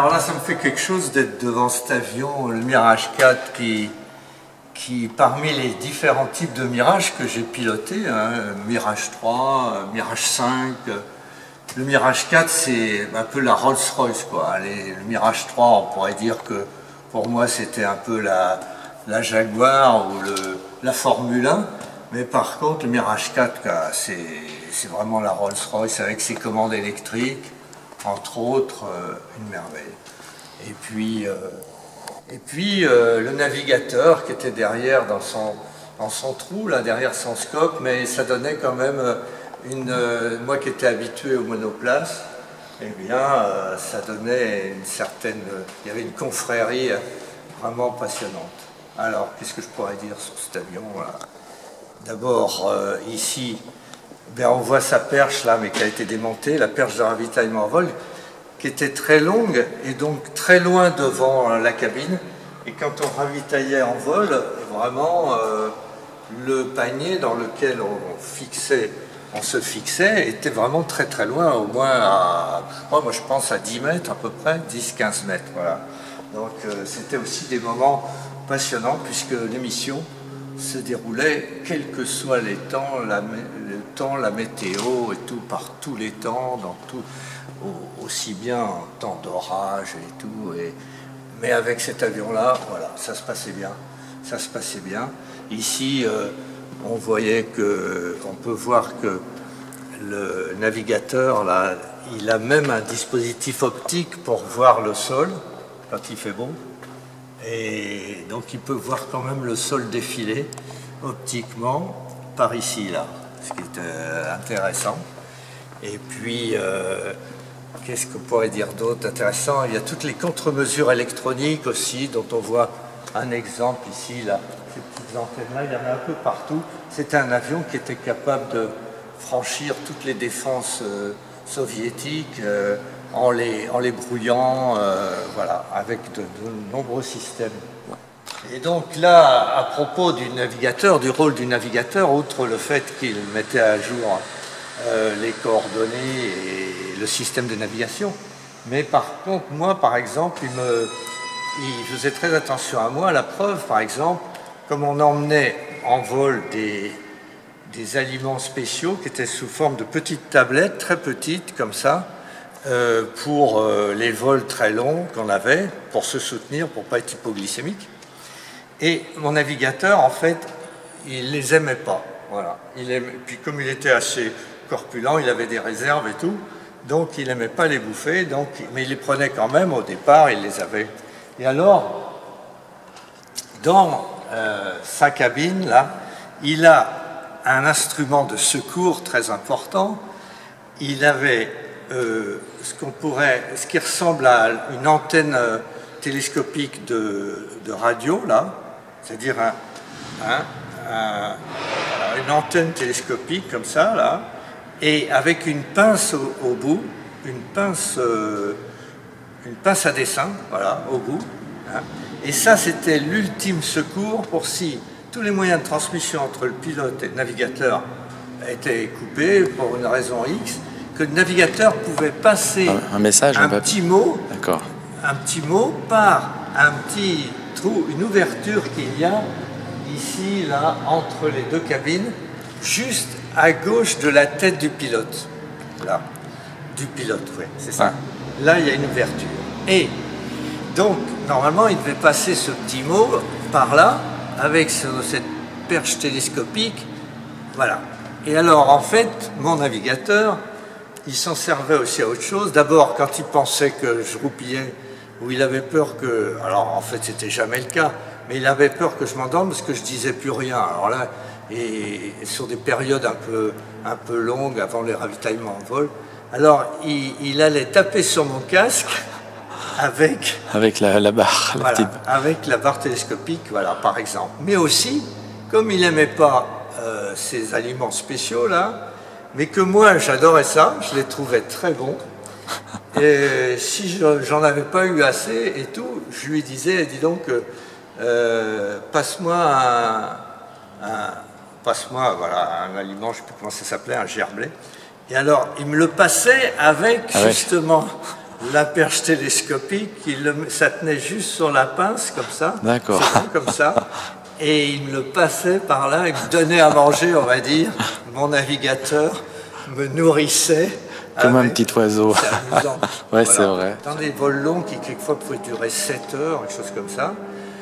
Alors là, ça me fait quelque chose d'être devant cet avion, le Mirage 4, qui parmi les différents types de Mirage que j'ai pilotés, hein, Mirage 3, Mirage 5, le Mirage 4, c'est un peu la Rolls-Royce, quoi. Le Mirage 3, on pourrait dire que pour moi, c'était un peu la Jaguar ou la Formule 1. Mais par contre, le Mirage 4, c'est vraiment la Rolls-Royce avec ses commandes électriques, entre autres, une merveille. Et puis le navigateur qui était derrière dans son trou, là, derrière son scope, mais ça donnait quand même moi qui étais habitué aux monoplaces, eh bien, ça donnait une certaine... il y avait une confrérie vraiment passionnante. Alors, qu'est-ce que je pourrais dire sur cet avion là? D'abord, ici, bien, on voit sa perche là, mais qui a été démontée, la perche de ravitaillement en vol, qui était très longue et donc très loin devant la cabine. Et quand on ravitaillait en vol, vraiment, le panier dans lequel on se fixait était vraiment très très loin, au moins à, moi je pense à 10 mètres à peu près, 10-15 mètres, voilà. Donc c'était aussi des moments passionnants puisque l'émission se déroulait quels que soient les temps, la météo et tout, par tous les temps, dans tout, aussi bien en temps d'orage et tout, mais avec cet avion-là, voilà, ça se passait bien, ça se passait bien. Ici, on peut voir que le navigateur, là, il a même un dispositif optique pour voir le sol quand il fait beau. Et donc il peut voir quand même le sol défiler optiquement par ici, là, ce qui est intéressant. Et puis, qu'est-ce qu'on pourrait dire d'autre intéressant? Il y a toutes les contre-mesures électroniques aussi, dont on voit un exemple ici, là. Ces petites antennes-là, il y en a un peu partout. C'était un avion qui était capable de franchir toutes les défenses soviétiques en les brouillant, voilà, avec de nombreux systèmes. Et donc là, à propos du navigateur, du rôle du navigateur, outre le fait qu'il mettait à jour les coordonnées et le système de navigation, mais par contre, moi, par exemple, il faisait très attention à moi. La preuve, par exemple, comme on emmenait en vol des aliments spéciaux qui étaient sous forme de petites tablettes, très petites, comme ça, pour les vols très longs qu'on avait, pour se soutenir, pour ne pas être hypoglycémique. Et mon navigateur, en fait, il les aimait pas. Voilà. Puis comme il était assez corpulent, il avait des réserves et tout, donc il n'aimait pas les bouffer, mais il les prenait quand même au départ, il les avait. Et alors, dans sa cabine, là, il a un instrument de secours très important. Il avait ce qui ressemble à une antenne télescopique de radio, là, c'est-à-dire une antenne télescopique comme ça, là, et avec une pince au bout, une pince à dessin, voilà, au bout. Hein. Et ça, c'était l'ultime secours pour si tous les moyens de transmission entre le pilote et le navigateur étaient coupés pour une raison X, que le navigateur pouvait passer un message, un petit mot par un petit trou, une ouverture qu'il y a ici, là, entre les deux cabines, juste à gauche de la tête du pilote. Là, du pilote, oui, c'est ça. Ouais. Là, il y a une ouverture. Et donc, normalement, il devait passer ce petit mot par là, avec cette perche télescopique. Voilà. Et alors, en fait, mon navigateur, il s'en servait aussi à autre chose. D'abord, quand il pensait que je roupillais, ou il avait peur que... Alors, en fait, c'était jamais le cas, mais il avait peur que je m'endorme parce que je disais plus rien. Alors là, et sur des périodes un peu longues, avant les ravitaillements en vol, alors il allait taper sur mon casque avec la barre. Voilà, avec la barre télescopique, voilà, par exemple. Mais aussi, comme il n'aimait pas ces aliments spéciaux, là, mais que moi, j'adorais ça, je les trouvais très bons. Et si j'en avais pas eu assez et tout, je lui disais, dis donc, passe-moi voilà, un aliment, je ne sais plus comment ça s'appelait, un gerblé. Et alors, il me le passait avec, justement, la perche télescopique, ça tenait juste sur la pince, comme ça. D'accord. Comme ça. Et il me le passait par là, il me donnait à manger, on va dire. Mon navigateur me nourrissait. Comme un petit oiseau. C'est amusant. Ouais, Voilà. c'est vrai. Dans des vols longs qui, quelquefois, pouvaient durer 7 heures, quelque chose comme ça,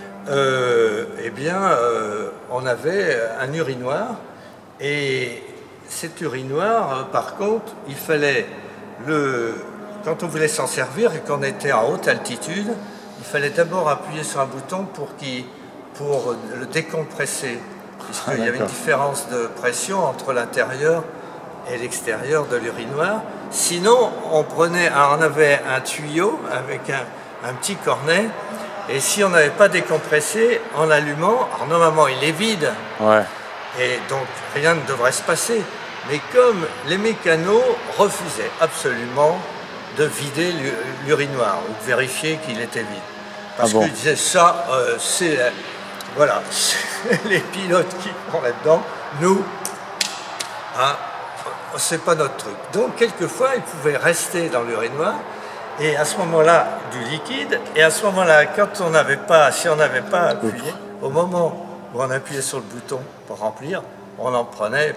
on avait un urinoir. Et cet urinoir, par contre, il fallait quand on voulait s'en servir et qu'on était en haute altitude, il fallait d'abord appuyer sur un bouton pour le décompresser, puisqu'il y avait une différence de pression entre l'intérieur et l'extérieur de l'urinoir. Sinon, on avait un tuyau avec un petit cornet, et si on n'avait pas décompressé, en l'allumant, alors normalement il est vide, Ouais. et donc rien ne devrait se passer. Mais comme les mécanos refusaient absolument de vider l'urinoir ou de vérifier qu'il était vide. Parce qu'ils disaient ça, c'est les pilotes qui vont là-dedans. Nous, hein, c'est pas notre truc. Donc quelquefois, ils pouvaient rester dans l'urinoir et à ce moment-là, du liquide. Et à ce moment-là, si on n'avait pas appuyé, au moment où on appuyait sur le bouton pour remplir, on en prenait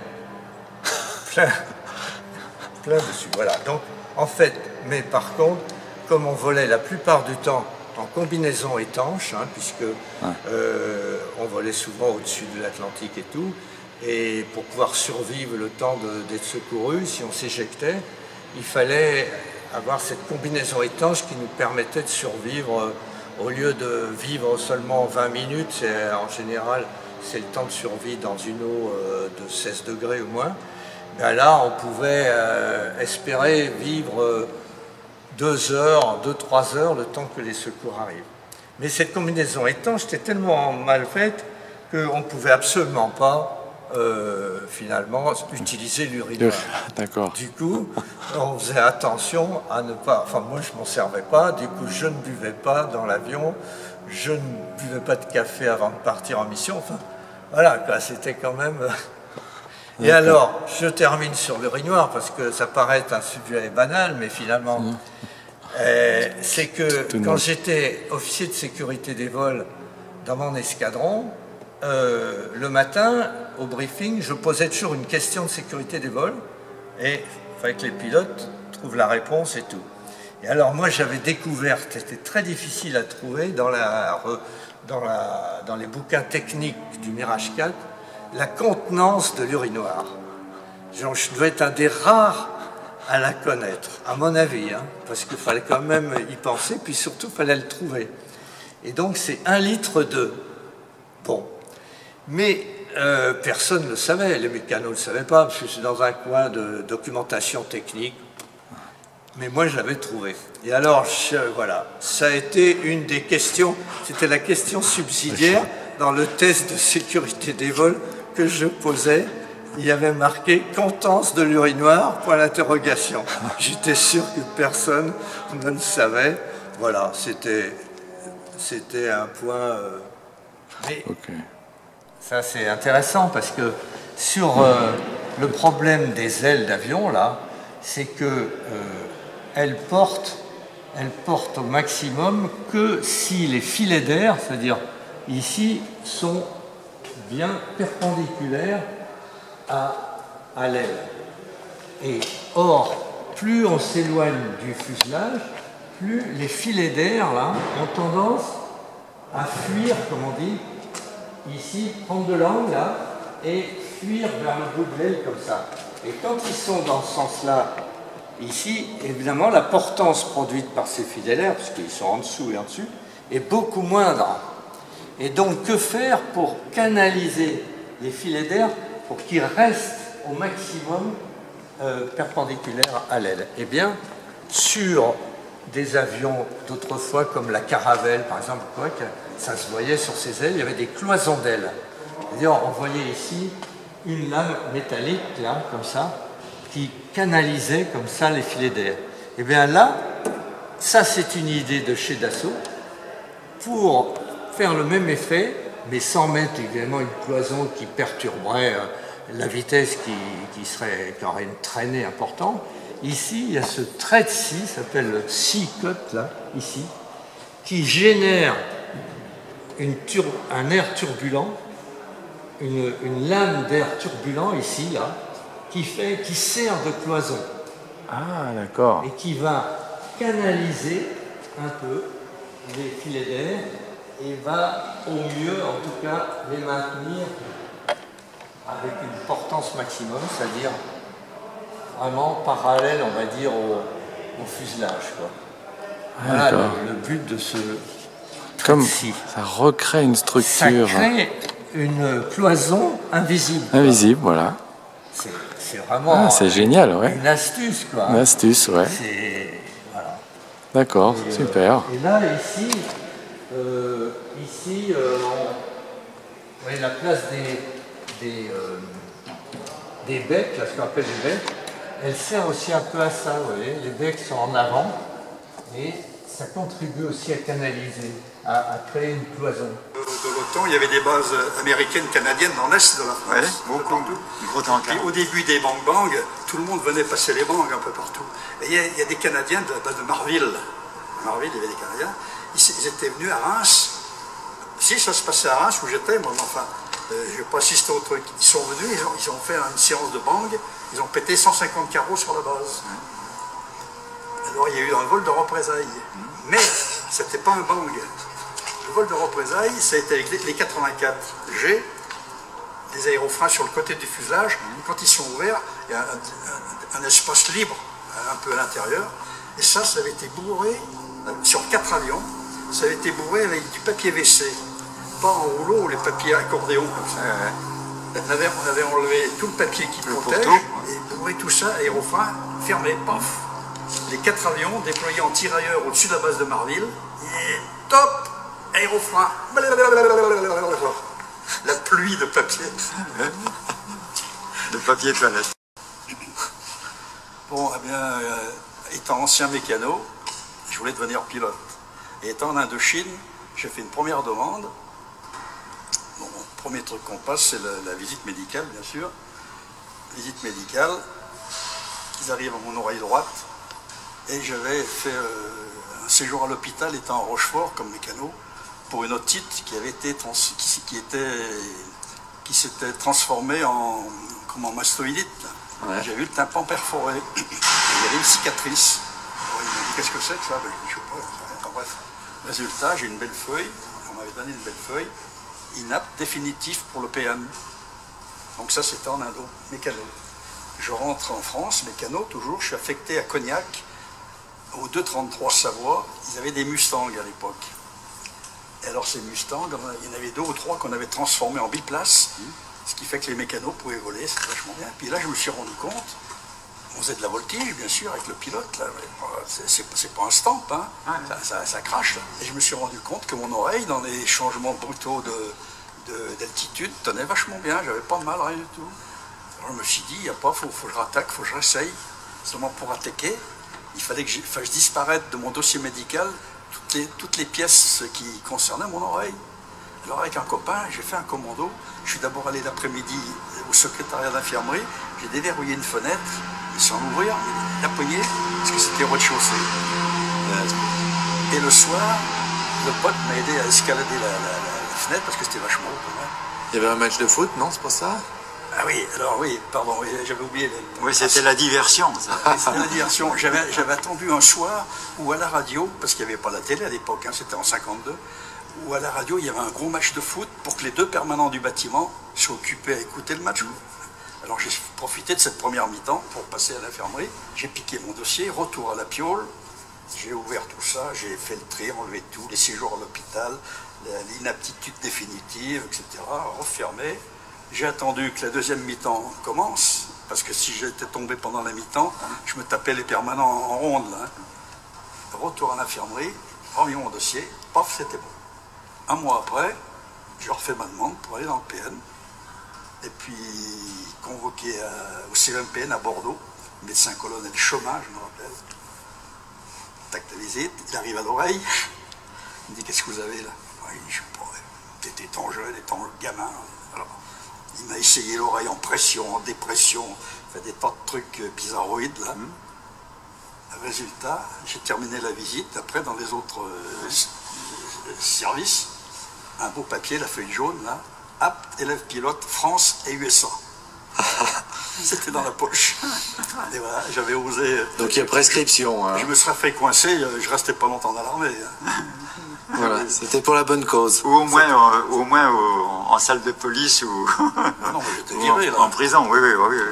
plein dessus. Voilà. Donc, en fait, mais par contre, comme on volait la plupart du temps en combinaison étanche, hein, puisque on volait souvent au-dessus de l'Atlantique et tout, et pour pouvoir survivre le temps d'être secouru, si on s'éjectait, il fallait avoir cette combinaison étanche qui nous permettait de survivre au lieu de vivre seulement 20 minutes, en général, c'est le temps de survie dans une eau de 16 degrés ou moins. Ben là, on pouvait espérer vivre 2 heures, 2-3 heures, le temps que les secours arrivent. Mais cette combinaison étanche était tellement mal faite qu'on ne pouvait absolument pas, finalement, utiliser l'urinoir. D'accord. Du coup, on faisait attention à ne pas... Enfin, moi, je ne m'en servais pas. Du coup, je ne buvais pas dans l'avion. Je ne buvais pas de café avant de partir en mission. Enfin, voilà, c'était quand même... Et alors, je termine sur l'urinoir parce que ça paraît un sujet banal, mais finalement, c'est que quand j'étais officier de sécurité des vols dans mon escadron, le matin, au briefing, je posais toujours une question de sécurité des vols et il fallait que les pilotes trouvent la réponse et tout. Et alors moi, j'avais découvert, c'était très difficile à trouver dans les bouquins techniques du Mirage 4, la contenance de l'urinoir. Je devais être un des rares à la connaître, à mon avis, hein, parce qu'il fallait quand même y penser, puis surtout, il fallait le trouver. Et donc, c'est 1 litre d'eau. Bon. Mais personne ne le savait, les mécanos ne le savaient pas, parce que c'est dans un coin de documentation technique. Mais moi, je l'avais trouvé. Et alors, voilà, ça a été une des questions, c'était la question subsidiaire dans le test de sécurité des vols que je posais. Il y avait marqué « contenance de l'urinoir » point d'interrogation. J'étais sûr que personne ne le savait. Voilà, c'était un point... Mais ça, c'est intéressant parce que sur le problème des ailes d'avion, là, c'est que elles portent au maximum que si les filets d'air, c'est-à-dire ici, sont bien perpendiculaires à l'aile. Et or, plus on s'éloigne du fuselage, plus les filets d'air là ont tendance à fuir, comme on dit, ici, prendre de l'angle là, et fuir vers le bout de l'aile comme ça. Et quand ils sont dans ce sens-là, ici, évidemment, la portance produite par ces filets d'air, puisqu'ils sont en dessous et en dessus, est beaucoup moindre. Et donc, que faire pour canaliser les filets d'air pour qu'ils restent au maximum perpendiculaires à l'aile? Eh bien, sur des avions d'autrefois, comme la Caravelle, par exemple, ça se voyait sur ces ailes, il y avait des cloisons d'ailes. C'est-à-dire, on voyait ici une lame métallique, là, comme ça, qui canalisait comme ça les filets d'air. Eh bien là, ça c'est une idée de chez Dassault, pour faire le même effet, mais sans mettre évidemment une cloison qui perturberait la vitesse qui aurait une traînée importante, ici, il y a ce trait de scie, ça s'appelle le scie cut, là, ici, qui génère un air turbulent, une lame d'air turbulent ici, là, qui sert de cloison. Ah, d'accord. Et qui va canaliser un peu les filets d'air et va au mieux, en tout cas, les maintenir avec une portance maximum, c'est-à-dire vraiment parallèle, on va dire, au fuselage, quoi. Voilà le but de ce... Comme ça recrée une structure. Ça crée une cloison invisible. Invisible, voilà. C'est vraiment c'est génial, ouais. Une astuce, quoi. Une astuce, ouais. Voilà. D'accord, super. Et là, ici, vous voyez la place des becs, là, ce qu'on appelle les becs, elle sert aussi un peu à ça, vous voyez. Les becs sont en avant et ça contribue aussi à canaliser, à créer une cloison. De l'OTAN, il y avait des bases américaines, canadiennes dans l'Est de la France. Ouais, beaucoup. Et au début des bang-bang, tout le monde venait passer les bangs un peu partout. Et il y a des Canadiens de la base de Marville. À Marville, il y avait des Canadiens. Ils étaient venus à Reims. Si ça se passait à Reims où j'étais, moi, enfin, je n'ai pas assisté au truc. Ils sont venus, ils ont fait une séance de bang. Ils ont pété 150 carreaux sur la base. Alors il y a eu un vol de représailles. Mais c'était pas un bang. Le vol de représailles, ça a été avec les 84 G, les aérofreins sur le côté du fuselage. Quand ils sont ouverts, il y a un espace libre un peu à l'intérieur. Et ça avait été bourré, sur 4 avions, ça avait été bourré avec du papier WC. Pas en rouleau, les papiers accordéons comme ça. On avait enlevé tout le papier qui protège et bourré tout ça, aérofrein, fermé, paf. Les 4 avions déployés en tirailleurs au-dessus de la base de Marville. Et top! Aérofrein. La pluie de papier. De papier toilette. Bon, eh bien, étant ancien mécano, je voulais devenir pilote. Et étant en Indochine, j'ai fait une première demande. Bon, le premier truc qu'on passe, c'est la visite médicale, bien sûr. Visite médicale. Ils arrivent à mon oreille droite. Et j'avais fait un séjour à l'hôpital, étant à Rochefort, comme mécano, pour une otite qui s'était transformée en mastoïdite. Ouais. J'ai eu le tympan perforé. Il y avait une cicatrice. Alors, il m'a dit, qu'est-ce que c'est que ça? Je ne sais pas. Enfin, bref. Résultat, j'ai une belle feuille. On m'avait donné une belle feuille. Inapte définitif pour le PM. Donc ça, c'était en Indo, mécano. Je rentre en France, mécano, toujours. Je suis affecté à Cognac, au 233 Savoie. Ils avaient des Mustangs à l'époque. Et alors ces Mustangs, il y en avait 2 ou 3 qu'on avait transformés en biplace, ce qui fait que les mécanos pouvaient voler, c'était vachement bien. Puis là, je me suis rendu compte, on faisait de la voltige, bien sûr, avec le pilote, là, c'est pas un stamp, hein, ça crache. Là. Et je me suis rendu compte que mon oreille, dans les changements brutaux d'altitude, tenait vachement bien, j'avais pas mal, rien du tout. Alors je me suis dit, il faut que je rattaque, il faut que je réessaye. Seulement pour attaquer, il fallait que je disparaisse de mon dossier médical toutes les pièces qui concernaient mon oreille. Alors avec un copain, j'ai fait un commando. Je suis d'abord allé l'après-midi au secrétariat d'infirmerie. J'ai déverrouillé une fenêtre, et sans l'ouvrir, la poignée, parce que c'était au rez-de-chaussée. Et le soir, le pote m'a aidé à escalader la fenêtre, parce que c'était vachement haut quand même. Il y avait un match de foot, non, c'est pas ça? Ah oui, alors oui, pardon, j'avais oublié. Oui, c'était la diversion, ça. C'était la diversion. J'avais attendu un soir où à la radio, parce qu'il n'y avait pas la télé à l'époque, hein, c'était en 52, où à la radio il y avait un gros match de foot pour que les 2 permanents du bâtiment soient occupés à écouter le match. Alors j'ai profité de cette première mi-temps pour passer à l'infirmerie. J'ai piqué mon dossier, retour à la Piole. J'ai ouvert tout ça, j'ai fait le tri, enlevé tout, les séjours à l'hôpital, l'inaptitude définitive, etc. Refermé. J'ai attendu que la deuxième mi-temps commence, parce que si j'étais tombé pendant la mi-temps, je me tapais les permanents en ronde. Là. Retour à l'infirmerie, remis mon dossier, paf, c'était bon. Un mois après, je refais ma demande pour aller dans le PN. Et puis, convoqué au CMPN à Bordeaux, médecin-colonel Chaumin, je me rappelle. Tac de visite, il arrive à l'oreille. Il me dit, qu'est-ce que vous avez là? Il dit, je sais pas, t'étais étant jeune, étant gamin. Alors, il m'a essayé l'oreille en pression, en dépression, fait des tas de trucs bizarroïdes là. Résultat, j'ai terminé la visite. Après, dans les autres services, un beau papier, la feuille jaune, là, apte élève pilote France et USA. C'était dans la poche. Et voilà, j'avais osé. Donc il y a prescription. Hein. Je me serais fait coincer, je restais pas longtemps dans l'armée. Voilà, c'était pour la bonne cause. Ou au moins en salle de police ou, Non, j'étais viré, là. en prison, oui.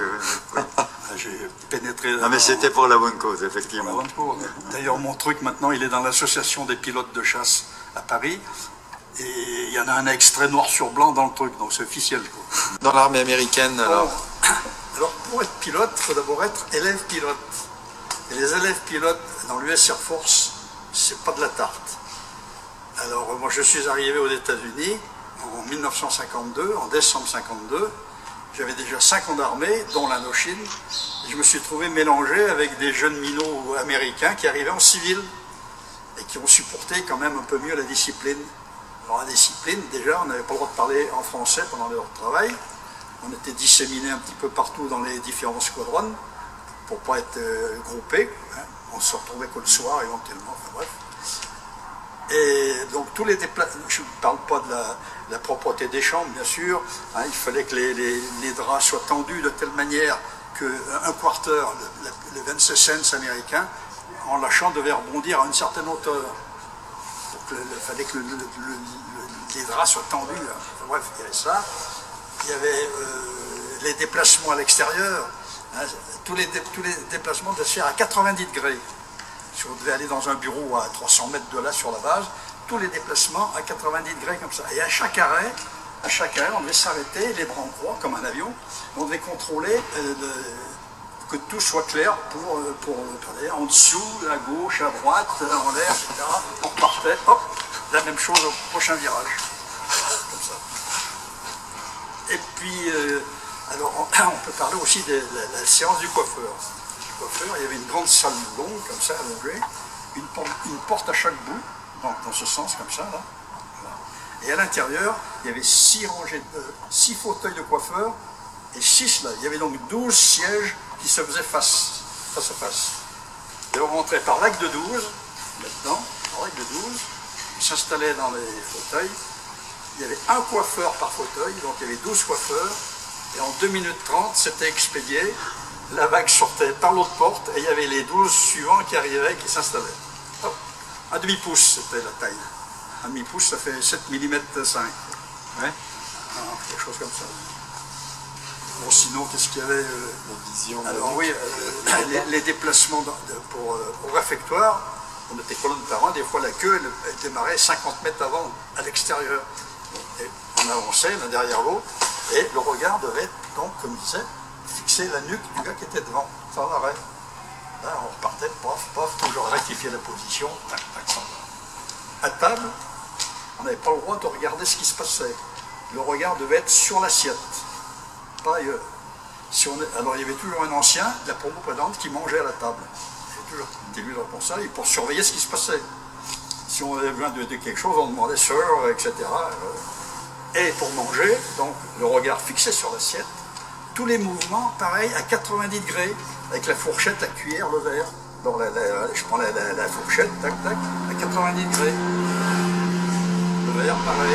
J'ai pénétré. Non, mais c'était pour la bonne cause, effectivement. Pour la bonne cause. D'ailleurs, mon truc maintenant, il est dans l'association des pilotes de chasse à Paris. Et il y en a un extrait noir sur blanc dans le truc, donc c'est officiel, quoi. Dans l'armée américaine, alors. Alors, pour être pilote, il faut d'abord être élève pilote. Et les élèves pilotes dans l'US Air Force, c'est pas de la tarte. Alors, moi, je suis arrivé aux États-Unis en 1952, en décembre 52. J'avais déjà 5 ans d'armée, dont l'Indochine. Et je me suis trouvé mélangé avec des jeunes minots américains qui arrivaient en civil et qui ont supporté quand même un peu mieux la discipline. Alors, la discipline, déjà, on n'avait pas le droit de parler en français pendant l'heure de travail. On était disséminés un petit peu partout dans les différents squadrons pour ne pas être groupés. Hein. On se retrouvait que le soir éventuellement, enfin bref. Et donc tous les déplacements, je ne parle pas de la propreté des chambres, bien sûr. Hein, il fallait que les draps soient tendus de telle manière qu'un quarter, le 26 cents américain, en lâchant devait rebondir à une certaine hauteur. Donc il fallait que les draps soient tendus. Hein. Enfin, bref, il y avait ça. Il y avait les déplacements à l'extérieur. Hein, tous les déplacements devaient se faire à 90 degrés. Si on devait aller dans un bureau à 300 mètres de là sur la base, tous les déplacements à 90 degrés comme ça. Et à chaque arrêt, on devait s'arrêter, les bras en croix comme un avion. On devait contrôler que tout soit clair pour aller en dessous, à gauche, à droite, en l'air, etc. On repartait, hop, la même chose au prochain virage. Comme ça. Et puis, alors, on peut parler aussi de la séance du coiffeur. Il y avait une grande salle longue, comme ça, allongée, une porte à chaque bout, dans ce sens, comme ça, là. Voilà. Et à l'intérieur, il y avait 6 fauteuils de coiffeurs et 6 là. Il y avait donc 12 sièges qui se faisaient face à face. Et on rentrait par l'acte de 12, maintenant, par l'acte de 12, on s'installait dans les fauteuils. Il y avait un coiffeur par fauteuil, donc il y avait 12 coiffeurs, et en 2 minutes 30, c'était expédié. La vague sortait par l'autre porte et il y avait les 12 suivants qui arrivaient, qui s'installaient. Hop, un demi-pouce, c'était la taille. Un demi-pouce, ça fait 7 mm 5. Ouais. Quelque chose comme ça. Bon, sinon, qu'est-ce qu'il y avait La vision. Alors oui, les déplacements au réfectoire, on était colonne par un, des fois la queue, elle démarrait 50 mètres avant, à l'extérieur. Et on avançait l'un derrière l'autre, et le regard devait être, donc, comme il disait, fixer la nuque du gars qui était devant, sans arrêt. Là, on repartait, pof, toujours rectifier la position, tac, sans arrêt. À table, on n'avait pas le droit de regarder ce qui se passait. Le regard devait être sur l'assiette, pas ailleurs. Alors, il y avait toujours un ancien, de la promo précédente, qui mangeait à la table. C'était lui le responsable, pour surveiller ce qui se passait. Si on avait besoin de quelque chose, on demandait sir, etc. Et pour manger, donc, le regard fixé sur l'assiette, tous les mouvements, pareil, à 90 degrés, avec la fourchette, la cuillère, le verre. Donc, je prends la fourchette, tac, tac, à 90 degrés. Le verre, pareil.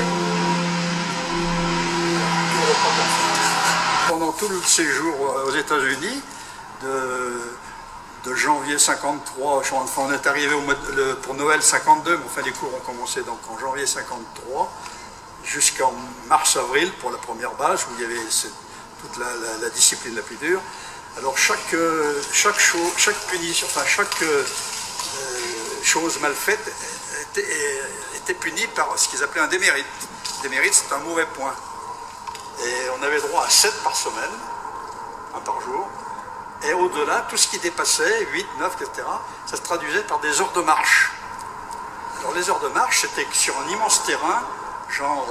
Pendant tout le séjour aux États-Unis, de janvier 53, on est arrivé pour Noël 52, mais enfin les cours ont commencé donc en janvier 53, jusqu'en mars-avril pour la première base, où il y avait toute la discipline la plus dure. Alors chaque punition, enfin chaque chose mal faite était punie par ce qu'ils appelaient un démérite. Démérite, c'est un mauvais point. Et on avait droit à 7 par semaine, 1 par jour. Et au-delà, tout ce qui dépassait, 8, 9, etc., ça se traduisait par des heures de marche. Alors les heures de marche, c'était sur un immense terrain, genre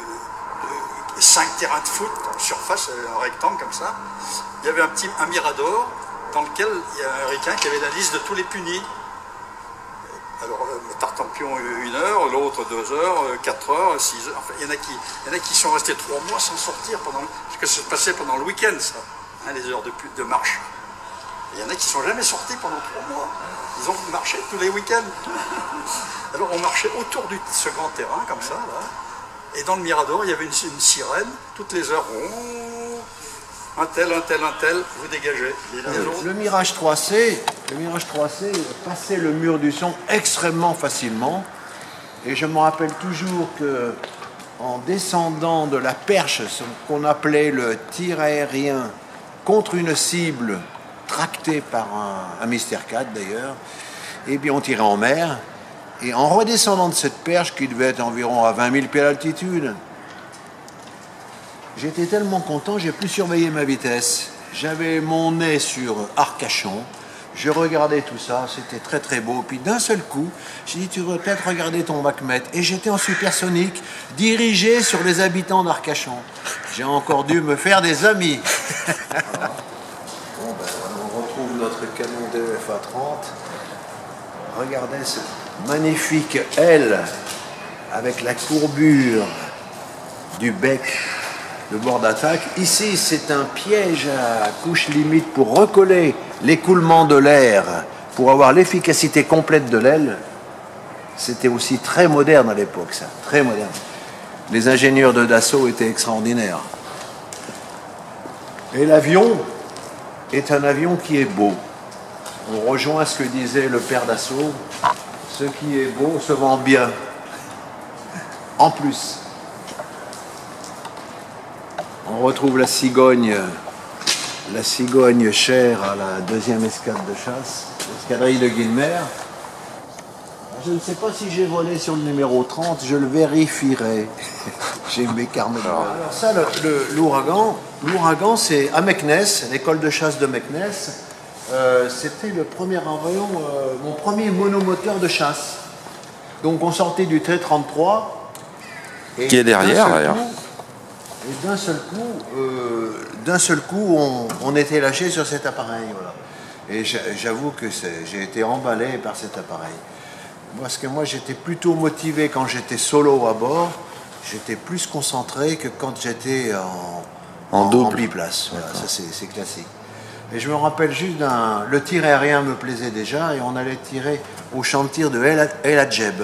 5 terrains de foot en surface, un rectangle comme ça. Il y avait un mirador dans lequel il y a un Américain qui avait la liste de tous les punis. Alors le Tartampion 1 heure, l'autre 2 heures, 4 heures, 6 heures. Enfin, il y en a qui sont restés 3 mois sans sortir, parce que ça se passait pendant le week-end, ça, hein, les heures de marche. Il y en a qui ne sont jamais sortis pendant 3 mois. Ils ont marché tous les week-ends. Alors on marchait autour de ce grand terrain, comme ça, là. Et dans le Mirador, il y avait une sirène, toutes les heures. Un tel, vous dégagez. Le Mirage 3C passait le mur du son extrêmement facilement. Et je me rappelle toujours que en descendant de la perche, ce qu'on appelait le tir aérien contre une cible tractée par un Mystère 4 d'ailleurs, et bien on tirait en mer. Et en redescendant de cette perche, qui devait être environ à 20 000 pieds d'altitude, j'étais tellement content, j'ai pu surveiller ma vitesse. J'avais mon nez sur Arcachon, je regardais tout ça, c'était très très beau. Puis d'un seul coup, j'ai dit, tu devrais peut-être regarder ton Mach-mètre. Et j'étais en supersonique, dirigé sur les habitants d'Arcachon. J'ai encore dû me faire des amis. Bon, on retrouve notre canon DEFA-30. Regardez ce magnifique aile avec la courbure du bec, le bord d'attaque. Ici, c'est un piège à couche limite pour recoller l'écoulement de l'air, pour avoir l'efficacité complète de l'aile. C'était aussi très moderne à l'époque, ça, très moderne. Les ingénieurs de Dassault étaient extraordinaires. Et l'avion est un avion qui est beau. On rejoint ce que disait le père Dassault, ce qui est beau se vend bien. En plus, on retrouve la cigogne chère à la deuxième escadre de chasse, l'escadrille de Guilmer. Je ne sais pas si j'ai volé sur le numéro 30, je le vérifierai. J'ai mes carnets de bord. Alors ça, l'ouragan, c'est à Meknes, l'école de chasse de Meknes. C'était le premier avion, mon premier monomoteur de chasse. Donc on sortait du T-33. Qui est derrière, d'ailleurs. Et d'un seul coup, on était lâché sur cet appareil. Voilà. Et j'avoue que j'ai été emballé par cet appareil. Parce que moi, j'étais plutôt motivé quand j'étais solo à bord. J'étais plus concentré que quand j'étais en biplace. Voilà, ça c'est classique. Et je me rappelle juste le tir aérien me plaisait déjà et on allait tirer au champ de tir de El Hadjeb.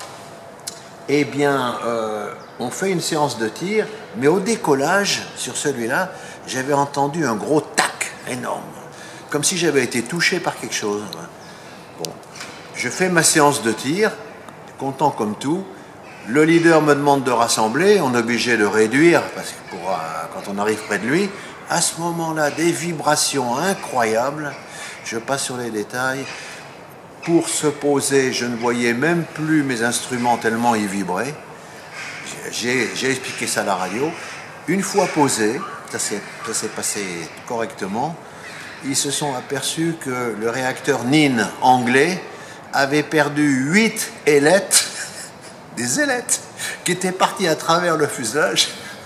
Eh bien, on fait une séance de tir, mais au décollage, sur celui-là, j'avais entendu un gros tac énorme, comme si j'avais été touché par quelque chose. Bon, je fais ma séance de tir, content comme tout. Le leader me demande de rassembler, on est obligé de réduire, parce que quand on arrive près de lui, à ce moment-là, des vibrations incroyables. Je passe sur les détails. Pour se poser, je ne voyais même plus mes instruments tellement ils vibraient. J'ai expliqué ça à la radio. Une fois posé, ça s'est passé correctement, ils se sont aperçus que le réacteur NIN anglais avait perdu 8 ailettes, des ailettes, qui étaient parties à travers le fuselage.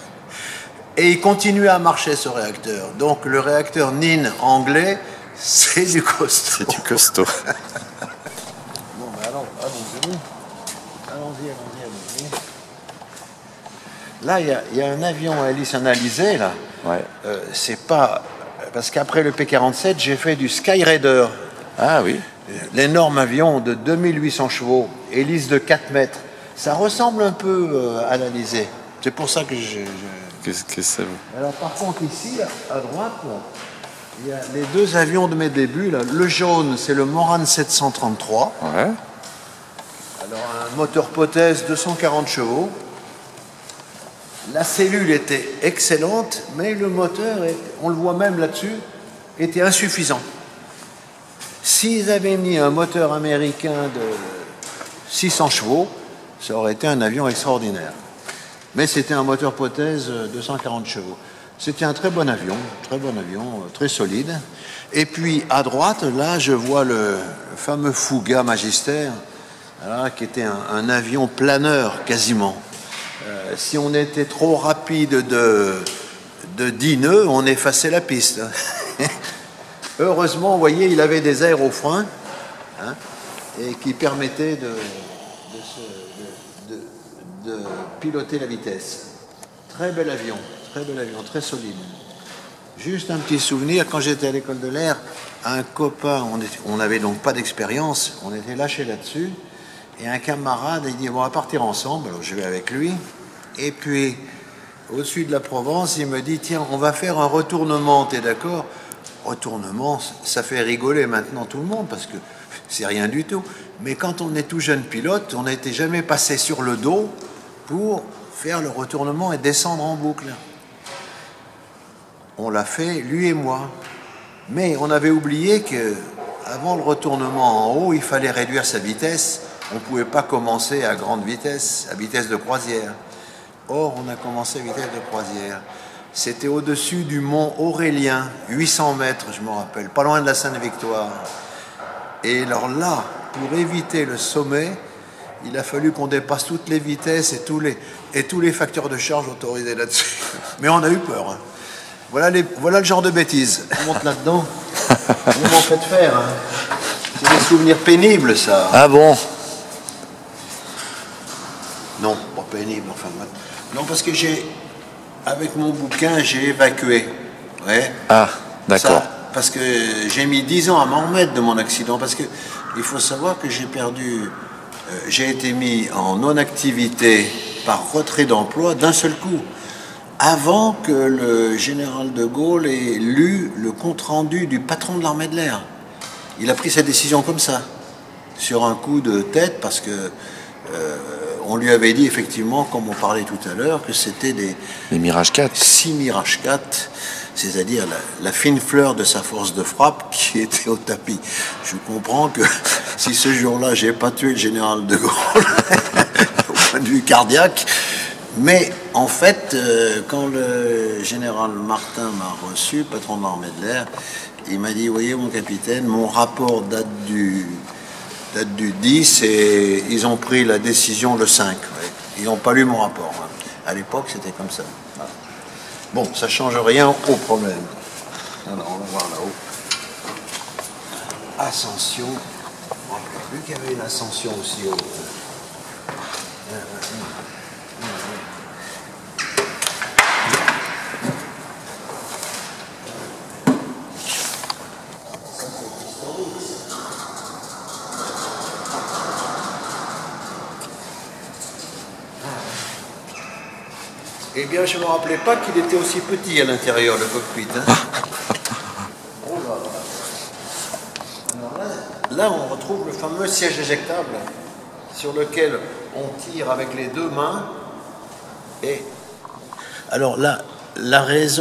Et il continuait à marcher, ce réacteur. Donc le réacteur NIN anglais, c'est du costaud. C'est du costaud. Bon, ben allons-y. Allons-y. Là, il y a un avion à hélice analysée, là. Ouais. C'est pas... Parce qu'après le P-47, j'ai fait du Skyraider. Ah oui. L'énorme avion de 2800 chevaux, hélice de 4 mètres. Ça ressemble un peu à l'Alizé. C'est pour ça que Qu'est-ce que ça vaut? Alors par contre ici, à droite, là, il y a les deux avions de mes débuts. Là. Le jaune, c'est le Morane 733. Ouais. Alors un moteur Potez 240 chevaux. La cellule était excellente, mais le moteur, on le voit même là-dessus, était insuffisant. S'ils avaient mis un moteur américain de 600 chevaux, ça aurait été un avion extraordinaire. Mais c'était un moteur Potez 240 chevaux. C'était un très bon avion, très solide. Et puis à droite, là, je vois le fameux Fouga Magister, là, qui était un avion planeur quasiment. Si on était trop rapide de 10 nœuds, on effaçait la piste. Heureusement, vous voyez, il avait des aérofreins et qui permettaient de piloter la vitesse. Très bel avion, très solide. Juste un petit souvenir, quand j'étais à l'école de l'air, un copain, on n'avait donc pas d'expérience, on était lâchés là-dessus, et un camarade, il dit, bon, on va partir ensemble, alors je vais avec lui, et puis, au-dessus de la Provence, il me dit, tiens, on va faire un retournement, t'es d'accord? Retournement, ça fait rigoler maintenant tout le monde, parce que c'est rien du tout, mais quand on est tout jeune pilote, on n'était jamais passé sur le dos pour faire le retournement et descendre en boucle. On l'a fait, lui et moi. Mais on avait oublié que avant le retournement en haut, il fallait réduire sa vitesse. On ne pouvait pas commencer à grande vitesse, à vitesse de croisière. Or, on a commencé à vitesse de croisière. C'était au-dessus du mont Aurélien, 800 mètres, je me rappelle, pas loin de la Sainte-Victoire. Et alors là, pour éviter le sommet, il a fallu qu'on dépasse toutes les vitesses et tous les facteurs de charge autorisés là-dessus. Mais on a eu peur. Hein. Voilà le genre de bêtises. On monte là-dedans. Vous m'en faites faire. Hein. C'est des souvenirs pénibles, ça. Ah bon? Non, pas pénible. Enfin, non, parce que avec mon bouquin, j'ai évacué. Ouais. Ah, d'accord. Parce que j'ai mis 10 ans à m'en remettre de mon accident. Parce que il faut savoir que j'ai été mis en non-activité par retrait d'emploi d'un seul coup. Avant que le général de Gaulle ait lu le compte-rendu du patron de l'armée de l'air. Il a pris sa décision comme ça, sur un coup de tête, parce que on lui avait dit effectivement, comme on parlait tout à l'heure, que c'était des Mirage 4. 6 Mirage 4, c'est-à-dire la fine fleur de sa force de frappe qui était au tapis. Je comprends que si ce jour-là, j'ai pas tué le général de Gaulle, au point de vue cardiaque, mais en fait, quand le général Martin m'a reçu, patron de l'armée de l'air, il m'a dit, voyez mon capitaine, mon rapport date du 10 et ils ont pris la décision le 5. Ouais. Ils n'ont pas lu mon rapport. Hein. À l'époque, c'était comme ça. Voilà. Bon, ça ne change rien au problème. Alors, on va voir là-haut. Ascension. On ne rappelle plus qu'il y avait une ascension aussi haute. Eh bien, je ne me rappelais pas qu'il était aussi petit à l'intérieur, le cockpit. Hein. Oh là là. Alors là, on retrouve le fameux siège éjectable sur lequel on tire avec les deux mains. Et alors là, la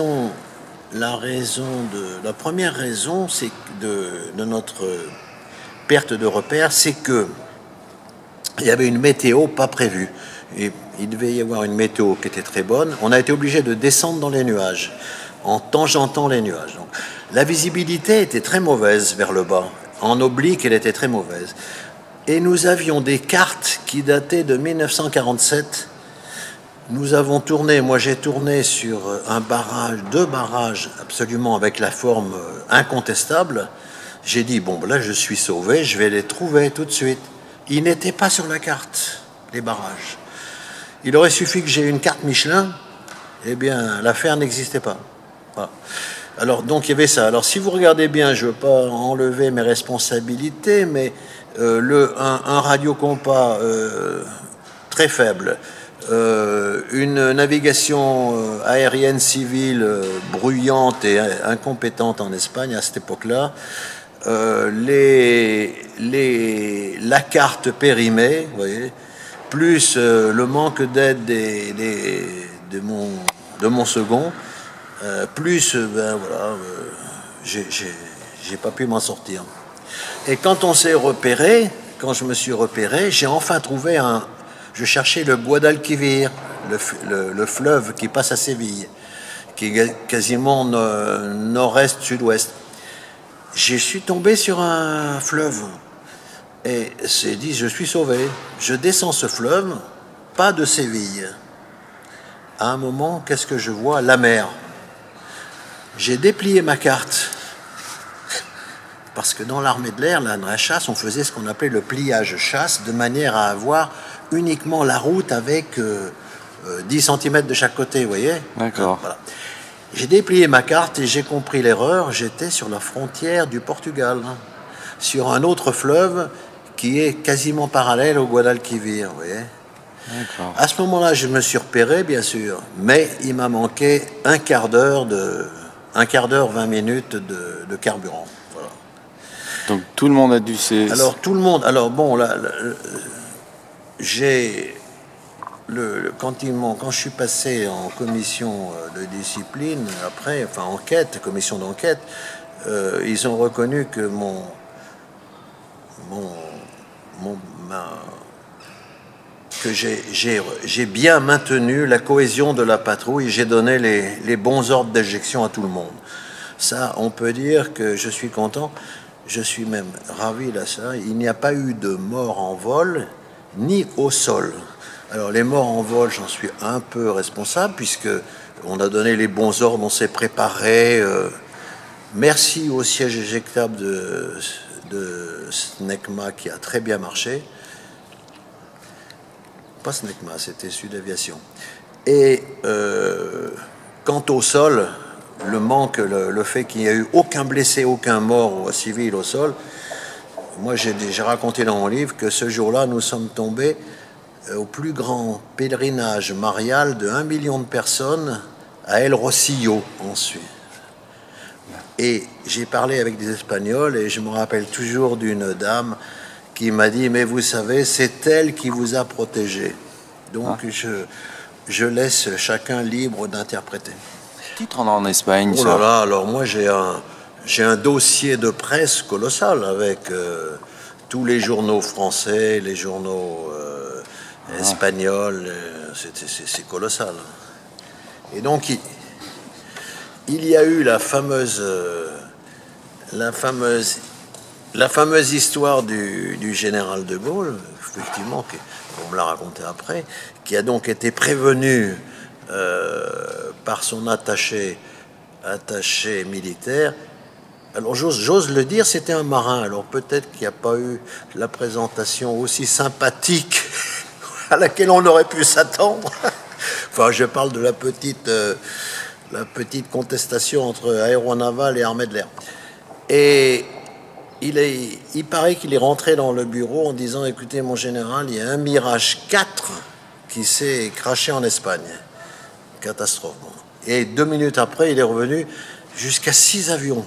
première raison, c'est de notre perte de repère, c'est que il y avait une météo pas prévue. Et il devait y avoir une météo qui était très bonne. On a été obligé de descendre dans les nuages, en tangentant les nuages. Donc, la visibilité était très mauvaise vers le bas. En oblique, elle était très mauvaise. Et nous avions des cartes qui dataient de 1947. Nous avons tourné, moi j'ai tourné sur deux barrages absolument avec la forme incontestable. J'ai dit, bon, là je suis sauvé, je vais les trouver tout de suite. Ils n'étaient pas sur la carte, les barrages. Il aurait suffi que j'ai une carte Michelin, eh bien, l'affaire n'existait pas. Voilà. Alors, donc, il y avait ça. Alors, si vous regardez bien, je ne veux pas enlever mes responsabilités, mais un radiocompas très faible, une navigation aérienne civile bruyante et incompétente en Espagne à cette époque-là, la carte périmée, vous voyez, plus le manque d'aide de mon second, plus voilà, j'ai pas pu m'en sortir. Et quand on s'est repéré, quand je me suis repéré, j'ai enfin trouvé je cherchais le Guadalquivir, le fleuve qui passe à Séville, qui est quasiment nord-est, sud-ouest. Je suis tombé sur un fleuve. Et c'est dit, je suis sauvé. Je descends ce fleuve, pas de Séville. À un moment, qu'est-ce que je vois? La mer. J'ai déplié ma carte. Parce que dans l'armée de l'air, la chasse, on faisait ce qu'on appelait le pliage chasse, de manière à avoir uniquement la route avec 10 cm de chaque côté, vous voyez? D'accord. Voilà. J'ai déplié ma carte et j'ai compris l'erreur. J'étais sur la frontière du Portugal, sur un autre fleuve qui est quasiment parallèle au Guadalquivir, vous voyez. À ce moment-là, je me suis repéré, bien sûr, mais il m'a manqué un quart d'heure, 20 minutes de carburant. Voilà. Donc tout le monde a dû Alors tout le monde. Alors bon, là, quand je suis passé en commission de discipline, après, enfin commission d'enquête, ils ont reconnu que que j'ai bien maintenu la cohésion de la patrouille, j'ai donné les bons ordres d'éjection à tout le monde. Ça, on peut dire que je suis content, je suis même ravi de ça. Il n'y a pas eu de mort en vol, ni au sol. Alors les morts en vol, j'en suis un peu responsable, puisque on a donné les bons ordres, on s'est préparé. Merci au siège éjectable de SNECMA qui a très bien marché. Pas SNECMA, c'était Sud Aviation. Et quant au sol, le fait qu'il n'y a eu aucun blessé, aucun mort civil au sol, moi j'ai raconté dans mon livre que ce jour-là, nous sommes tombés au plus grand pèlerinage marial de 1 million de personnes à El Rosillo, en Suisse. Et j'ai parlé avec des Espagnols et je me rappelle toujours d'une dame qui m'a dit « Mais vous savez, c'est elle qui vous a protégé. » Donc je laisse chacun libre d'interpréter. Titre en Espagne, oh là là, alors moi j'ai un dossier de presse colossal avec tous les journaux français, les journaux espagnols, c'est colossal. Et donc il y a eu la fameuse histoire du général de Gaulle, effectivement, on me l'a raconté après, qui a donc été prévenu par son attaché militaire. Alors j'ose le dire, c'était un marin. Alors peut-être qu'il n'y a pas eu la présentation aussi sympathique à laquelle on aurait pu s'attendre. Enfin, je parle de la petite contestation entre aéronaval et armée de l'air. Et il paraît qu'il est rentré dans le bureau en disant « Écoutez, mon général, il y a un Mirage 4 qui s'est crashé en Espagne. » Catastrophe. Et 2 minutes après, il est revenu jusqu'à 6 avions.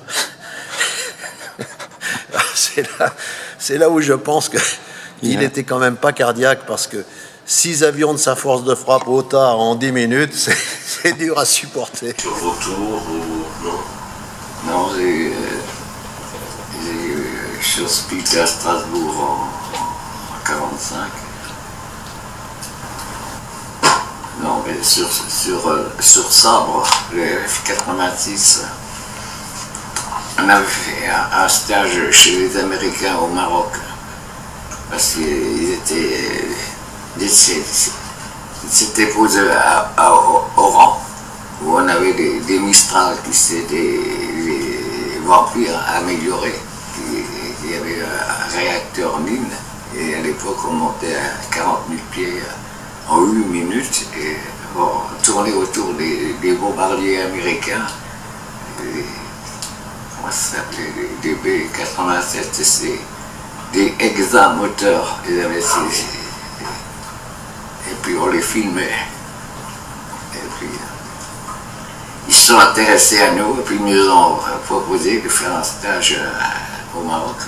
C'est là où je pense qu'il était quand même pas cardiaque, parce que 6 avions de sa force de frappe au tas en 10 minutes, c'est dur à supporter. Sur retour, non, j'ai je suis hospité à Strasbourg en 45. Non, mais sur Sabre, le F-86, on avait fait un stage chez les Américains au Maroc, parce qu'ils s'étaient posés à Oran, où on avait des Mistral qui étaient des vampires améliorés. Il y avait un réacteur mine, et à l'époque on montait à 40 000 pieds en 8 minutes et on tournait autour des bombardiers américains, comment ça s'appelait, des B-87, c'est des hexamoteurs, et puis on les filmait. Et puis ils se sont intéressés à nous, et puis ils nous ont proposé de faire un stage au Maroc,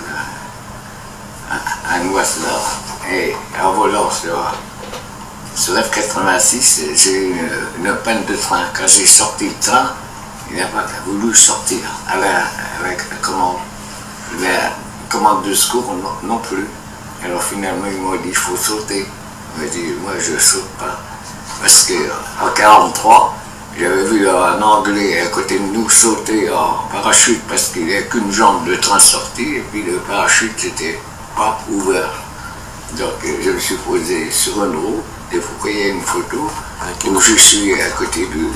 à Noisler. Et en volant sur F-86, j'ai eu une panne de train. Quand j'ai sorti le train, il n'a pas voulu sortir avec la commande de secours non plus. Alors finalement, ils m'ont dit il faut sauter. Il m'a dit moi je saute pas. Parce qu'en 1943, j'avais vu un Anglais à côté de nous sauter en parachute parce qu'il n'y avait qu'une jambe de train sortie et puis le parachute n'était pas ouvert. Donc je me suis posé sur une roue et vous voyez une photo où je suis à côté du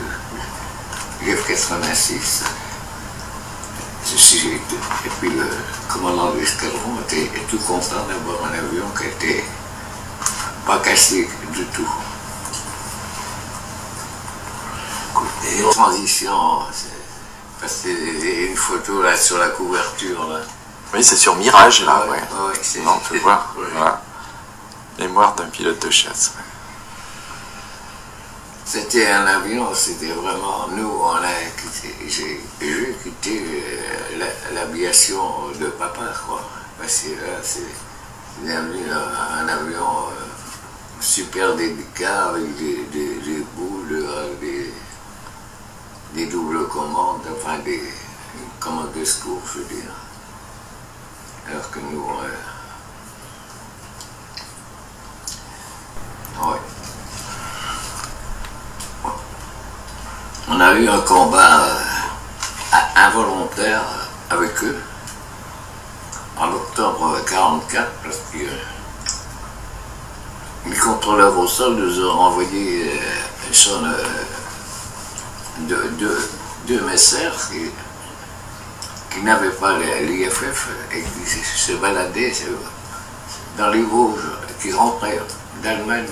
F-86. Et puis le commandant de l'escadron était tout content d'avoir un avion qui n'était pas cassé du tout. une transition, parce qu'il y a une photo là sur la couverture là. Oui, c'est sur Mirage là, ouais. Ouais, Non, on peut voir. Ouais. Voilà. Mémoire d'un pilote de chasse. Ouais. C'était un avion, c'était vraiment, nous, j'ai quitté l'aviation de papa, quoi. Parce que là, c'est un avion super délicat, avec des boules, des doubles commandes, enfin des commandes de secours, je veux dire. Alors que nous, ouais. On a eu un combat involontaire avec eux en octobre 1944 parce que les contrôleurs au sol nous ont envoyé deux messères qui n'avaient pas l'IFF et qui se baladaient dans les Vosges, qui rentraient d'Allemagne.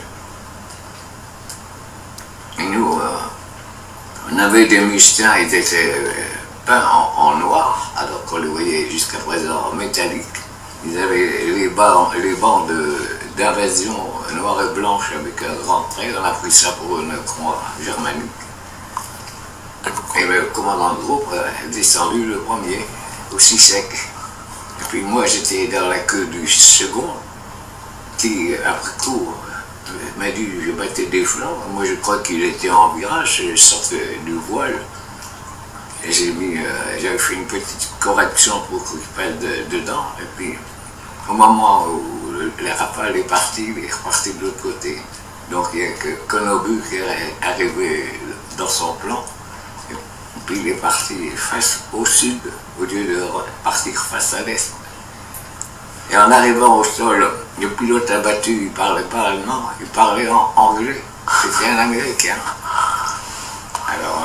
Et nous, on avait des Mustangs, ils étaient peints en noir, alors qu'on les voyait jusqu'à présent en métallique. Ils avaient les bandes d'invasion noire et blanche avec un grand trait. On a pris ça pour une croix germanique. Et le commandant de groupe est descendu le premier, aussi sec. Et puis moi j'étais dans la queue du second, qui après coup m'a dit je battais des flancs. Moi je crois qu'il était en virage, je sortais du voile. Et j'avais fait une petite correction pour qu'il passe dedans. Et puis au moment où la rafale est partie, il est reparti de l'autre côté. Donc il n'y a que Konobu qui est arrivé dans son plan. Et puis il est parti face au sud au lieu de partir face à l'est. Et en arrivant au sol, le pilote abattu, il ne parlait pas allemand, il parlait en anglais. C'était un Américain. Alors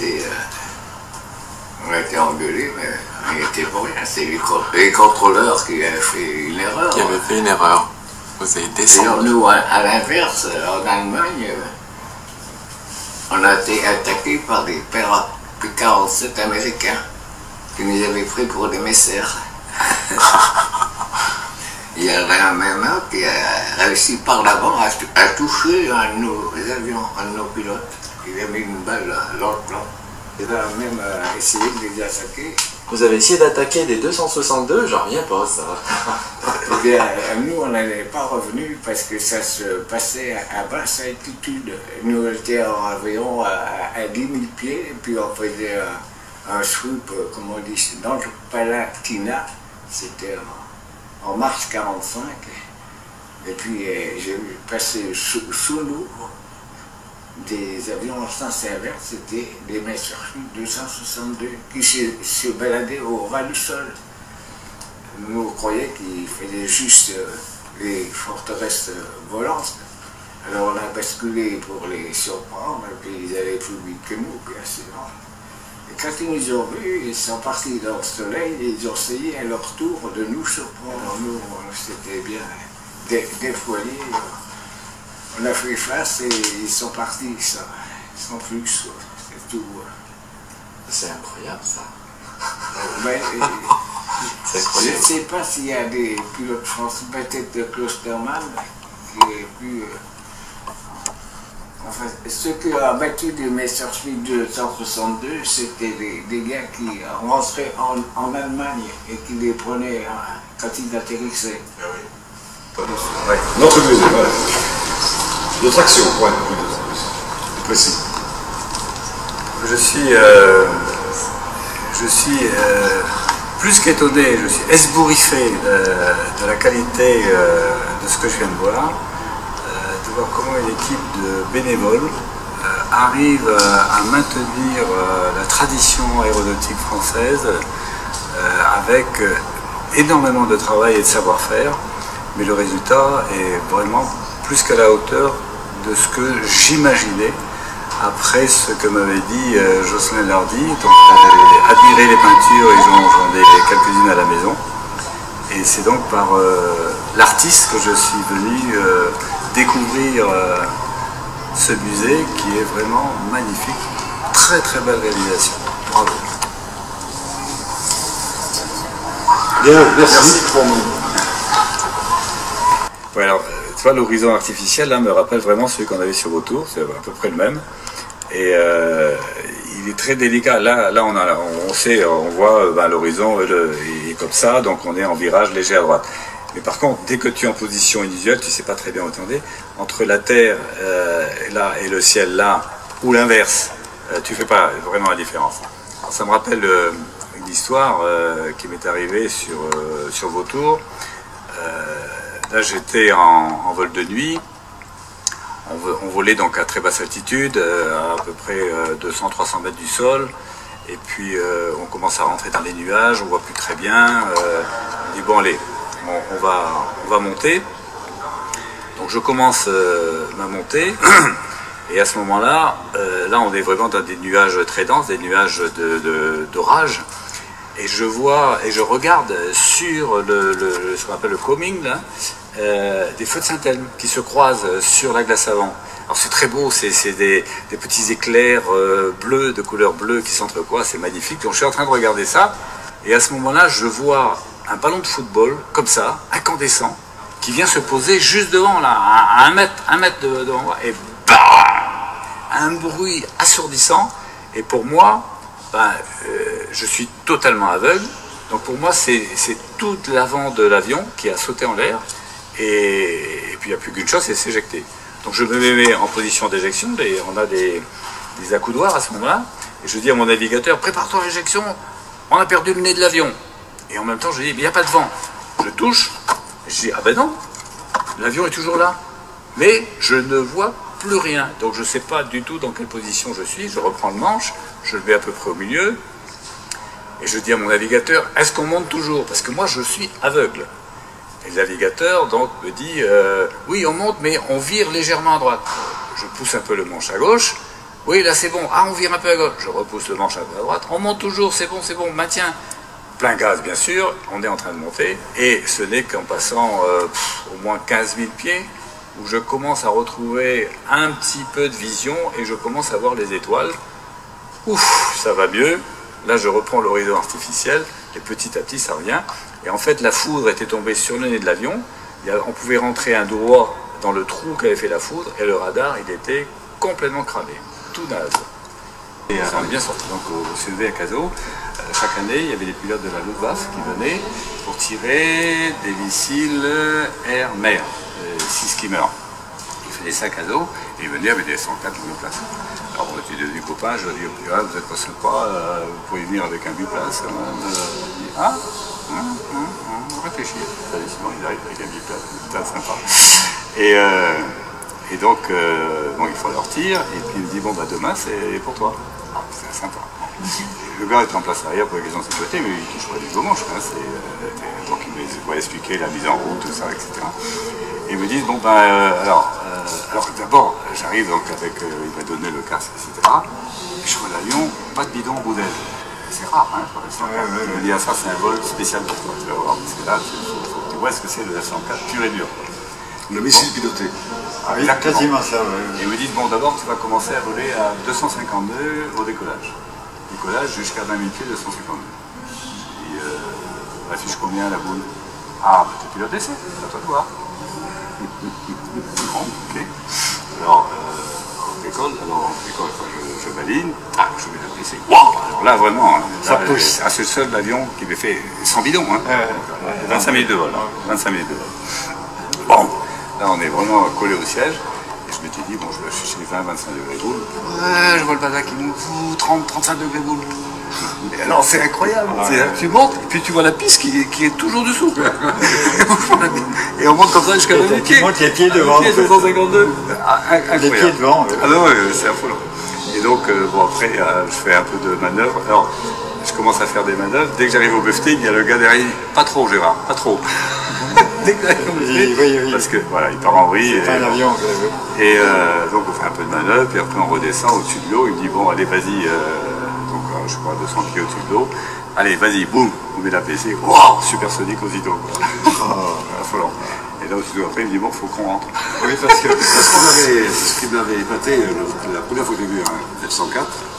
on a été engueulés, mais il n'était pas rien. C'est les contrôleurs qui avaient fait une erreur. Qui avaient fait une erreur. Vous avez descendu. Alors nous, à l'inverse, en Allemagne, on a été attaqués par des P-47 américains qui nous avaient pris pour des messerres. Il y en a même un qui a réussi par l'avant à toucher un de nos avions, un de nos pilotes. Il a mis une balle dans le plan. Il a même essayé de les attaquer. Vous avez essayé d'attaquer des 262, j'en reviens pas ça. Eh bien, nous, on n'allait pas revenus parce que ça se passait à basse altitude. Nous étions environ à 10 000 pieds, et puis on faisait un sweep, comme on dit, dans le Palatinat. C'était en mars 1945. Et puis j'ai vu passer sous nous des avions en sens inverse, c'était des Messerschmitt 262 qui se baladaient au ras du sol. Nous croyions qu'ils faisaient juste les forteresses volantes. Alors on a basculé pour les surprendre, et puis ils allaient plus vite que nous, bien sûr. Et quand ils nous ont vus, ils sont partis dans le soleil et ils ont essayé à leur tour de nous surprendre. Nous, c'était bien défoilés. On a fait face et ils sont partis, ça, sans plus, c'est tout. C'est incroyable ça. Ben, C'est je incroyable. ne sais pas s'il y a des pilotes français, peut-être de Klosterman, qui est plus... enfin, ceux qui ont abattu des Messerschmitt 262, c'était des gars qui rentraient en Allemagne et qui les prenaient quand ils atterrissaient. Ah oui. Ouais. Notre musée, voilà. Notre action, pour être plus précis. Je suis plus qu'étonné, je suis esbouriffé de la qualité de ce que je viens de voir comment une équipe de bénévoles arrive à maintenir la tradition aéronautique française avec énormément de travail et de savoir-faire, mais le résultat est vraiment plus qu'à la hauteur de ce que j'imaginais après ce que m'avait dit Jocelyn Lardy, dont j'avais admiré les peintures et j'en ai quelques-unes à la maison. Et c'est donc par l'artiste que je suis venu découvrir ce musée qui est vraiment magnifique. très très belle réalisation. Bravo. Bien, merci. Pour nous. Ouais, alors, tu vois, l'horizon artificiel là me rappelle vraiment celui qu'on avait sur Vautour, c'est à peu près le même. Et il est très délicat. Là on sait, on voit l'horizon est comme ça, donc on est en virage léger à droite. Mais par contre, dès que tu es en position inusuelle, tu ne sais pas très bien où tu en es, entre la terre là et le ciel là, ou l'inverse, tu ne fais pas vraiment la différence. Alors, ça me rappelle une histoire qui m'est arrivée sur Vautour. Là, j'étais en vol de nuit. On volait donc à très basse altitude, à peu près 200-300 mètres du sol. Et puis on commence à rentrer dans les nuages, on ne voit plus très bien. On dit bon allez, on va monter. Donc je commence ma montée. Et à ce moment-là, là on est vraiment dans des nuages très denses, des nuages d'orage. Et je vois et je regarde sur ce qu'on appelle le combing là, des feux de Saint-Elme qui se croisent sur la glace avant. Alors c'est très beau, c'est des petits éclairs bleus, de couleur bleue qui s'entrecroisent, c'est magnifique. Donc je suis en train de regarder ça, et à ce moment-là, je vois un ballon de football, comme ça, incandescent, qui vient se poser juste devant, là, à un mètre devant moi, et bam, un bruit assourdissant. Et pour moi, je suis totalement aveugle, donc pour moi c'est tout l'avant de l'avion qui a sauté en l'air, et puis il n'y a plus qu'une chose, c'est s'éjecter. Donc je me mets en position d'éjection, on a des accoudoirs à ce moment-là, et je dis à mon navigateur, prépare-toi à l'éjection, on a perdu le nez de l'avion. Et en même temps je dis, mais il n'y a pas de vent. Je touche, je dis, ah ben non, l'avion est toujours là, mais je ne vois plus rien, donc je ne sais pas du tout dans quelle position je suis. Je reprends le manche, je le mets à peu près au milieu, et je dis à mon navigateur, est-ce qu'on monte toujours? Parce que moi je suis aveugle. Et le navigateur donc me dit, oui on monte, mais on vire légèrement à droite. Je pousse un peu le manche à gauche, oui là c'est bon, ah on vire un peu à gauche, je repousse le manche un peu à droite, on monte toujours, c'est bon, maintien. Plein gaz bien sûr, on est en train de monter, et ce n'est qu'en passant au moins 15 000 pieds, où je commence à retrouver un petit peu de vision, et je commence à voir les étoiles. Ouf, ça va mieux. Là, je reprends l'horizon artificiel, et petit à petit, ça revient. Et en fait, la foudre était tombée sur le nez de l'avion. On pouvait rentrer un doigt dans le trou qu'avait fait la foudre, et le radar, il était complètement cramé. Tout naze. Et on est bien sorti donc au CEV à Cazaux. Chaque année, il y avait des pilotes de la Luftwaffe qui venaient pour tirer des missiles air-mer, 6 skimmers. Ils faisaient ça à Cazaux, et ils venaient avec des 104 monoplaces. Alors on était devenus copains, je leur ai dit, vous êtes pas sympa, vous pouvez venir avec un biplace. On réfléchit. Sinon ils arrivent avec un biplace, c'est sympa. Et donc, il faut leur tir, et puis il me dit, bon bah demain c'est pour toi. C'est sympa. Le gars est en place arrière pour les questions de sécurité, mais il touche pas du tout manche. Donc il va expliquer la mise en route, tout ça, etc. Et ils me disent, bon ben alors d'abord j'arrive donc avec, il m'a donné le casque, etc. Et je vois l'avion, pas de bidon au bout d'aile. C'est rare, hein, je me dis, ah ça c'est un vol spécial pour toi, tu vas voir, parce que là, tu vois ce que c'est le F-104 pur et dur. Le missile piloté. Ah, oui, quasiment ça, Et ils me disent, bon d'abord tu vas commencer à voler à 252 au décollage. Décollage jusqu'à 20 000 pieds, 252. Et affiche combien la boule? Ah, bah, tu pilotes d'essai, c'est à toi de voir. Bon, ok. Alors, on décolle, je baligne, je mets la PC. Wow, alors là, vraiment, ça pousse. C'est le seul avion qui m'ait fait sans bidon, hein. 25 minutes de vol. 25 minutes de vol. Bon, là, on est vraiment collé au siège. Et je m'étais dit, bon, je suis chez 20-25 degrés boule. Ouais, je vois le bazar qui nous fout 30-35 degrés boule. Et alors, c'est incroyable. Tu montes, et puis tu vois la piste qui est toujours dessous. Et on monte comme ça jusqu'à 20 pieds. Tu montes les pieds devant. Les pieds 252. Incroyable. Les pieds devant. Ah non, c'est affolant. Et donc, bon, après, je fais un peu de manœuvre. Alors, je commence à faire des manœuvres. Dès que j'arrive au buffeting, il y a le gars derrière. Pas trop, Gérard, pas trop. Dès que j'arrive au buffeting, parce que voilà, il part en vrille. C'est pas un avion. Et donc, on fait un peu de manœuvre, puis après, on redescend au-dessus de l'eau. Il me dit, bon, allez, vas-y. Donc, je crois 200 pieds au-dessus de l'eau. Allez, vas-y, boum, on met la PC. Waouh, supersonique aussitôt. Affolant. Et là, aussitôt après, il me dit, bon, faut qu'on rentre. Oui, parce que ce qui m'avait épaté, la première fois que j'ai vu un F-104,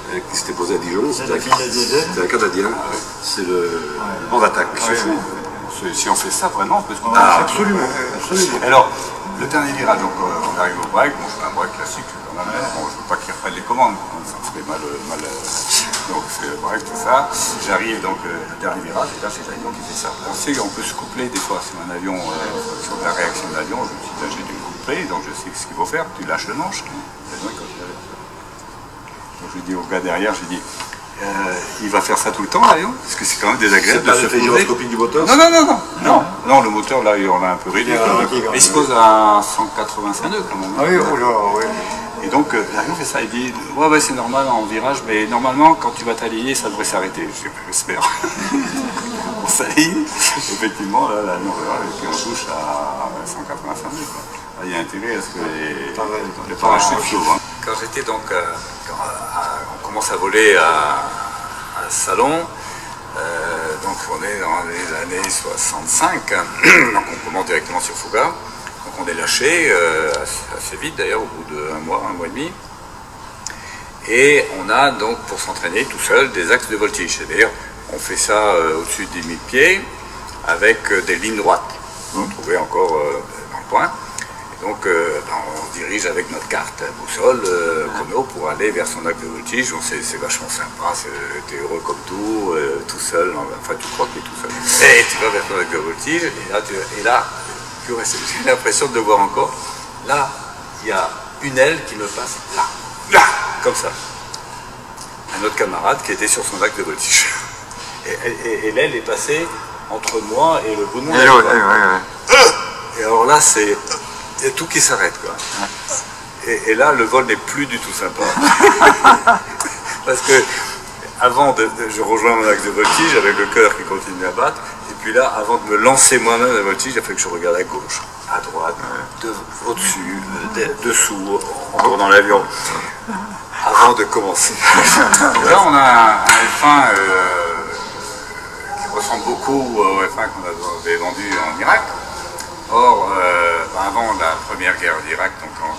qui s'était posé à Dijon. C'était un Canadien. C'est le bord d'attaque. Si on fait ça, vraiment, on peut se comprendre. Absolument. Alors, le dernier virage, donc on arrive au break. Bon, c'est un break classique, je suis dans la mer. Bon, je ne veux pas qu'il reprenne les commandes, ça me ferait mal. Donc, c'est le break, tout ça. J'arrive donc le dernier virage, et là, c'est l'avion qui fait ça. On sait qu'on peut se coupler des fois sur un avion, sur la réaction de l'avion. Je me suis dit, j'ai dû me coupler, donc je sais ce qu'il faut faire. Tu lâches le manche. L'avion, il continue avec ça. Donc, je dis au gars derrière, j'ai dit, il va faire ça tout le temps, l'avion, parce que c'est quand même désagréable de se poser. Gyroscopique du moteur? Non, le moteur là, on a un peu réduit. Il se pose à 185 nœuds quand même. Ah oui, oh là, oui. Et donc l'avion fait ça, il dit ouais c'est normal en virage, mais normalement quand tu vas t'aligner, ça devrait s'arrêter. J'espère. On s'aligne, effectivement, là, l'avion et puis on touche à 185 nœuds. Il y a intérêt à ce que les parachutes s'ouvrent. Quand j'étais donc, on commence à voler à Salon, donc on est dans les années 65, donc on commence directement sur Fouga, donc on est lâché assez vite d'ailleurs, au bout d'un mois et demi, et on a donc pour s'entraîner tout seul des axes de voltige, c'est-à-dire on fait ça au-dessus de 10 000 pieds avec des lignes droites, vous trouvez encore dans le coin. Donc on dirige avec notre carte boussole chrono pour aller vers son axe de voltige. C'est vachement sympa, t'es heureux comme tout seul, enfin tu crois que t'es tout seul. Et tu vas vers ton axe de voltige, et là j'ai l'impression de le voir encore. Là, il y a une aile qui me passe là, comme ça. Un autre camarade qui était sur son axe de voltige. Et l'aile est passée entre moi et le bout de mon aile. Et alors là, c'est... Il y a tout qui s'arrête, quoi. Et là, le vol n'est plus du tout sympa. Parce que avant je rejoins mon axe de voltige, j'avais le cœur qui continue à battre. Et puis là, avant de me lancer moi-même dans la voltige, il a fallu que je regarde à gauche, à droite, au-dessus, dessous, encore dans l'avion, avant de commencer. Là, on a un F1 qui ressemble beaucoup au F1 qu'on avait vendu en Irak. Or, avant la première guerre d'Irak, donc en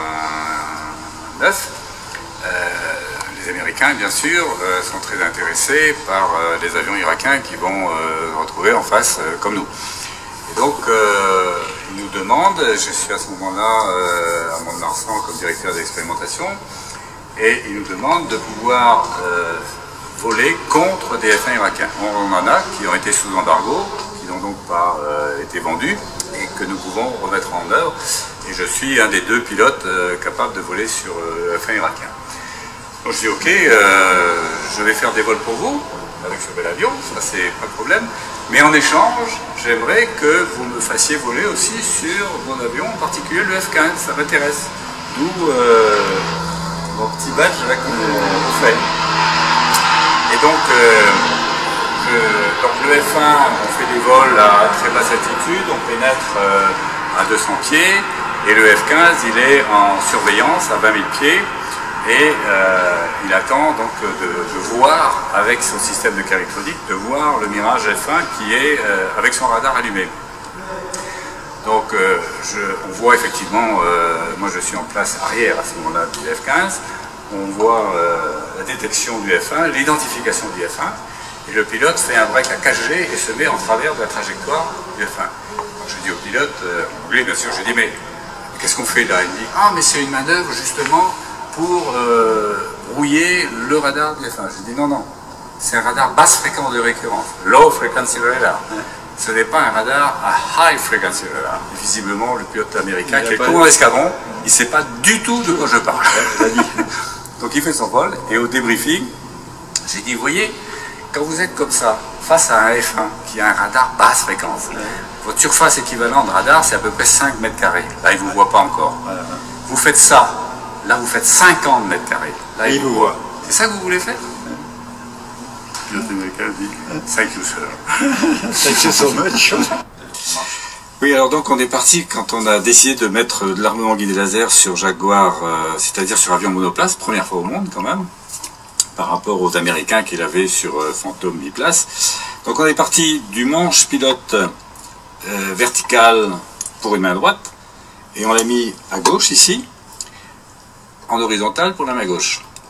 89, les Américains, bien sûr, sont très intéressés par les avions irakiens qui vont se retrouver en face comme nous. Et donc, ils nous demandent, je suis à ce moment-là à Mont-de-Marsan comme directeur d'expérimentation, et ils nous demandent de pouvoir voler contre des F1 irakiens. On en a qui ont été sous embargo, qui n'ont donc pas été vendus, et que nous pouvons remettre en œuvre. Et je suis un des 2 pilotes capables de voler sur le F1 irakien. Donc je dis ok, je vais faire des vols pour vous, avec ce bel avion, ça c'est pas de problème. Mais en échange, j'aimerais que vous me fassiez voler aussi sur mon avion, en particulier le F15, ça m'intéresse. D'où mon petit badge là qu'on fait. Et donc, le F1, on fait des vols à très basse altitude, on pénètre à 200 pieds, et le F15, il est en surveillance à 20 000 pieds, et il attend donc de voir, avec son système de car électronique, de voir le Mirage F1 qui est avec son radar allumé. Donc on voit effectivement, moi je suis en place arrière à ce moment-là du F15, on voit la détection du F1, l'identification du F1, et le pilote fait un break à 4G et se met en travers de la trajectoire du F1. Donc je dis au pilote, en anglais bien sûr, je dis mais qu'est-ce qu'on fait là? Il me dit ah mais c'est une manœuvre justement pour brouiller le radar du F1. Je dis non, c'est un radar basse fréquence de récurrence, low frequency radar. Ce n'est pas un radar à high frequency radar. Et visiblement le pilote américain qui est commandant l'escadron, il ne sait pas du tout de quoi je parle. Donc il fait son vol et au débriefing, j'ai dit vous voyez, quand vous êtes comme ça, face à un F1 qui a un radar basse fréquence, votre surface équivalente de radar, c'est à peu près 5 mètres carrés. Là, il ne vous voit pas encore. Vous faites ça, là, vous faites 50 mètres carrés. Là, il vous voit. C'est ça que vous voulez faire? Le pilote américain dit thank you, sir. Thank you so much. Oui, alors donc on est parti quand on a décidé de mettre de l'armement guidé laser sur Jaguar, c'est-à-dire sur avion monoplace, première fois au monde quand même, par rapport aux Américains qu'il avait sur Phantom biplace. Donc on est parti du manche pilote vertical pour une main droite, et on l'a mis à gauche ici, en horizontal pour la main gauche.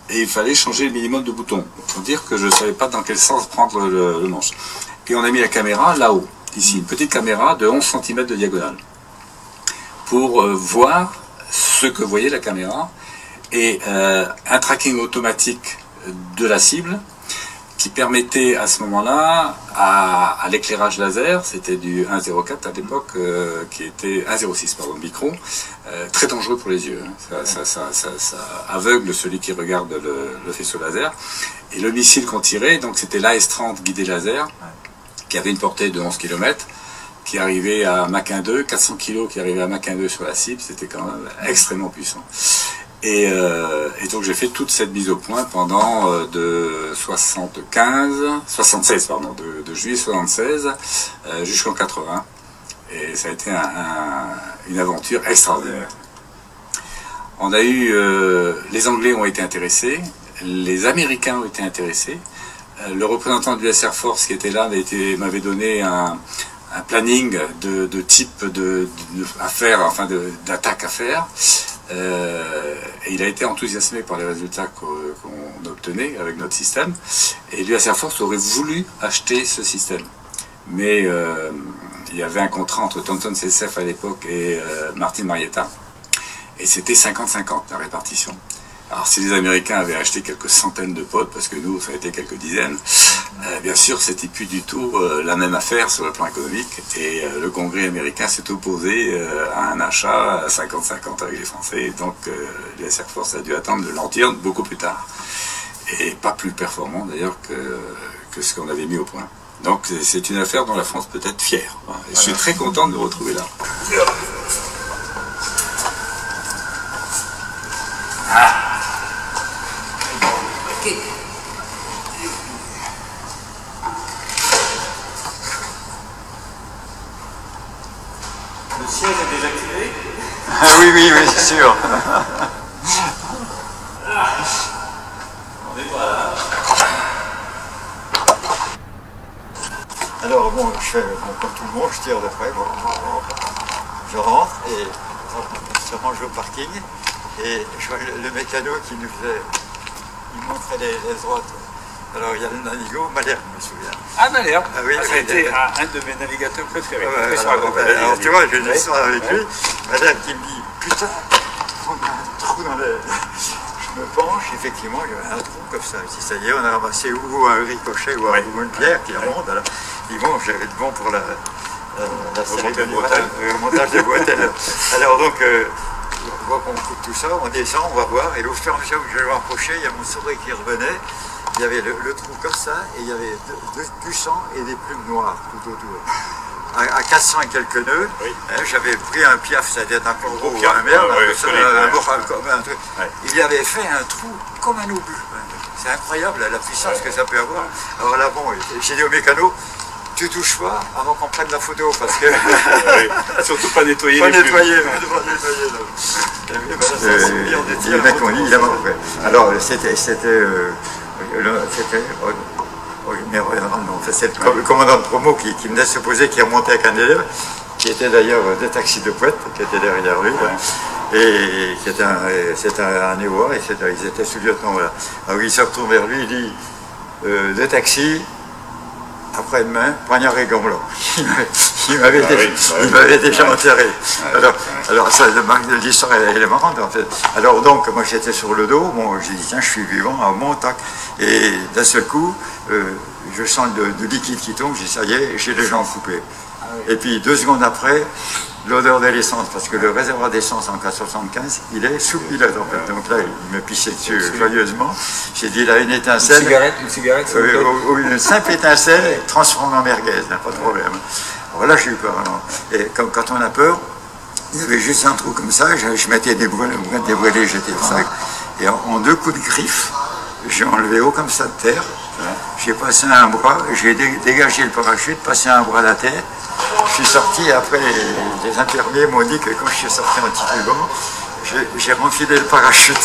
et il fallait changer le minimum de boutons. Pour dire que je ne savais pas dans quel sens prendre le manche. Et on a mis la caméra là-haut, ici, une petite caméra de 11 cm de diagonale, pour voir ce que voyait la caméra, et un tracking automatique de la cible, qui permettait à ce moment-là, à l'éclairage laser, c'était du 1.04 à l'époque, qui était 1.06 pardon, micro, très dangereux pour les yeux. Ça aveugle celui qui regarde le faisceau laser. Et le missile qu'on tirait, donc c'était l'AS-30 guidé laser, qui avait une portée de 11 km, qui arrivait à Mach 1.2, 400 kg qui arrivait à Mach 1.2 sur la cible, c'était quand même extrêmement puissant. Et donc j'ai fait toute cette mise au point pendant de 76 pardon, de juillet 76 jusqu'en 80. Et ça a été une aventure extraordinaire. On a eu, les Anglais ont été intéressés, les Américains ont été intéressés. Le représentant du US Air Force qui était là m'avait donné un planning de type à faire, enfin d'attaque à faire. Et il a été enthousiasmé par les résultats qu'on obtenait avec notre système, et l'US Air Force aurait voulu acheter ce système, mais il y avait un contrat entre Thomson CSF à l'époque et Martin Marietta, et c'était 50-50 la répartition. Alors si les Américains avaient acheté quelques centaines de pods, parce que nous ça a été quelques dizaines, bien sûr c'était plus du tout la même affaire sur le plan économique, et le Congrès américain s'est opposé à un achat à 50-50 avec les Français, et donc l'US Air Force a dû attendre de l'Antilles beaucoup plus tard, et pas plus performant d'ailleurs que ce qu'on avait mis au point. Donc c'est une affaire dont la France peut être fière, et je suis très content de me retrouver là. Le siège est désactivé? Oui, c'est sûr. On est pas là. Alors bon, je fais comme tout le monde, je tire de près. Bon, je rentre et on se range au parking, et je vois le mécano qui nous faisait, il montrait les droites. Alors il y a le Navigo, Malherbe, je me souviens. Ah, Malherbe, ah, oui, ça a été un de mes navigateurs préférés. Alors tu vois, j'ai une histoire avec lui, Malherbe qui me dit, putain, on a un trou dans le... Je me penche, effectivement, il y avait un trou comme ça. Si ça y est, on a ramassé ou un ricochet ou une pierre qui remonte. Alors, ils vont, j'avais le bon pour la série de le montage des bretelles. Alors donc, on voit qu'on coupe tout ça, on descend, on va voir, et au fur et à mesure que je vais m'approcher, il y a mon soleil qui revenait. Il y avait le trou comme ça, et il y avait du sang et des plumes noires tout autour. À 400 et quelques nœuds, oui. J'avais pris un piaf, ça devait être un corbeau ou un merde, un truc. Ouais. Il avait fait un trou comme un obus. C'est incroyable la puissance que ça peut avoir. Alors là, bon, j'ai dit au mécano, tu touches pas avant qu'on prenne la photo, parce que... Surtout pas nettoyer pas les nettoyer, les mecs ont dit, il a pas fait. Alors, c'était le commandant de promo qui venait de se poser, qui remontait avec un élève, qui était d'ailleurs des taxis de Poète, qui était derrière lui, là, et qui était c'était un Néois, et ils étaient sous-lieutenants. Là. Alors il se retourne vers lui, il dit des taxis, après-demain, poignard et gants blancs. Il m'avait déjà enterré. Alors ça, l'histoire elle est marrante en fait. Alors donc, moi j'étais sur le dos, bon, j'ai dit tiens, je suis vivant, à mon tac. Et d'un seul coup, je sens de liquide qui tombe, j'ai dit ça y est, j'ai les jambes coupées. Et puis 2 secondes après, l'odeur de l'essence, parce que le réservoir d'essence en K75, il est sous pilote en fait. Donc là, il me pissait dessus joyeusement. J'ai dit là, une étincelle. Une cigarette une simple étincelle transformée en merguez, pas de problème. Alors là, j'ai eu peur. Alors. Et quand on a peur, il y avait juste un trou comme ça, je mettais des brûlés, j'étais le sac. Et en 2 coups de griffe, j'ai enlevé haut comme ça de terre. J'ai passé un bras, j'ai dégagé le parachute, passé un bras à la tête. Je suis sorti, et après les infirmiers m'ont dit que quand je suis sorti en titubant, j'ai renfilé le parachute.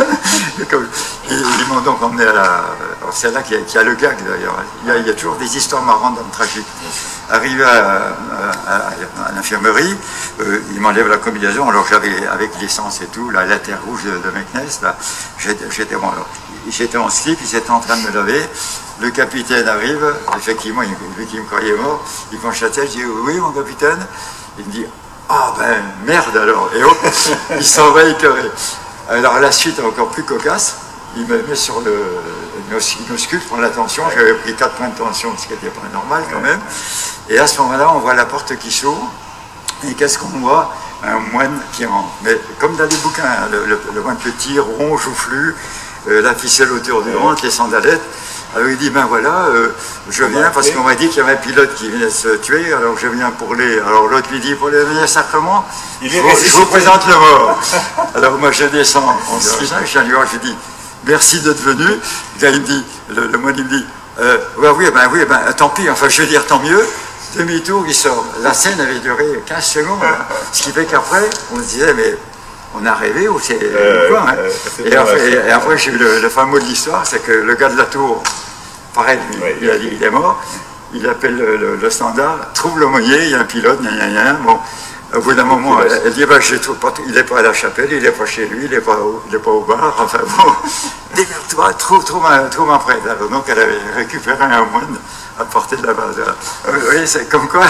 Ils m'ont donc emmené à la... C'est là qu'il y a le gag d'ailleurs. Il y a toujours des histoires marrantes dans le tragique. Arrivé à l'infirmerie, ils m'enlèvent la combinaison. Alors j'avais, avec l'essence et tout, la terre rouge de Meknès, j'étais en slip, ils étaient en train de me laver. Le capitaine arrive, effectivement, lui qui me croyait mort, il penche la tête, je dis oui mon capitaine. Il me dit ah ben merde alors, et hop, il s'en va écœuré. Alors la suite est encore plus cocasse, il me met sur une ausculte pour la tension, j'avais pris 4 points de tension, ce qui n'était pas normal quand même. Et à ce moment-là, on voit la porte qui s'ouvre, et qu'est-ce qu'on voit? Un moine qui rentre. Mais comme dans les bouquins, le moine petit, rond, joufflu, la ficelle autour du ventre, les sandalettes. Alors il dit, ben voilà, je viens parce qu'on m'a dit qu'il y avait un pilote qui venait se tuer, alors je viens pour les... Alors l'autre lui dit, pour les venir sacrement, je vous présente le mort. Alors moi je descends en ski, je viens lui voir, je dis, merci d'être venu. Là il me dit, le moine il me dit, oui, tant pis, enfin je veux dire tant mieux. Demi-tour, il sort. La scène avait duré 15 secondes, hein. Ce qui fait qu'après, on se disait, mais on a rêvé ou c'est quoi hein. Et après, j'ai eu le fameux de l'histoire, c'est que le gars de la tour, pareil, il est mort, il appelle le standard, trouve l'aumônier, il y a un pilote, bon. Au bout d'un moment, elle dit, il n'est pas à la chapelle, il n'est pas chez lui, il n'est pas au bar, enfin bon, démerde-toi, trouve un prêtre. Alors, donc elle avait récupéré un moine à portée de la base. Oui, c'est comme quoi,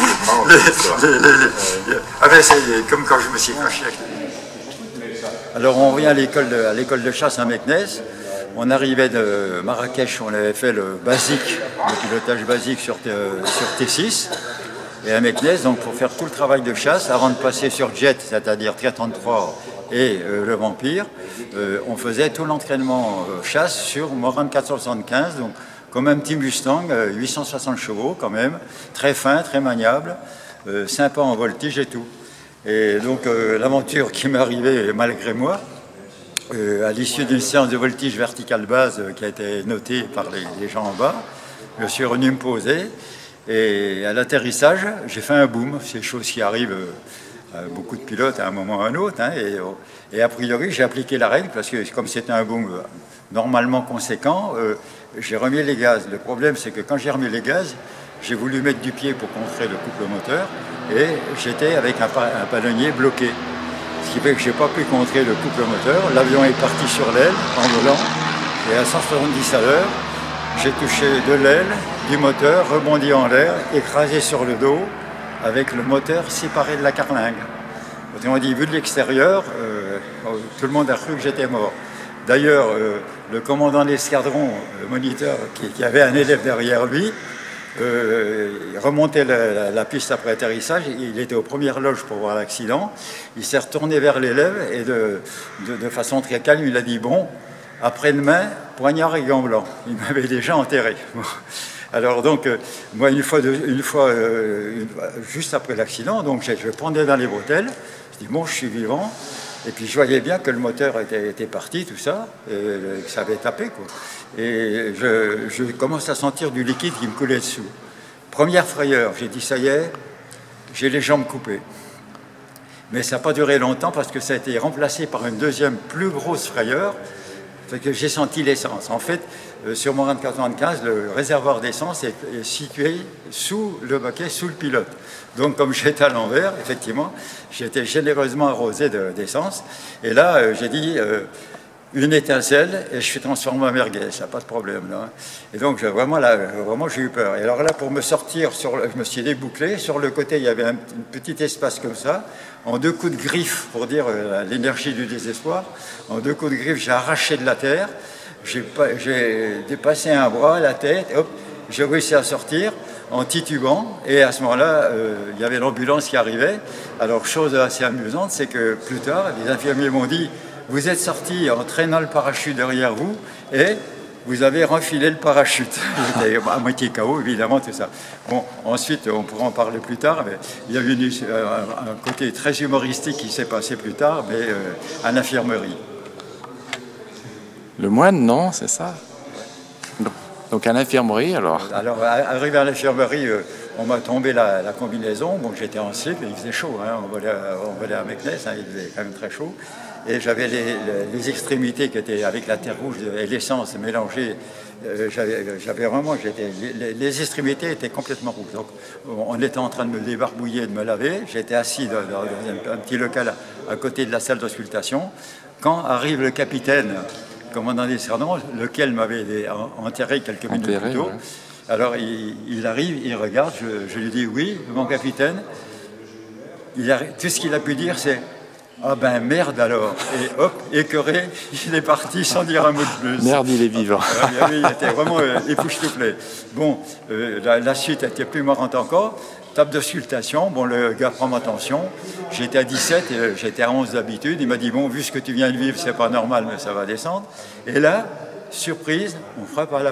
c'est comme quand je me suis caché. Alors on revient à l'école de chasse à Meknès. On arrivait de Marrakech, on avait fait le basique, le pilotage basique sur T6. Et à Meknès, donc pour faire tout le travail de chasse, avant de passer sur Jet, c'est-à-dire T-33 et le Vampire, on faisait tout l'entraînement chasse sur Morane 475, donc comme un petit Mustang, 860 chevaux quand même, très fin, très maniable, sympa en voltige et tout. Et donc l'aventure qui m'est arrivée malgré moi, à l'issue d'une séance de voltige verticale base qui a été notée par les gens en bas, je suis revenu me poser. Et à l'atterrissage, j'ai fait un boom. C'est chose qui arrive à beaucoup de pilotes à un moment ou à un autre. Hein, et a priori, j'ai appliqué la règle parce que comme c'était un boom normalement conséquent, j'ai remis les gaz. Le problème, c'est que quand j'ai remis les gaz, j'ai voulu mettre du pied pour contrer le couple moteur et j'étais avec un palonnier bloqué. Ce qui fait que je n'ai pas pu contrer le couple moteur. L'avion est parti sur l'aile en volant et à 170 à l'heure, j'ai touché de l'aile, du moteur, rebondi en l'air, écrasé sur le dos, avec le moteur séparé de la carlingue. Autrement dit, vu de l'extérieur, tout le monde a cru que j'étais mort. D'ailleurs, le commandant de l'escadron, le moniteur, qui avait un élève derrière lui, il remontait la piste après atterrissage, il était aux premières loges pour voir l'accident, il s'est retourné vers l'élève et de façon très calme, il a dit « Bon, après-demain, poignard et gants blancs ». Il m'avait déjà enterré. Alors donc, moi, une fois, juste après l'accident, donc je pendais dans les bretelles, je dis « Bon, je suis vivant ». Et puis je voyais bien que le moteur était parti, tout ça, et que ça avait tapé, quoi. Et je commence à sentir du liquide qui me coulait dessous. Première frayeur, j'ai dit ça y est, j'ai les jambes coupées. Mais ça n'a pas duré longtemps parce que ça a été remplacé par une deuxième plus grosse frayeur, fait que j'ai senti l'essence. En fait, sur Morane 475, le réservoir d'essence est situé sous le baquet, sous le pilote. Donc, comme j'étais à l'envers, effectivement, j'ai été généreusement arrosé d'essence. Et là, j'ai dit une étincelle et je suis transformé en merguez, ça n'a pas de problème. Là. Et donc, vraiment, j'ai eu peur. Et alors là, pour me sortir, je me suis débouclé. Sur le côté, il y avait un petit espace comme ça. En 2 coups de griffe, pour dire l'énergie du désespoir, en 2 coups de griffe, j'ai arraché de la terre. J'ai dépassé un bras, la tête, hop, j'ai réussi à sortir en titubant, et à ce moment-là, il y avait l'ambulance qui arrivait. Alors, chose assez amusante, c'est que plus tard, les infirmiers m'ont dit « Vous êtes sorti en traînant le parachute derrière vous, et vous avez renfilé le parachute. » J'étais à moitié KO, évidemment, tout ça. Bon, ensuite, on pourra en parler plus tard, mais il y a eu un côté très humoristique qui s'est passé plus tard, mais à l'infirmerie. Le moine, non, c'est ça? Non. Donc à l'infirmerie, alors? Alors, arrivé à l'infirmerie, on m'a tombé la combinaison. Bon, j'étais en slip, il faisait chaud, hein, on volait à Meknès, hein, il faisait quand même très chaud. Et j'avais les extrémités qui étaient avec la terre rouge et l'essence mélangée. J'avais vraiment, les extrémités étaient complètement rouges. Donc, on était en train de me débarbouiller, de me laver. J'étais assis dans un petit local à côté de la salle d'auscultation. Quand arrive le capitaine, commandant des Cernons, lequel m'avait enterré quelques minutes plus tôt. Ouais. Alors il arrive, il regarde, je lui dis oui, mon capitaine. Tout ce qu'il a pu dire, c'est ah ben merde alors. Et hop, écœuré, il est parti sans dire un mot de plus. Merde, il est vivant. Oui, il était vraiment époustouflé. Bon, la suite était plus marrante encore. Table d'auscultation, bon, le gars prend ma tension. J'étais à 17, j'étais à 11 d'habitude. Il m'a dit, bon, vu ce que tu viens de vivre, c'est pas normal, mais ça va descendre. Et là, surprise, on frappe à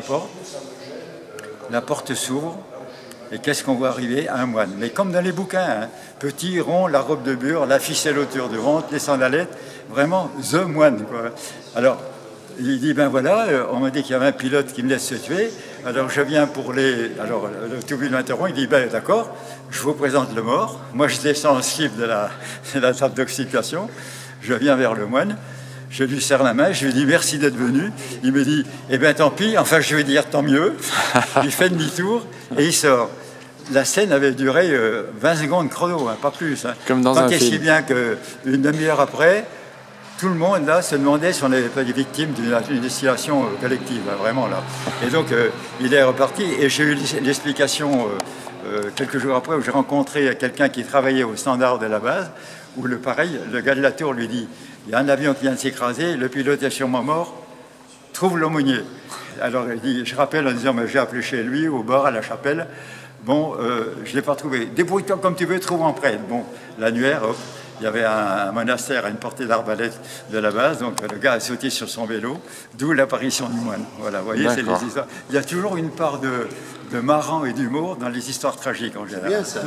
la porte s'ouvre, et qu'est-ce qu'on voit arriver? Un moine. Mais comme dans les bouquins, hein, petit, rond, la robe de bure, la ficelle autour du ventre, les sandalettes, vraiment, the moine, quoi. Alors, il dit, ben voilà, on m'a dit qu'il y avait un pilote qui me laisse se tuer, alors je viens pour les... Alors, le toubib m'interrompt, il dit, ben d'accord, je vous présente le mort. Moi, je descends en slip de la table d'oxycation, je viens vers le moine, je lui serre la main, je lui dis merci d'être venu. Il me dit, eh bien tant pis, enfin je vais dire tant mieux. Il fait demi-tour et il sort. La scène avait duré 20 secondes chrono, hein, pas plus. Hein. Comme dans un film. Si bien qu'une demi-heure après, tout le monde là se demandait si on n'avait pas des victimes d'une distillation collective, là, vraiment là. Et donc il est reparti et j'ai eu l'explication quelques jours après où j'ai rencontré quelqu'un qui travaillait au standard de la base, où le gars de la tour lui dit, il y a un avion qui vient de s'écraser, le pilote est sûrement mort, trouve l'aumônier. Alors il dit, je rappelle en disant, j'ai appelé chez lui, au bord, à la chapelle, bon, je ne l'ai pas trouvé, débrouille-toi comme tu veux, trouve un prêtre. Bon, l'annuaire, hop, il y avait un monastère à une portée d'arbalète de la base, donc le gars a sauté sur son vélo, d'où l'apparition du moine. Voilà, vous voyez, c'est les histoires. Il y a toujours une part de marrant et d'humour dans les histoires tragiques en général. Bien ça.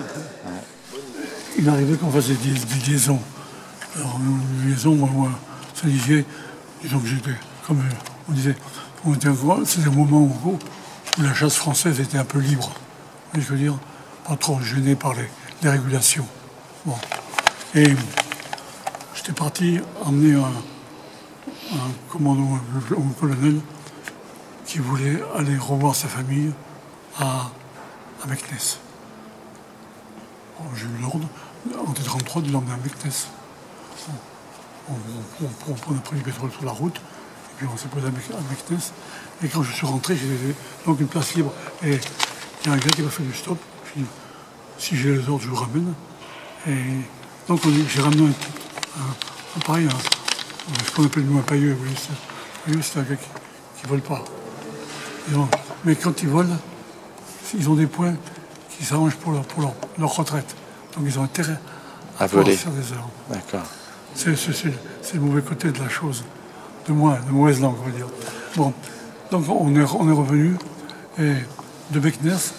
Il arrivait qu'on fasse des liaisons. Alors, une liaison, moi, ça disait, disons que j'étais, comme on disait, c'était un moment où la chasse française était un peu libre. Je veux dire, pas trop gêné par les régulations. Bon. Et j'étais parti emmener un commandant, un colonel, qui voulait aller revoir sa famille à Meknès. J'ai eu l'ordre, en T-33, de l'emmener à Meknès. On a pris du pétrole sur la route, et puis on s'est posé à Meknès. Et quand je suis rentré, j'avais donc une place libre. Et il y a un gars qui m'a fait du stop. Je dis, si j'ai les ordres, je vous ramène. Et donc j'ai ramené ce qu'on appelle nous un pailleux. Un pailleux, c'est un gars qui ne vole pas. Mais quand ils volent, ils ont des points qui s'arrangent pour leur retraite. Donc ils ont intérêt à voler. Faire des heures. D'accord. C'est le mauvais côté de la chose, de mauvaise langue, on va dire. Bon, donc on est revenu, et de Meknès,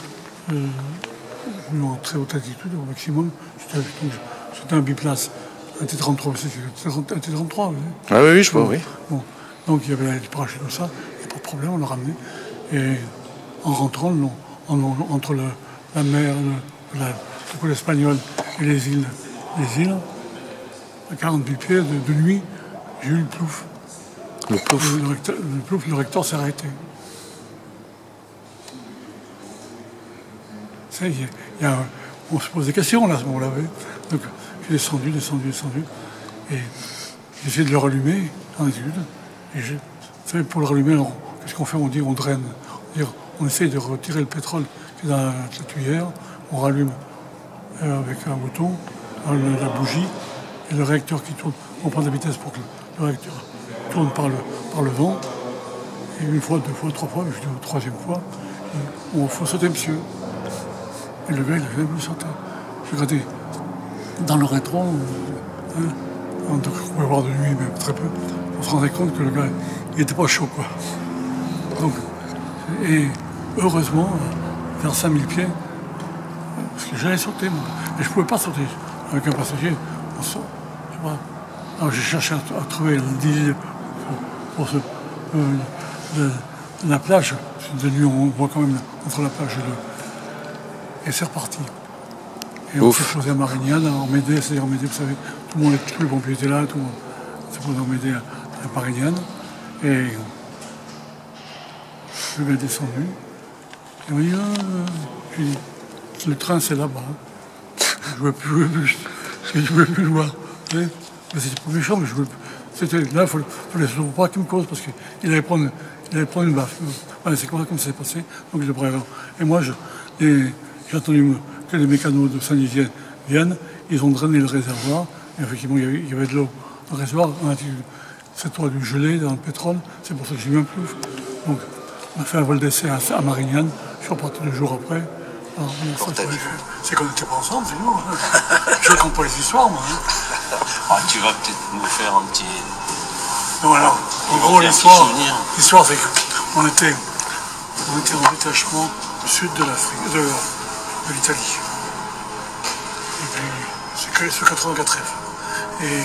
en très haute altitude, au maximum, c'était un biplace, un T-33, c'était un T-33, ah oui, je vois, oui. Bon, donc il y avait les parachutes, tout ça, il n'y a pas de problème, on l'a ramené, et en rentrant, entre la mer, le côte espagnole et les îles, à 40 000 pieds de nuit, j'ai eu le plouf. Le plouf. Le recteur s'est arrêté. On se pose des questions là à ce moment-là. Donc j'ai descendu. Et j'ai essayé de le rallumer en étude. Et pour le rallumer, qu'est-ce qu'on fait? On dit on draine. On essaye de retirer le pétrole qui est dans la tuyère. On rallume avec un bouton, la bougie. Et le réacteur qui tourne, on prend de la vitesse pour que le réacteur tourne par le vent. Et une fois, deux fois, trois fois, je dis la troisième fois, il faut sauter, monsieur. Et le gars, il a jamais voulu sauter. J'ai regardé dans le rétro, donc on pouvait voir de nuit, mais très peu. On se rendait compte que le gars, il n'était pas chaud, quoi. Donc, et heureusement, vers 5000 pieds, parce que j'allais sauter, mais je ne pouvais pas sauter avec un passager. Alors j'ai cherché à trouver le deal pour la plage, de nuit, on voit quand même entre la plage et c'est reparti. Et on s'est posé à Marignane, en Médée, c'est-à-dire en Médée, vous savez, tous les pompiers étaient là, tout le monde s'est posé en Médée à Marignane. Et je l'ai descendu. Et on dit, j'ai dit, le train c'est là-bas. Je ne pouvais plus le voir. Mais c'était pas méchant, mais je ne pouvais plus. C'était là, il fallait surtout pas qu'il me cause parce qu'il allait prendre une baffe. Voilà, c'est comme ça que ça s'est passé. Donc je préviens. Et moi, j'ai entendu que les mécanos de Saint-Dizier viennent, ils ont drainé le réservoir. Et effectivement, il y avait de l'eau dans le réservoir. On a dit, cette toile du gelé dans le pétrole, c'est pour ça que j'ai eu un plouf. Donc on a fait un vol d'essai à Marignane. Je suis reparti 2 jours après. C'est qu'on n'était pas ensemble, c'est nous. Je raconte pas les histoires, moi. Tu vas peut-être nous faire un petit... Non, alors, en gros, l'histoire, c'est qu'on était en détachement au sud de l'Italie. Et puis, c'est 84 F. Et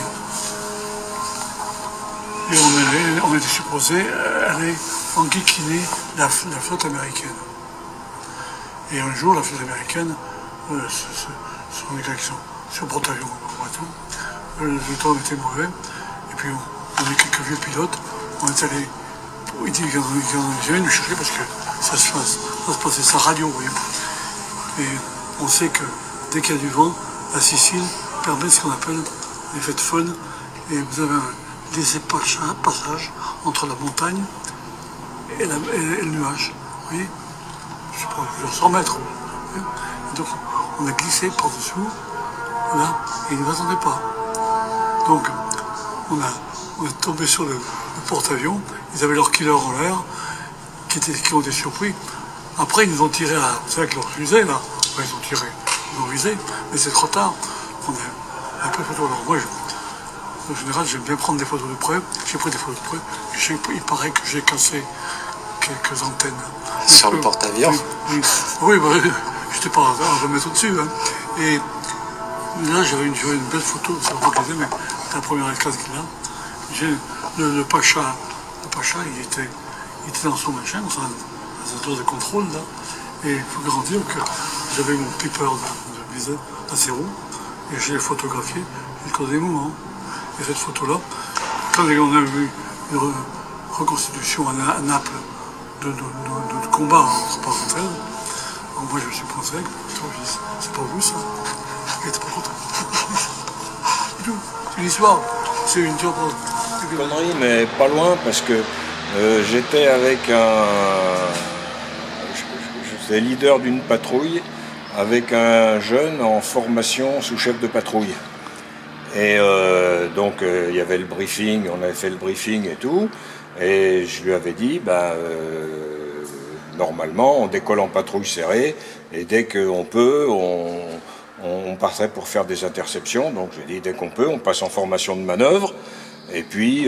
on était supposé aller enquiquiner la flotte américaine. Et un jour, la flotte américaine, ce sont des gars qui sont sur Bretagne, le temps était mauvais. Et puis, on est quelques vieux pilotes, on est allé, ils disent qu'ils viennent nous chercher parce que ça se passait sa radio, vous voyez. Et on sait que dès qu'il y a du vent, la Sicile permet ce qu'on appelle l'effet de fun. Et vous avez un laissez-passage entre la montagne et le nuage, vous voyez. Je sais pas, 100 mètres. Et donc, on a glissé par-dessous, là, et ils ne m'attendaient pas. Donc, on est tombé sur le porte-avions, ils avaient leur killer en l'air, qui ont été surpris. Après, ils nous ont tiré avec leur fusée, là. Ouais, ils ont visé, mais c'est trop tard. On a pris photo. Alors, moi, en général, j'aime bien prendre des photos de près. J'ai pris des photos de près. Il paraît que j'ai cassé quelques antennes. Sur le porte-avions? Oui, bah, je n'étais pas à remettre au-dessus. Hein. Et là, j'avais une belle photo, ça va pas que mais c'est la première esclave qu'il a. Le Pacha, il était dans son machin, dans sa tour de contrôle, là. Et il faut grand dire que j'avais mon clipper de visée à 0, et je l'ai photographié jusqu'au des moments. Et cette photo-là, quand on a vu une reconstitution à Naples, de combat entre parenthèses. Alors moi je me suis pensé, c'est pas vous ça. Il était pas content. C'est une histoire, c'est une connerie, mais pas loin parce que j'étais avec j'étais leader d'une patrouille avec un jeune en formation sous-chef de patrouille. Et donc il y avait le briefing, on avait fait le briefing et tout. Et je lui avais dit, normalement, on décolle en patrouille serrée, et dès qu'on peut, on passerait pour faire des interceptions. Donc j'ai dit, dès qu'on peut, on passe en formation de manœuvre, et puis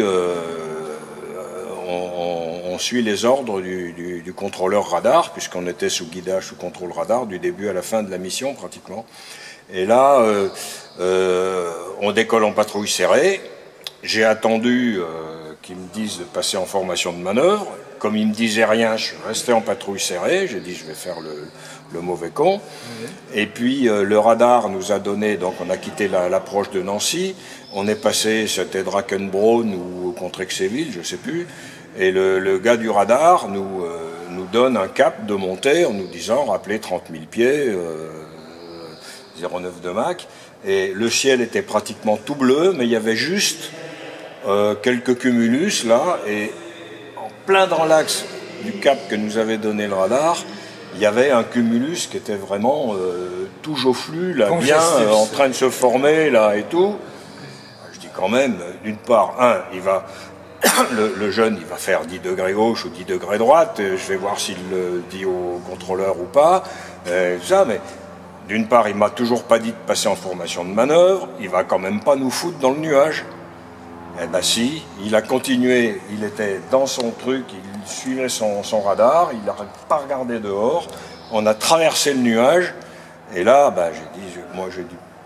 on suit les ordres du contrôleur radar, puisqu'on était sous guidage, sous contrôle radar, du début à la fin de la mission, pratiquement. Et là, on décolle en patrouille serrée. J'ai attendu... qu'ils me disent de passer en formation de manœuvre. Comme ils ne me disaient rien, je suis resté en patrouille serrée. J'ai dit, je vais faire le mauvais con. Et puis, le radar nous a donné, donc on a quitté l'approche de Nancy. On est passé, c'était Drakenbraun ou contre Exéville, je ne sais plus. Et le gars du radar nous donne un cap de montée en nous disant, rappelez 30 000 pieds, 0,9 de Mach. Et le ciel était pratiquement tout bleu, mais il y avait juste... quelques cumulus là, et en plein dans l'axe du cap que nous avait donné le radar, il y avait un cumulus qui était vraiment tout joflu, là, bien en train de se former là et tout. Je dis quand même, d'une part, il va le jeune, il va faire 10 degrés gauche ou 10 degrés droite, je vais voir s'il le dit au contrôleur ou pas, ça, mais d'une part, il m'a toujours pas dit de passer en formation de manœuvre, il va quand même pas nous foutre dans le nuage. Eh ben si, il a continué, il était dans son truc, il suivait son radar, il n'a pas regardé dehors, on a traversé le nuage, et là, j'ai dit,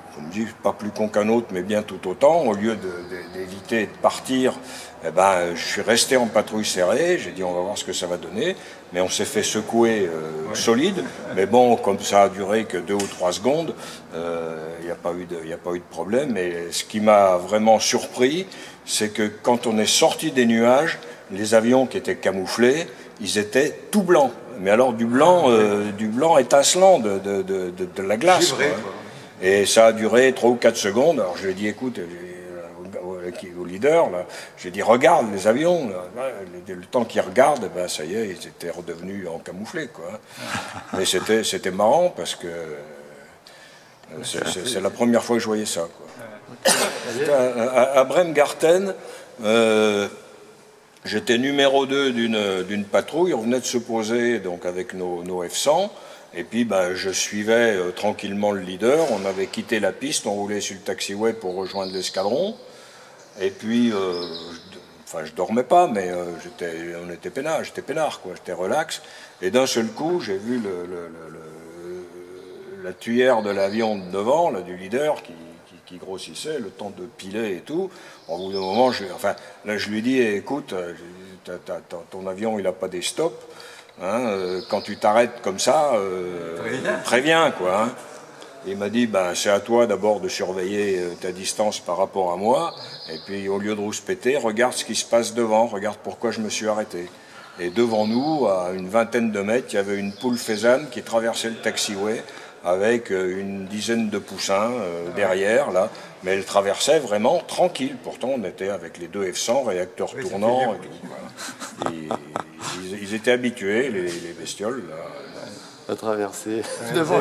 on me dit, pas plus con qu'un autre, mais bien tout autant. Au lieu d'éviter de partir, eh ben, je suis resté en patrouille serrée. J'ai dit, on va voir ce que ça va donner. Mais on s'est fait secouer solide. Mais bon, comme ça a duré que 2 ou 3 secondes, il n'y a pas eu de problème. Et ce qui m'a vraiment surpris, c'est que quand on est sorti des nuages, les avions qui étaient camouflés, ils étaient tout blancs. Mais alors du blanc étincelant de la glace. Givré, quoi. Et ça a duré 3 ou 4 secondes. Alors je lui ai dit, écoute, au leader, là, j'ai dit, regarde les avions. Là. Le temps qu'ils regardent, ben, ça y est, ils étaient redevenus en camouflé, quoi. Mais c'était marrant parce que c'est la première fois que je voyais ça, quoi. À Bremgarten, j'étais numéro 2 d'une patrouille. On venait de se poser donc, avec nos F-100. Et puis je suivais tranquillement le leader. On avait quitté la piste, on roulait sur le taxiway pour rejoindre l'escadron. Et puis, je dormais pas, mais on était peinard, j'étais peinard, quoi, j'étais relax. Et d'un seul coup, j'ai vu la tuyère de l'avion de devant, là, du leader, qui grossissait, le temps de piler et tout. Au bout d'un moment, je lui dis, écoute, ton avion, il n'a pas des stops. Hein, quand tu t'arrêtes comme ça, préviens, quoi. Hein. Il m'a dit, c'est à toi d'abord de surveiller ta distance par rapport à moi, et puis au lieu de rouspéter, regarde ce qui se passe devant, regarde pourquoi je me suis arrêté. Et devant nous, à une vingtaine de mètres, il y avait une poule faisane qui traversait le taxiway avec une dizaine de poussins derrière, là. Mais elle traversait vraiment tranquille. Pourtant, on était avec les 2 F-100, réacteurs tournants. Ils étaient habitués, les bestioles. Là. À traverser devant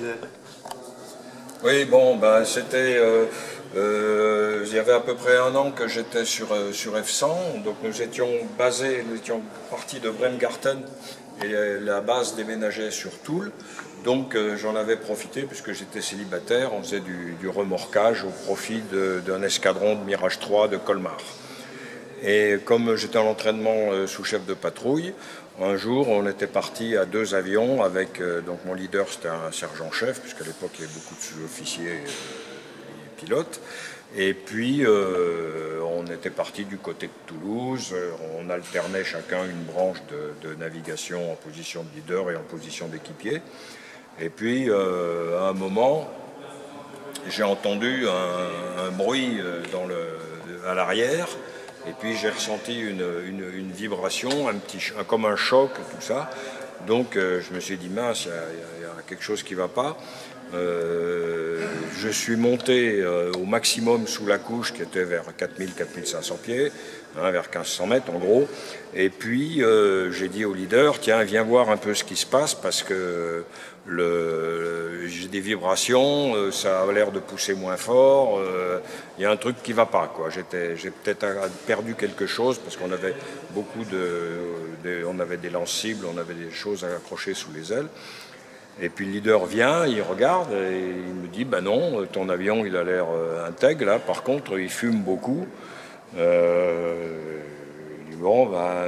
Oui, bon, c'était... il y avait à peu près 1 an que j'étais sur F-100. Donc nous étions partis de Bremgarten et la base déménageait sur Toul. Donc j'en avais profité, puisque j'étais célibataire, on faisait du remorquage au profit d'un escadron de Mirage 3 de Colmar. Et comme j'étais en entraînement sous-chef de patrouille, un jour on était parti à 2 avions avec, donc mon leader c'était un sergent-chef, puisqu'à l'époque il y avait beaucoup de sous-officiers et pilotes. Et puis on était parti du côté de Toulouse, on alternait chacun une branche de navigation en position de leader et en position d'équipier. Et puis, à un moment, j'ai entendu un bruit à l'arrière, et puis j'ai ressenti une vibration, comme un choc, tout ça. Donc, je me suis dit, mince, il y a quelque chose qui ne va pas. Je suis monté au maximum sous la couche, qui était vers 4000-4500 pieds, vers 1500 mètres en gros. Et puis, j'ai dit au leader, tiens, viens voir un peu ce qui se passe, parce que j'ai des vibrations, ça a l'air de pousser moins fort, il y a un truc qui ne va pas, quoi. J'ai peut-être perdu quelque chose, parce qu'on avait on avait des lance-cibles, on avait des choses à accrocher sous les ailes. Et puis le leader vient, il regarde, et il me dit, non, ton avion il a l'air intègre, là, par contre il fume beaucoup. Il dit, bon,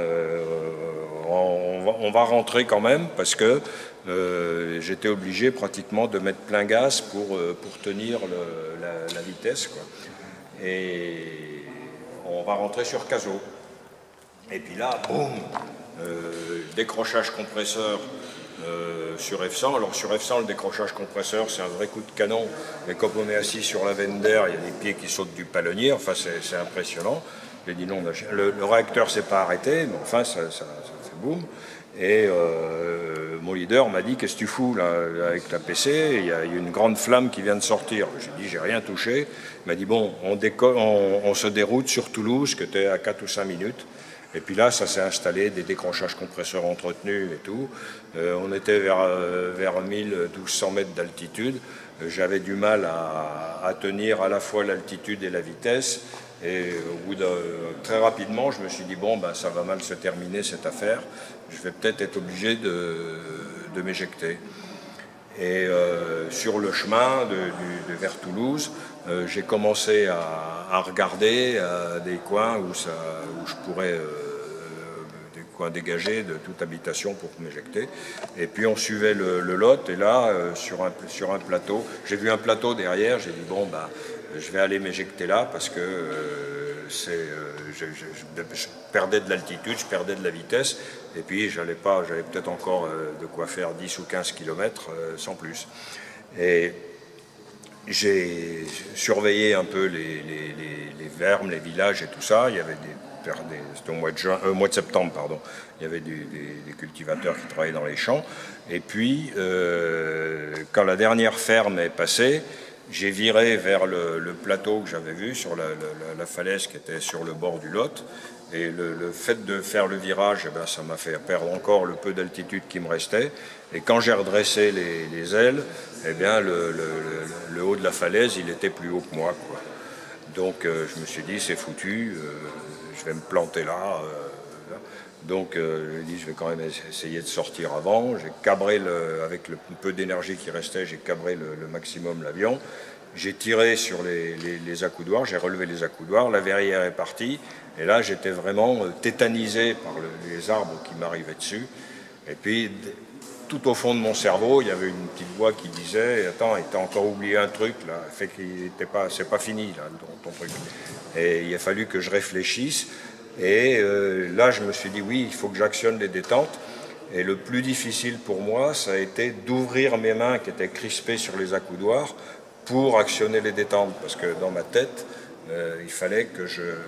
on va rentrer quand même, parce que j'étais obligé pratiquement de mettre plein gaz pour tenir la vitesse, quoi. Et on va rentrer sur Cazaux. Et puis là, boum, décrochage compresseur sur F-100. Alors sur F-100, le décrochage compresseur, c'est un vrai coup de canon, mais comme on est assis sur la veine d'air, il y a des pieds qui sautent du palonnier, enfin c'est impressionnant. J'ai dit non, le réacteur s'est pas arrêté, mais enfin ça fait boum. Et mon leader m'a dit, qu'est-ce que tu fous là avec ta PC? Il y a une grande flamme qui vient de sortir. J'ai dit, j'ai rien touché. Il m'a dit, bon, on se déroute sur Toulouse, qui était à 4 ou 5 minutes. Et puis là, ça s'est installé, des décrochages compresseurs entretenus et tout. On était vers 1200 mètres d'altitude. J'avais du mal à tenir à la fois l'altitude et la vitesse. Et au bout très rapidement, je me suis dit, bon, ça va mal se terminer cette affaire. Je vais peut-être être obligé de m'éjecter. Et sur le chemin vers Toulouse, j'ai commencé à regarder des coins où je pourrais coin dégagé de toute habitation pour m'éjecter. Et puis on suivait le Lot, et là, sur un plateau, j'ai vu un plateau derrière, j'ai dit bon, bah, je vais aller m'éjecter là parce que je perdais de l'altitude, je perdais de la vitesse, et puis j'avais peut-être encore de quoi faire 10 ou 15 km sans plus. Et j'ai surveillé un peu les fermes, les villages et tout ça. Il y avait c'était au mois de septembre, pardon. Il y avait des cultivateurs qui travaillaient dans les champs. Et puis, quand la dernière ferme est passée, j'ai viré vers le plateau que j'avais vu sur la falaise qui était sur le bord du Lot. Et le fait de faire le virage, eh ben, ça m'a fait perdre encore le peu d'altitude qui me restait. Et quand j'ai redressé les ailes, eh bien, le haut de la falaise, il était plus haut que moi, quoi. Donc je me suis dit, c'est foutu, je vais me planter là. Donc j'ai dit, je vais quand même essayer de sortir avant. J'ai cabré, avec le peu d'énergie qui restait, j'ai cabré le maximum l'avion. J'ai tiré sur les accoudoirs, j'ai relevé les accoudoirs, la verrière est partie. Et là, j'étais vraiment tétanisé par les arbres qui m'arrivaient dessus. Et puis, tout au fond de mon cerveau, il y avait une petite voix qui disait « Attends, t'as encore oublié un truc, là, fait qu'il c'est pas fini, là, ton truc. » Et il a fallu que je réfléchisse. Et là, je me suis dit « Oui, il faut que j'actionne les détentes. » Et le plus difficile pour moi, ça a été d'ouvrir mes mains qui étaient crispées sur les accoudoirs pour actionner les détentes. Parce que dans ma tête, il fallait que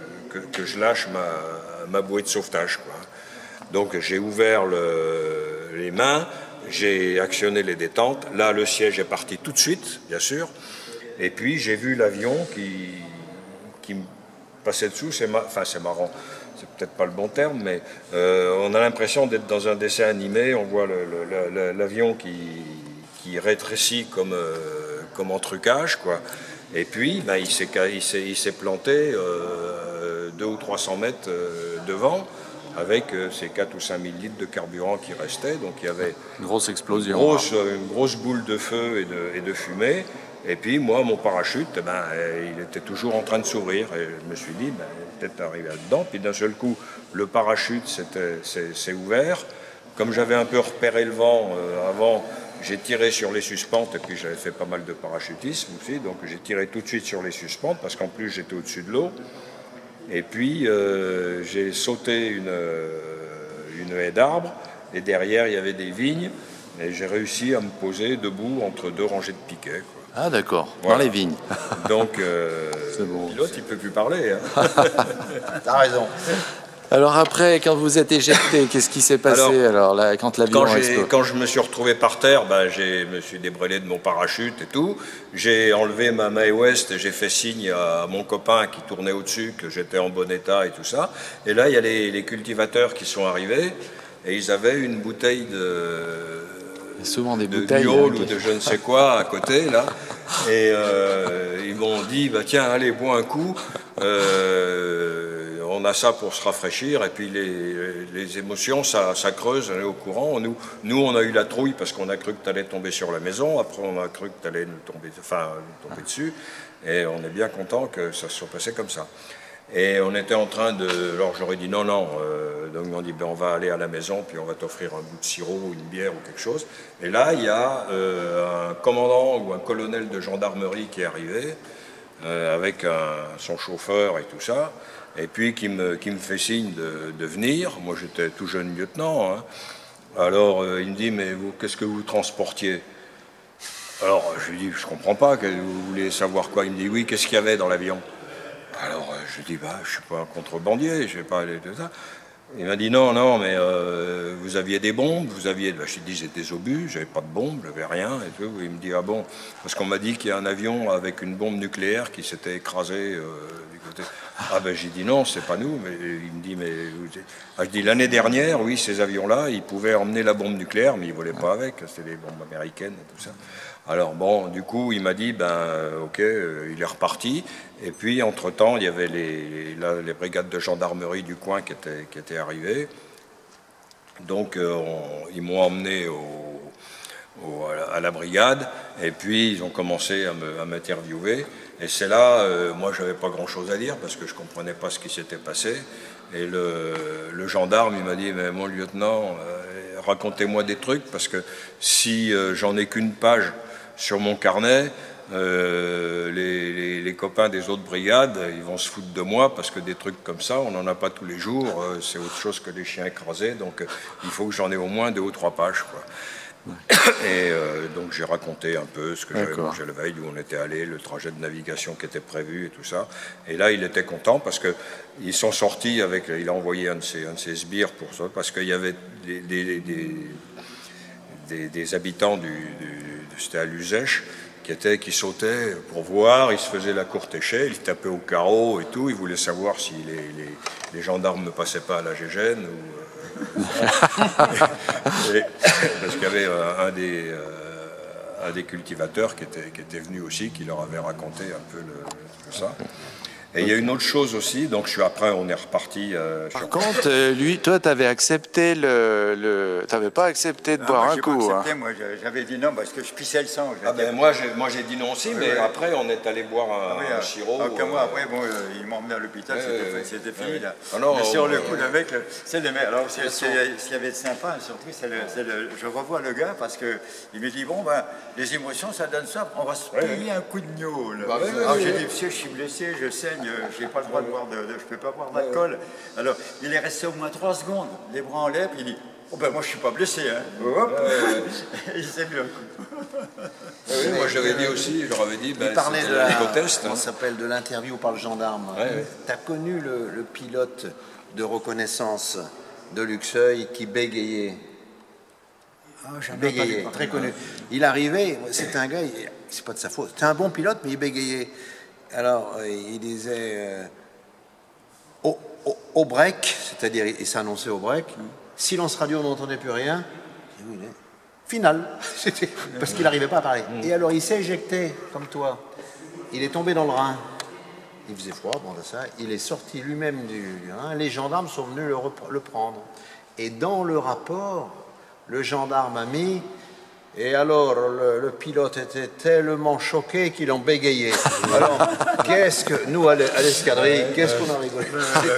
je lâche ma bouée de sauvetage, quoi. Donc j'ai ouvert les mains, j'ai actionné les détentes. Là, le siège est parti tout de suite, bien sûr. Et puis j'ai vu l'avion qui me passait dessous. C'est marrant, c'est peut-être pas le bon terme, mais on a l'impression d'être dans un dessin animé. On voit l'avion qui rétrécit comme en trucage, quoi. Et puis, ben, il s'est planté 200 ou 300 mètres devant, avec ces 4 ou 5 000 litres de carburant qui restaient. Donc il y avait une grosse explosion, une grosse boule de feu et de fumée. Et puis moi, mon parachute, ben, il était toujours en train de s'ouvrir. Et je me suis dit, ben, peut-être arriver là-dedans. Puis d'un seul coup, le parachute s'est ouvert. Comme j'avais un peu repéré le vent avant, j'ai tiré sur les suspentes, et puis j'avais fait pas mal de parachutisme aussi, donc j'ai tiré tout de suite sur les suspentes, parce qu'en plus j'étais au-dessus de l'eau. Et puis j'ai sauté une haie d'arbres, et derrière il y avait des vignes, et j'ai réussi à me poser debout entre 2 rangées de piquets, quoi. Ah d'accord, voilà. Dans les vignes. Donc bon, l'autre il ne peut plus parler, hein. T'as raison. Alors après, quand vous êtes éjecté, qu'est-ce qui s'est passé alors là, quand l'avion a explosé? Quand je me suis retrouvé par terre, ben, je me suis débrêlé de mon parachute et tout. J'ai enlevé ma Mae West et j'ai fait signe à mon copain qui tournait au-dessus que j'étais en bon état et tout ça. Et là, il y a les cultivateurs qui sont arrivés et ils avaient une bouteille souvent des de bouteilles Diol ou de je ne sais quoi à côté, là. Et ils m'ont dit, bah, tiens, allez, bois un coup. On a ça pour se rafraîchir, et puis les émotions, ça creuse, on est au courant. Nous, on a eu la trouille parce qu'on a cru que tu allais tomber sur la maison, après on a cru que tu allais nous tomber dessus, et on est bien content que ça se soit passé comme ça. Et on était en train de... Alors j'aurais dit non, donc ils m'ont dit, ben, on va aller à la maison, puis on va t'offrir un bout de sirop, ou une bière, ou quelque chose. Et là, il y a un commandant ou un colonel de gendarmerie qui est arrivé, avec son chauffeur et tout ça, et puis qui me fait signe de venir. Moi j'étais tout jeune lieutenant, hein. Alors il me dit, mais vous, qu'est-ce que vous transportiez? Alors je lui dis, je comprends pas, vous voulez savoir quoi? Il me dit, oui, qu'est-ce qu'il y avait dans l'avion? Alors je lui dis, bah, je suis pas un contrebandier, je vais pas aller de ça. Il m'a dit non, mais vous aviez des bombes, vous aviez... Ben, je lui ai dit, j'ai des obus, j'avais pas de bombes, j'avais rien et tout. Il me dit, ah bon, parce qu'on m'a dit qu'il y a un avion avec une bombe nucléaire qui s'était écrasé du côté... Ah ben j'ai dit non, c'est pas nous. Mais il me dit, mais... Ah, je dis, l'année dernière, oui, ces avions-là, ils pouvaient emmener la bombe nucléaire, mais ils volaient pas avec, c'était des bombes américaines et tout ça. Alors bon, du coup, il m'a dit, ben ok, il est reparti. Et puis, entre-temps, il y avait les brigades de gendarmerie du coin qui étaient arrivées. Donc, ils m'ont emmené à la brigade. Et puis, ils ont commencé à m'interviewer. Et c'est là, moi, je n'avais pas grand-chose à dire parce que je ne comprenais pas ce qui s'était passé. Et le gendarme, il m'a dit, mais mon lieutenant, racontez-moi des trucs, parce que si j'en ai qu'une page sur mon carnet, les copains des autres brigades, ils vont se foutre de moi, parce que des trucs comme ça, on n'en a pas tous les jours, c'est autre chose que des chiens écrasés, donc il faut que j'en ai au moins 2 ou 3 pages, quoi. Et donc j'ai raconté un peu ce que j'avais mangé la veille, où on était allé, le trajet de navigation qui était prévu et tout ça. Et là, il était content parce qu'ils sont sortis avec, il a envoyé un de ses sbires pour ça, parce qu'il y avait des habitants c'était à Luzèche, qui sautaient pour voir, ils se faisaient la courte échelle, ils tapaient au carreau et tout, ils voulaient savoir si les gendarmes ne passaient pas à la Gégène ou... parce qu'il y avait un des cultivateurs qui était venu aussi, qui leur avait raconté un peu tout ça. Et il y a une autre chose aussi, donc après on est reparti. Par contre, lui, toi, tu avais accepté tu n'avais pas accepté de boire un coup. Accepté, moi, j'avais dit non parce que je pissais le sang. Moi j'ai dit non aussi, mais après on est allé boire un sirop. Moi, après, bon, il m'a emmené à l'hôpital, c'était fini. Là. Mais sur le coup, le mec, c'est le mec. Alors, ce qu'il y avait de sympa, surtout, je revois le gars parce qu'il me dit bon, ben, les émotions, ça donne ça, on va se payer un coup de gnôle. Alors j'ai dit, monsieur, je suis blessé, je saigne. Je n'ai pas le droit de boire je peux pas boire d'alcool. Alors, il est resté au moins 3 secondes, les bras en l'air, puis il dit oh ben moi je suis pas blessé, hein. Il s'est bien. Moi j'avais dit aussi, je leur avais dit, il parlait de l'écotest. On s'appelle de l'interview par le gendarme. Tu as connu le pilote de reconnaissance de Luxeuil qui bégayait. Bégayait, très connu. Il arrivait, c'est un gars, c'est pas de sa faute, c'était un bon pilote, mais il bégayait. Alors, il disait au break, c'est-à-dire il s'annonçait au break, silence radio, on n'entendait plus rien, final, parce qu'il n'arrivait pas à parler. Et alors il s'est éjecté, comme toi, il est tombé dans le Rhin, il faisait froid, bon, ça, il est sorti lui-même du Rhin, les gendarmes sont venus le prendre. Et dans le rapport, le gendarme a mis... Et alors, le pilote était tellement choqué qu'il en bégayait. Alors, nous, à l'escadrille, qu'est-ce qu'on a rigolé.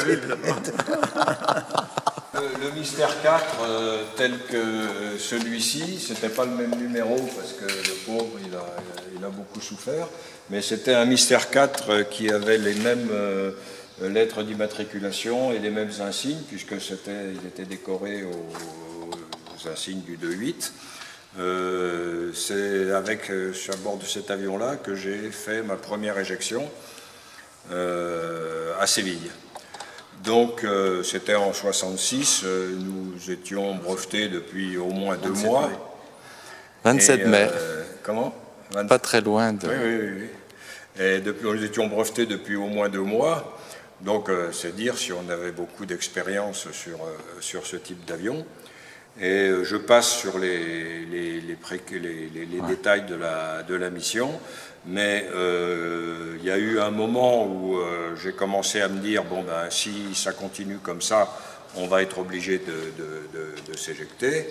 Le Mystère 4, tel que celui-ci, c'était pas le même numéro, parce que le pauvre, il a beaucoup souffert, mais c'était un Mystère 4 qui avait les mêmes lettres d'immatriculation et les mêmes insignes, puisque il était décoré aux insignes du 2-8. C'est à bord de cet avion-là que j'ai fait ma première éjection à Séville. Donc c'était en 66, nous étions brevetés depuis au moins 2 mois. 27 mai. Comment Pas très loin de... Oui. Et nous étions brevetés depuis au moins 2 mois. Donc c'est dire si on avait beaucoup d'expérience sur ce type d'avion. Et je passe sur les détails de la mission, mais il y a eu un moment où j'ai commencé à me dire, bon ben si ça continue comme ça, on va être obligé de s'éjecter.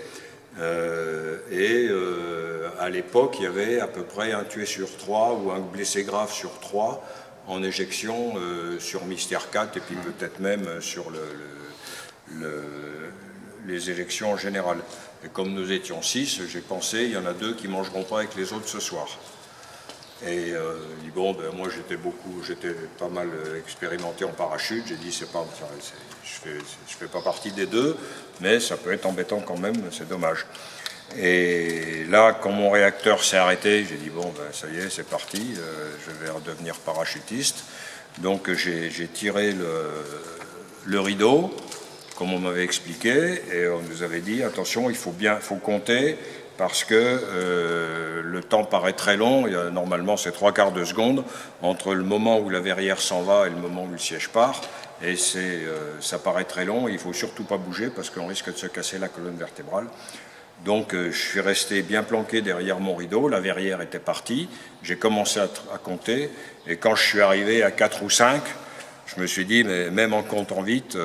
À l'époque, il y avait à peu près un tué sur 3 ou un blessé grave sur 3 en éjection sur Mystère 4 et puis peut-être même sur les élections en général. Et comme nous étions 6, j'ai pensé, il y en a 2 qui ne mangeront pas avec les autres ce soir. Et bon, ben, moi j'étais pas mal expérimenté en parachute, j'ai dit, je fais pas partie des 2, mais ça peut être embêtant quand même, c'est dommage. Et là, quand mon réacteur s'est arrêté, j'ai dit, bon, ben, ça y est, c'est parti, je vais redevenir parachutiste. Donc j'ai tiré le rideau, comme on m'avait expliqué, et on nous avait dit, attention, il faut compter, parce que le temps paraît très long, normalement c'est 3/4 de seconde, entre le moment où la verrière s'en va et le moment où le siège part, et ça paraît très long, et il ne faut surtout pas bouger, parce qu'on risque de se casser la colonne vertébrale. Donc je suis resté bien planqué derrière mon rideau, la verrière était partie, j'ai commencé à compter, et quand je suis arrivé à 4 ou 5, je me suis dit, mais même en comptant vite,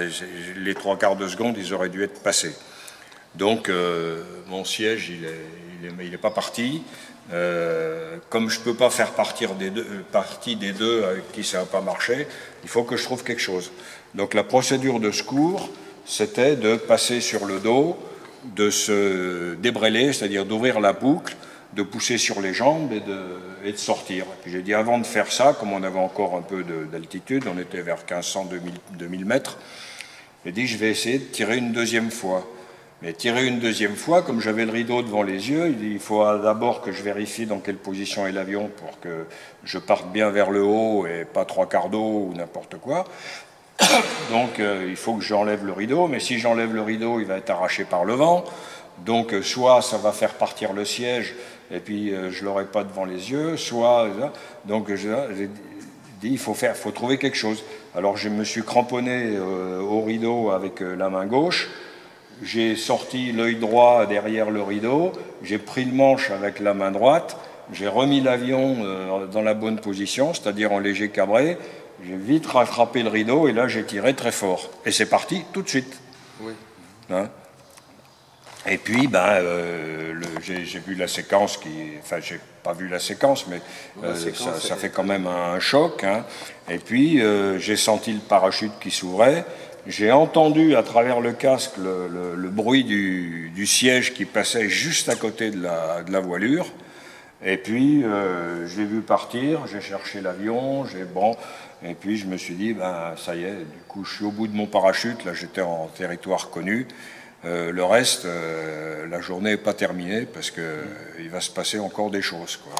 les 3/4 de seconde, ils auraient dû être passés. Donc mon siège, il n'est pas parti. Comme je ne peux pas faire partie des deux avec qui ça n'a pas marché, il faut que je trouve quelque chose. Donc la procédure de secours, c'était de passer sur le dos, de se débrêler, c'est-à-dire d'ouvrir la boucle, de pousser sur les jambes et de sortir. J'ai dit, avant de faire ça, comme on avait encore un peu d'altitude, on était vers 1500-2000 mètres, j'ai dit, je vais essayer de tirer une deuxième fois. Mais tirer une deuxième fois, comme j'avais le rideau devant les yeux, il faut d'abord que je vérifie dans quelle position est l'avion pour que je parte bien vers le haut et pas trois quarts d'eau ou n'importe quoi. Donc il faut que j'enlève le rideau, mais si j'enlève le rideau, il va être arraché par le vent. Donc soit ça va faire partir le siège et puis je l'aurai pas devant les yeux, soit... Donc j'ai dit, il faut trouver quelque chose. Alors je me suis cramponné au rideau avec la main gauche. J'ai sorti l'œil droit derrière le rideau, j'ai pris le manche avec la main droite, j'ai remis l'avion dans la bonne position, c'est-à-dire en léger cabré, j'ai vite rattrapé le rideau et là j'ai tiré très fort. Et c'est parti tout de suite. Oui. Hein? Et puis, j'ai vu la séquence enfin, j'ai pas vu la séquence, mais ça fait quand même un choc. Hein. Et puis, j'ai senti le parachute qui s'ouvrait. J'ai entendu à travers le casque le bruit du siège qui passait juste à côté de la voilure. Et puis, j'ai vu partir, j'ai cherché l'avion, et puis je me suis dit, ça y est, du coup, je suis au bout de mon parachute, là j'étais en territoire connu. Le reste, la journée n'est pas terminée parce qu'il va se passer encore des choses, quoi.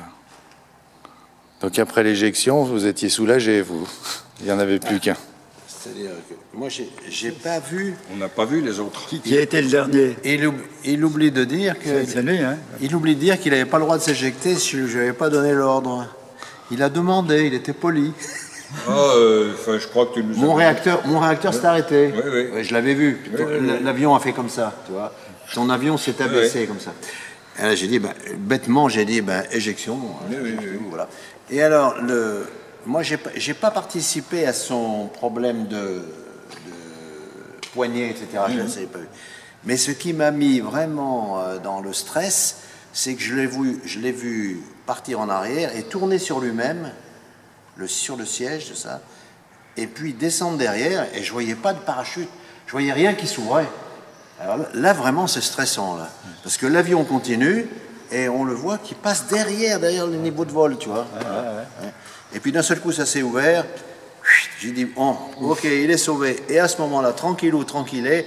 Donc après l'éjection, vous étiez soulagé, vous? Il n'y en avait plus qu'un. C'est-à-dire que moi, j'ai pas vu... On n'a pas vu les autres. Qui a été le dernier? Il oublie de dire que... C'est lui, hein? Il oublie de dire qu'il n'avait pas le droit de s'éjecter si je n'avais pas donné l'ordre. Il a demandé, il était poli. Je crois que tu nous Mon réacteur s'est arrêté. Oui. Ouais, je l'avais vu. L'avion a fait comme ça, tu vois. Ton avion s'est abaissé comme ça. Et là, j'ai dit, bêtement, éjection. Voilà. Et alors, moi, j'ai pas participé à son problème de poignet, etc. Je ne savais pas. Mais ce qui m'a mis vraiment dans le stress, c'est que je l'ai vu partir en arrière et tourner sur lui-même, sur le siège de ça, et puis descendre derrière, et je voyais pas de parachute, je voyais rien qui s'ouvrait. Alors là, vraiment, c'est stressant, là, parce que l'avion continue, et on le voit qui passe derrière le niveau de vol, tu vois. Ouais. Et puis d'un seul coup, ça s'est ouvert, j'ai dit, ok, il est sauvé, et à ce moment-là, tranquillou, tranquillé,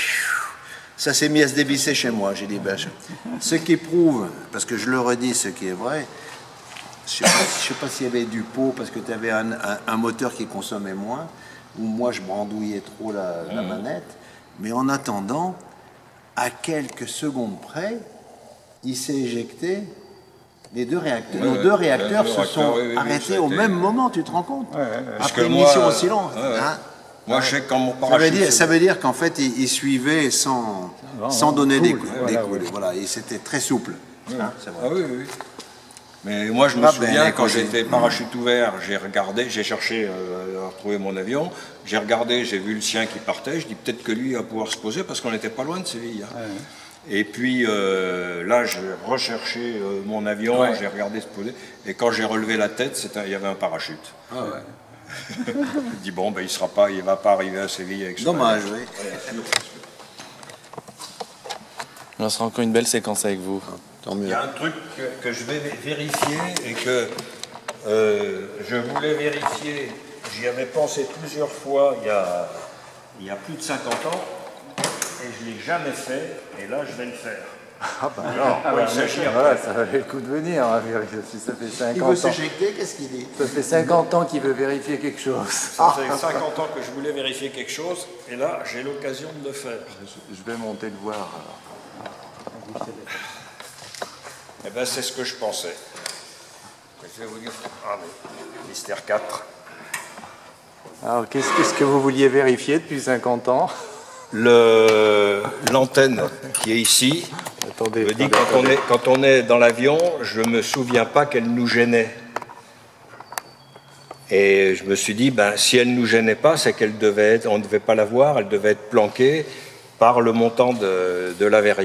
ça s'est mis à se dévisser chez moi. J'ai dit, ce qui prouve, parce que je le redis, ce qui est vrai, je ne sais pas s'il y avait du pot parce que tu avais un moteur qui consommait moins, ou moi je brandouillais trop la manette, mais en attendant, à quelques secondes près, il s'est éjecté. Les deux réacteurs, nos deux réacteurs se sont arrêtés au même moment, tu te rends compte? Après une mission au silence. Moi, je sais quand mon parachute... Ça veut dire qu'en fait, il suivait sans donner des coups. Voilà, et c'était très souple. C'est vrai. Oui. Mais moi, je me souviens, quand j'étais parachute ouvert, j'ai cherché à retrouver mon avion, j'ai regardé, j'ai vu le sien qui partait, je dis peut-être que lui va pouvoir se poser parce qu'on n'était pas loin de Séville. Hein. Et puis là, j'ai recherché mon avion, j'ai regardé se poser, et quand j'ai relevé la tête, il y avait un parachute. Je dis il va pas arriver à Séville avec ça. Dommage, oui. On sera encore une belle séquence avec vous. Il y a un truc que je vais vérifier et que je voulais vérifier, j'y avais pensé plusieurs fois il y a plus de 50 ans et je ne l'ai jamais fait et là je vais le faire. Ça valait le coup de venir, hein, si ça fait 50 ans. Il veut s'éjecter, qu'est-ce qu'il dit? Ça fait 50 ans qu'il veut vérifier quelque chose. Ça fait 50 ans que je voulais vérifier quelque chose et là j'ai l'occasion de le faire. Je vais monter le voir. C'est ce que je pensais. Je vais vous dire, mystère 4. Alors, qu'est-ce que vous vouliez vérifier depuis 50 ans? L'antenne qui est ici. Attendez, quand on est dans l'avion, je ne me souviens pas qu'elle nous gênait. Et je me suis dit, si elle ne nous gênait pas, c'est on ne devait pas la voir, elle devait être planquée par le montant de la verrière.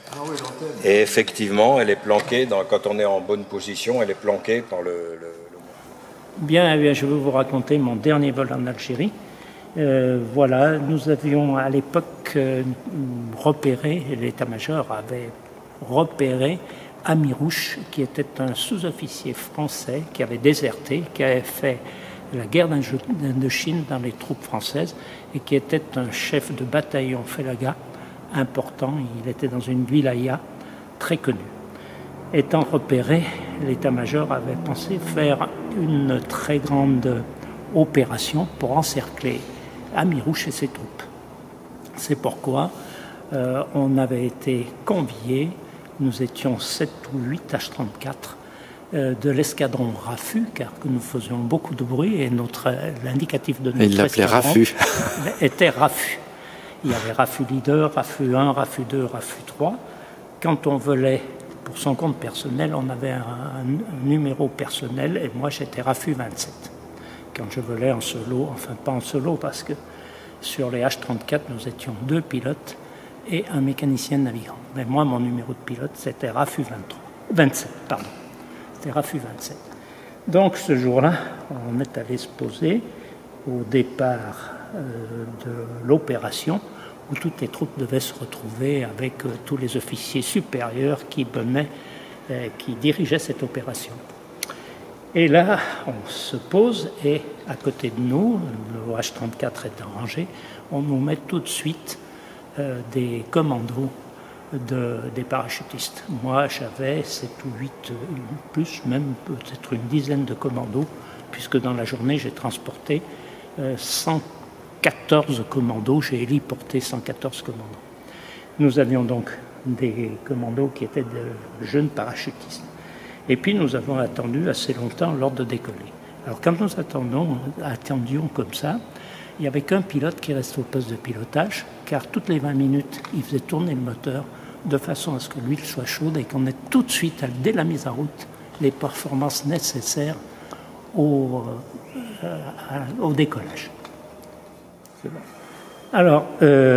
Ah oui, l'antenne. Et effectivement, elle est planquée, quand on est en bonne position, elle est planquée par le... Bien, je vais vous raconter mon dernier vol en Algérie. Voilà, nous avions à l'époque repéré, l'état-major avait repéré Amirouche, qui était un sous-officier français qui avait déserté, qui avait fait la guerre d'Indochine dans les troupes françaises et qui était un chef de bataillon Félaga important. Il était dans une wilaya très connue. Étant repéré, l'état-major avait pensé faire une très grande opération pour encercler Amirouche et ses troupes. C'est pourquoi on avait été conviés, nous étions 7 ou 8 H-34 de l'escadron Raffut, car nous faisions beaucoup de bruit et l'indicatif de notre il l'appelait Raffut. Était Raffut. Il y avait Raffut Leader, Raffut 1, Raffut 2, Raffut 3. Quand on volait pour son compte personnel, on avait un numéro personnel et moi j'étais Raffut 27. Quand je volais en solo, enfin pas en solo parce que sur les H-34 nous étions 2 pilotes et un mécanicien navigant. Mais moi mon numéro de pilote c'était Raffut 27. C'était Raffut 27. Donc ce jour-là, on est allé se poser au départ de l'opération où toutes les troupes devaient se retrouver avec tous les officiers supérieurs qui dirigeaient cette opération. Et là, on se pose et à côté de nous, le H-34 est rangé, on nous met tout de suite des commandos des parachutistes. Moi, j'avais 7 ou 8, plus même peut-être une dizaine de commandos, puisque dans la journée, j'ai transporté 114 commandos, j'ai héliporté 114 commandos. Nous avions donc des commandos qui étaient de jeunes parachutistes. Et puis nous avons attendu assez longtemps l'ordre de décoller. Alors quand nous attendions comme ça, il n'y avait qu'un pilote qui restait au poste de pilotage, car toutes les 20 minutes, il faisait tourner le moteur de façon à ce que l'huile soit chaude et qu'on ait tout de suite, dès la mise en route, les performances nécessaires au décollage. C'est bon. Alors,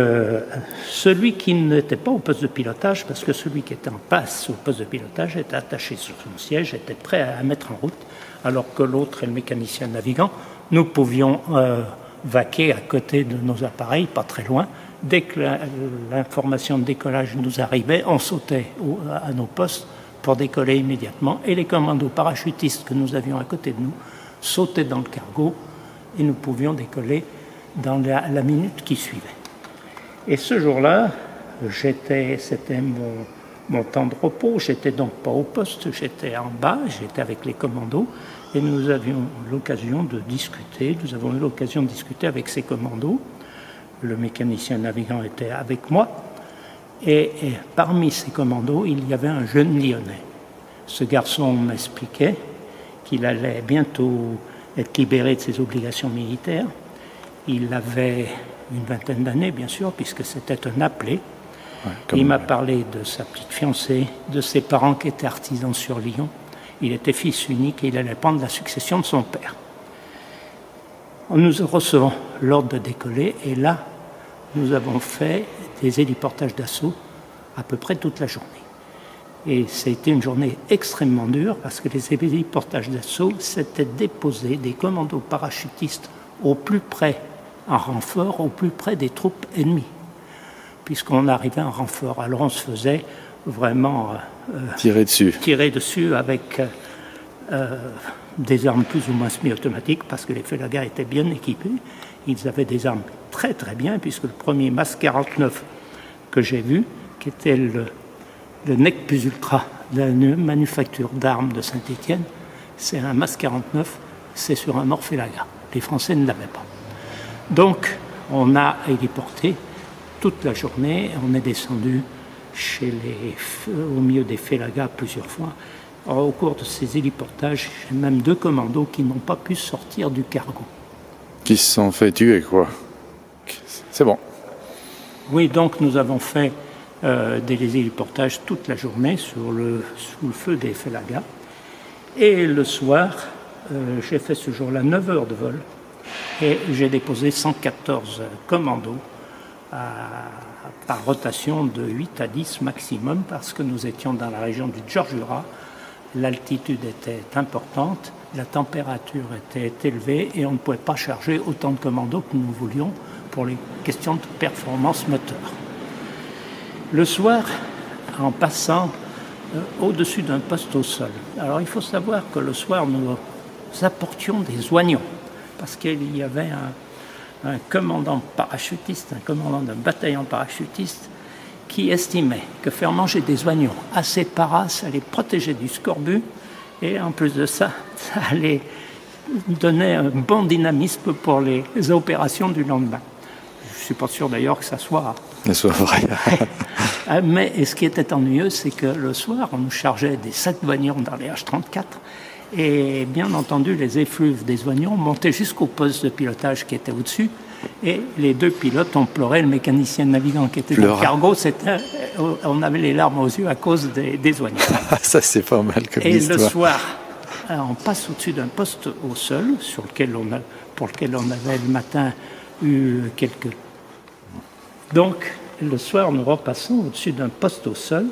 celui qui n'était pas au poste de pilotage, parce que celui qui était en passe au poste de pilotage était attaché sur son siège, était prêt à mettre en route, alors que l'autre et le mécanicien navigant, nous pouvions vaquer à côté de nos appareils, pas très loin. Dès que l'information de décollage nous arrivait, on sautait à nos postes pour décoller immédiatement, et les commandos parachutistes que nous avions à côté de nous sautaient dans le cargo, et nous pouvions décoller dans la minute qui suivait. Et ce jour-là, c'était mon temps de repos, j'étais donc pas au poste, j'étais en bas, j'étais avec les commandos, et nous avions l'occasion de discuter, nous avons eu l'occasion de discuter avec ces commandos. Le mécanicien navigant était avec moi, et parmi ces commandos, il y avait un jeune Lyonnais. Ce garçon m'expliquait qu'il allait bientôt être libéré de ses obligations militaires. Il avait une vingtaine d'années, bien sûr, puisque c'était un appelé. Ouais, il m'a parlé de sa petite fiancée, de ses parents qui étaient artisans sur Lyon. Il était fils unique et il allait prendre la succession de son père. Nous recevons l'ordre de décoller et là, nous avons fait des héliportages d'assaut à peu près toute la journée. Et c'était une journée extrêmement dure parce que les héliportages d'assaut, c'était déposer des commandos parachutistes au plus près, en renfort, au plus près des troupes ennemies, puisqu'on arrivait en renfort. Alors on se faisait vraiment tirer dessus avec des armes plus ou moins semi-automatiques, parce que les Félagas étaient bien équipés. Ils avaient des armes très très bien, puisque le premier MAS 49 que j'ai vu, qui était le Nec Plus Ultra de la manufacture d'armes de Saint-Étienne, c'est un MAS 49, c'est sur un Morphélaga. Les Français ne l'avaient pas. Donc, on a héliporté toute la journée. On est descendu au milieu des Félagas plusieurs fois. Alors, au cours de ces héliportages, j'ai même 2 commandos qui n'ont pas pu sortir du cargo. Qui se sont fait tuer, quoi. C'est bon. Oui, donc nous avons fait des héliportages toute la journée sous le feu des Félagas. Et le soir, j'ai fait ce jour-là 9 heures de vol et j'ai déposé 114 commandos par rotation de 8 à 10 maximum, parce que nous étions dans la région du Djordjura, l'altitude était importante, la température était élevée et on ne pouvait pas charger autant de commandos que nous voulions pour les questions de performance moteur. Le soir, en passant au-dessus d'un poste au sol. Alors il faut savoir que le soir, nous apportions des oignons, parce qu'il y avait un commandant parachutiste, un commandant d'un bataillon parachutiste, qui estimait que faire manger des oignons à ses paras, ça allait protéger du scorbut, et en plus de ça, ça allait donner un bon dynamisme pour les opérations du lendemain. Je ne suis pas sûr d'ailleurs que ça soit vrai. Mais ce qui était ennuyeux, c'est que le soir, on nous chargeait des sacs d'oignons dans les H-34, et bien entendu, les effluves des oignons montaient jusqu'au poste de pilotage qui était au-dessus, et les deux pilotes ont pleuré. Le mécanicien navigant qui était dans le cargo, on avait les larmes aux yeux à cause des oignons. Ça, c'est pas mal comme histoire. Et le soir, on passe au-dessus d'un poste au sol, pour lequel on avait le matin eu quelques... Donc, le soir, nous repassons au-dessus d'un poste au sol.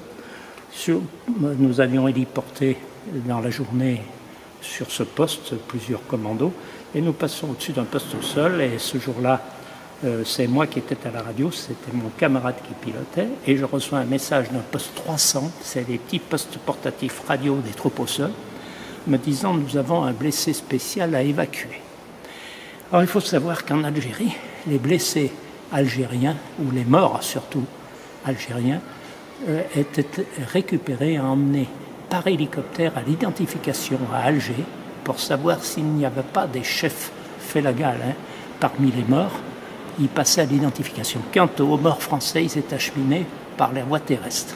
Nous avions héliporté dans la journée sur ce poste plusieurs commandos, et nous passons au-dessus d'un poste au sol, et ce jour-là, c'est moi qui étais à la radio, c'était mon camarade qui pilotait, et je reçois un message d'un poste 300, c'est les petits postes portatifs radio des troupes au sol, me disant « Nous avons un blessé spécial à évacuer ». Alors il faut savoir qu'en Algérie, les blessés algériens, ou les morts surtout algériens, étaient récupérés et emmenés par hélicoptère à l'identification à Alger pour savoir s'il n'y avait pas des chefs félagal parmi les morts. Ils passaient à l'identification. Quant aux morts français, ils étaient acheminés par les voies terrestres.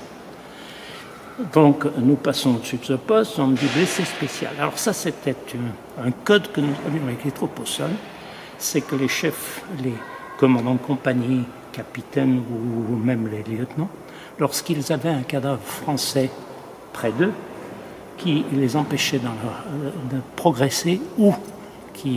Donc nous passons au-dessus de ce poste, on me dit blessé spécial. Alors ça c'était un code que nous avions avec les troupes au sol, c'est que les chefs, les commandants de compagnie, capitaines ou même les lieutenants, lorsqu'ils avaient un cadavre français près d'eux, qui les empêchait de progresser ou qui,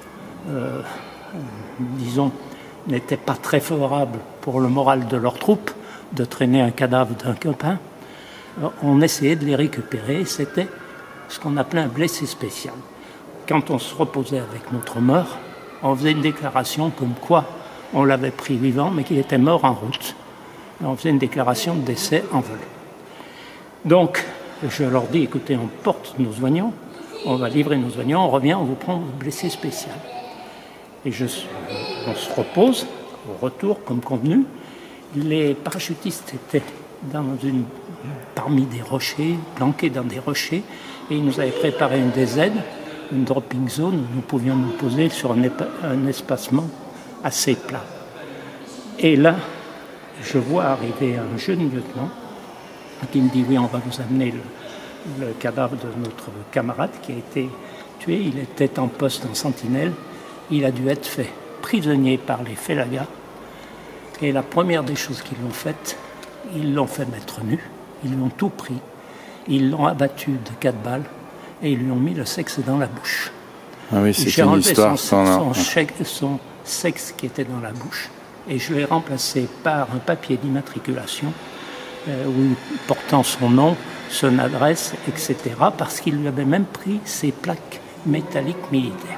disons, n'était pas très favorable pour le moral de leurs troupes de traîner un cadavre d'un copain, on essayait de les récupérer. C'était ce qu'on appelait un blessé spécial. Quand on se reposait avec notre mort, on faisait une déclaration comme quoi on l'avait pris vivant, mais qu'il était mort en route. Et on faisait une déclaration de décès en vol. Donc, je leur dis, écoutez, on porte nos oignons, on va livrer nos oignons, on revient, on vous prend votre blessé spécial. Et on se repose, au retour, comme convenu. Les parachutistes étaient parmi des rochers, planqués dans des rochers, et ils nous avaient préparé une DZ, une dropping zone, où nous pouvions nous poser sur un espacement assez plat. Et là, je vois arriver un jeune lieutenant qui me dit « Oui, on va vous amener le cadavre de notre camarade qui a été tué. Il était en poste en sentinelle. Il a dû être fait prisonnier par les félagas. Et la première des choses qu'ils l'ont faites, ils l'ont fait mettre nu. Ils l'ont tout pris. Ils l'ont abattu de 4 balles et ils lui ont mis le sexe dans la bouche. » Ah oui, c'est une histoire son sexe qui était dans la bouche. Et je l'ai remplacé par un papier d'immatriculation portant son nom, son adresse, etc., parce qu'il lui avait même pris ses plaques métalliques militaires.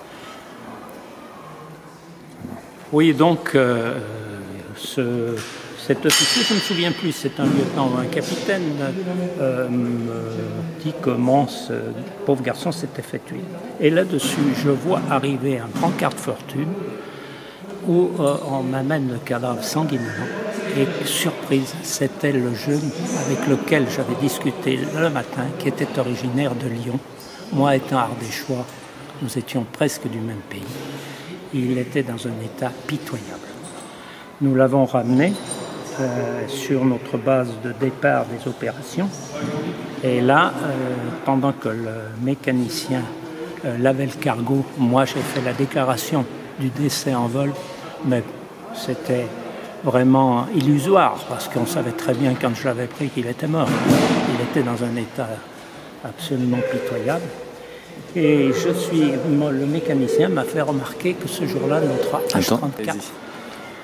Oui, donc, cet officier, je ne me souviens plus, c'est un lieutenant ou un capitaine, dit comment ce pauvre garçon s'était fait tuer. Et là-dessus, je vois arriver un brancard de fortune où on m'amène le cadavre sanguinolent. Et surprise, c'était le jeune avec lequel j'avais discuté le matin, qui était originaire de Lyon. Moi étant ardéchois, nous étions presque du même pays. Il était dans un état pitoyable. Nous l'avons ramené sur notre base de départ des opérations. Et là, pendant que le mécanicien lavait le cargo, moi j'ai fait la déclaration du décès en vol, mais c'était vraiment illusoire, parce qu'on savait très bien quand je l'avais pris qu'il était mort. Il était dans un état absolument pitoyable. Et le mécanicien m'a fait remarquer que ce jour-là, notre H-34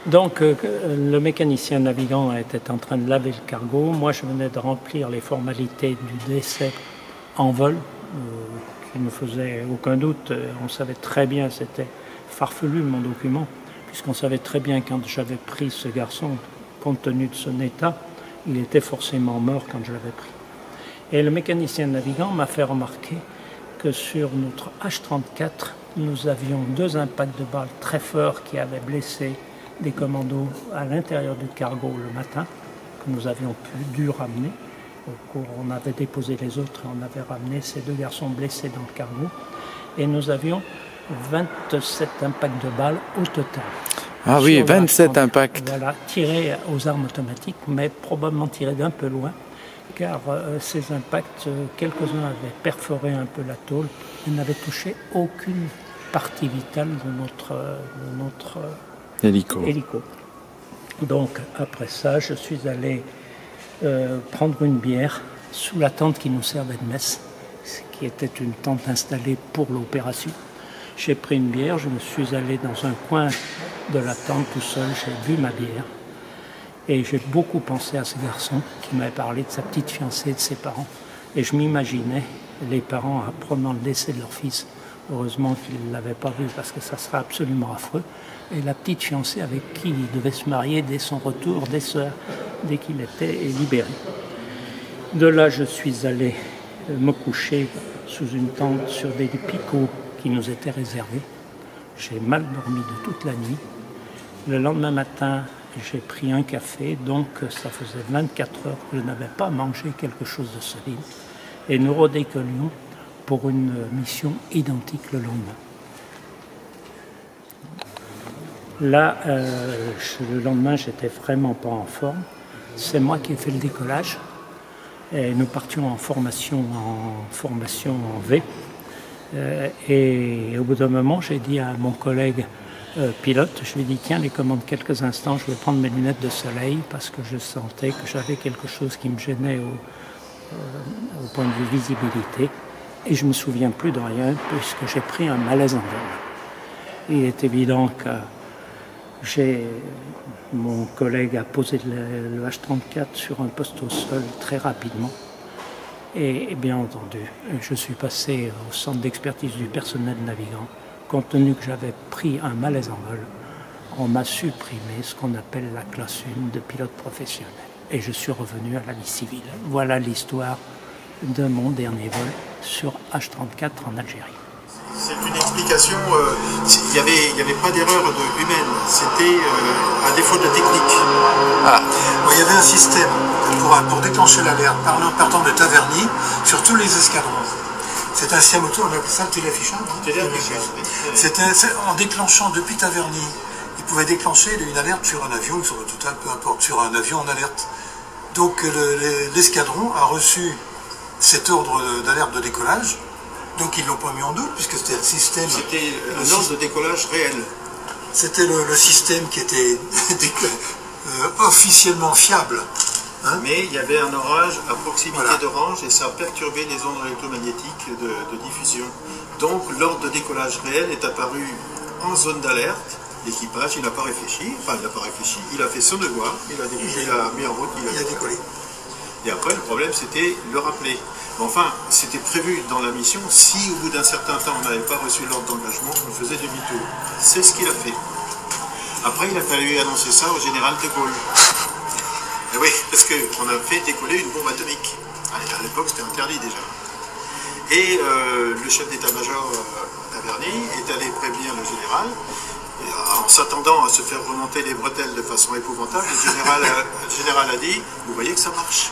Donc, le mécanicien navigant était en train de laver le cargo. Moi, je venais de remplir les formalités du décès en vol, qui ne faisait aucun doute. On savait très bien, c'était farfelu mon document, puisqu'on savait très bien quand j'avais pris ce garçon, compte tenu de son état, il était forcément mort quand je l'avais pris. Et le mécanicien navigant m'a fait remarquer que sur notre H-34, nous avions 2 impacts de balles très forts qui avaient blessé des commandos à l'intérieur du cargo le matin, que nous avions dû ramener. On avait déposé les autres et on avait ramené ces 2 garçons blessés dans le cargo. Et nous avions 27 impacts de balles au total. Ah oui, 27 impacts. Voilà, tirés aux armes automatiques, mais probablement tirés d'un peu loin, car ces impacts, quelques-uns avaient perforé un peu la tôle et n'avaient touché aucune partie vitale de notre hélico. Donc, après ça, je suis allé prendre une bière sous la tente qui nous servait de messe, qui était une tente installée pour l'opération. J'ai pris une bière, je me suis allé dans un coin de la tente tout seul, j'ai bu ma bière. Et j'ai beaucoup pensé à ce garçon qui m'avait parlé de sa petite fiancée et de ses parents. Et je m'imaginais les parents apprenant le décès de leur fils. Heureusement qu'ils ne l'avaient pas vu parce que ça serait absolument affreux. Et la petite fiancée avec qui il devait se marier dès son retour, dès qu'il était libéré. De là, je suis allé me coucher sous une tente sur des picots qui nous étaient réservés. J'ai mal dormi de toute la nuit. Le lendemain matin, j'ai pris un café, donc ça faisait 24 heures que je n'avais pas mangé quelque chose de solide. Et nous redécollions pour une mission identique le lendemain. Là, le lendemain, j'étais vraiment pas en forme. C'est moi qui ai fait le décollage. Et nous partions en formation en V. Et au bout d'un moment, j'ai dit à mon collègue pilote, je lui ai dit, tiens, les commandes quelques instants, je vais prendre mes lunettes de soleil parce que je sentais que j'avais quelque chose qui me gênait au point de vue visibilité. Et je ne me souviens plus de rien puisque j'ai pris un malaise en vol. Il est évident que mon collègue a posé le H-34 sur un poste au sol très rapidement. Et bien entendu, je suis passé au centre d'expertise du personnel navigant. Compte tenu que j'avais pris un malaise en vol, on m'a supprimé ce qu'on appelle la classe 1 de pilote professionnel. Et je suis revenu à la vie civile. Voilà l'histoire de mon dernier vol sur H-34 en Algérie. C'est une explication, il n'y avait pas d'erreur humaine, c'était un défaut de technique. Il y avait un système pour déclencher l'alerte partant de Taverny sur tous les escadrons. C'est un système auto, on appelle ça le téléaffichage. C'était en déclenchant depuis Taverny, il pouvait déclencher une alerte sur un avion, sur le total, peu importe, sur un avion en alerte. Donc l'escadron a reçu cet ordre d'alerte de décollage. Donc ils ne l'ont pas mis en doute, puisque c'était le système... C'était un ordre de décollage réel. C'était le système qui était officiellement fiable. Hein. Mais il y avait un orage à proximité d'Orange et ça a perturbé les ondes électromagnétiques de diffusion. Donc l'ordre de décollage réel est apparu en zone d'alerte. L'équipage, il n'a pas réfléchi, il a fait son devoir, il a mis en route, il a décollé. Et après, le problème, c'était le rappeler. Enfin, c'était prévu dans la mission, si au bout d'un certain temps on n'avait pas reçu l'ordre d'engagement, on faisait demi-tour. C'est ce qu'il a fait. Après, il a fallu annoncer ça au général de Gaulle. Et oui, parce qu'on a fait décoller une bombe atomique. À l'époque, c'était interdit déjà. Et le chef d'état-major Taverny est allé prévenir le général. En s'attendant à se faire remonter les bretelles de façon épouvantable, le général a dit, vous voyez que ça marche.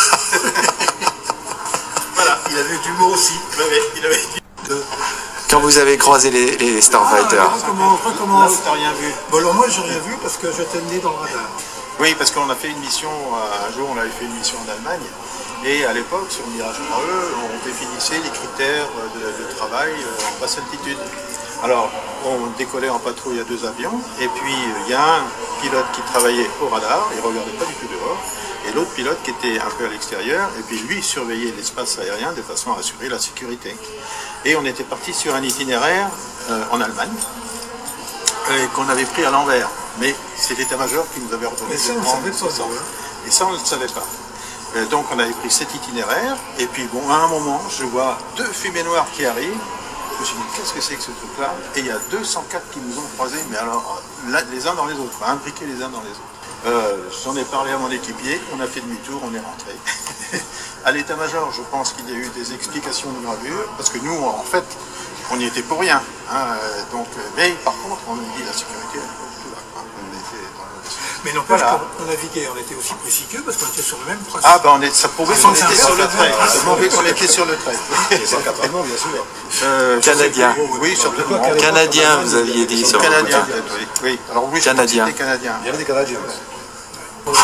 Voilà, il avait du mot aussi. Il avait Quand vous avez croisé les Starfighters. Comment t'as rien vu? Bon, alors moi j'ai rien vu parce que je tenais dans le radar. Oui, parce qu'on a fait une mission, un jour on avait fait une mission en Allemagne, et à l'époque sur Mirage RE, on définissait les critères de travail en basse altitude. Alors, on décollait en patrouille à 2 avions, et puis il y a un pilote qui travaillait au radar, il ne regardait pas du tout dehors, et l'autre pilote qui était un peu à l'extérieur, et puis lui surveillait l'espace aérien de façon à assurer la sécurité. Et on était parti sur un itinéraire en Allemagne, qu'on avait pris à l'envers. Mais c'est l'état-major qui nous avait ordonné de prendre 60. Et ça, on ne le savait pas. Donc on avait pris cet itinéraire, et puis bon, à un moment, je vois 2 fumées noires qui arrivent. Je me suis dit, qu'est-ce que c'est que ce truc-là? Et il y a 204 qui nous ont croisés, mais alors, les uns dans les autres, imbriqués les uns dans les autres. J'en ai parlé à mon équipier, on a fait demi-tour, on est rentré. À l'état-major, je pense qu'il y a eu des explications de gravure, parce que nous, en fait, on n'y était pour rien. Hein, donc, mais par contre, on nous dit la sécurité, tout va. Hein, on était dans le... Mais n'empêche qu'on naviguait, on était aussi précis qu'eux, parce qu'on était sur le même principe. Ah ben ça prouvait qu'on était sur le trait. Ça prouvait qu'on était sur le trait. C'est encadrement, bien sûr. Canadien. Oui, surtout. Canadien, vous aviez dit sur Canadien, oui. Alors oui, Canadien. C'était canadien. Il y avait des Canadiens. Voilà.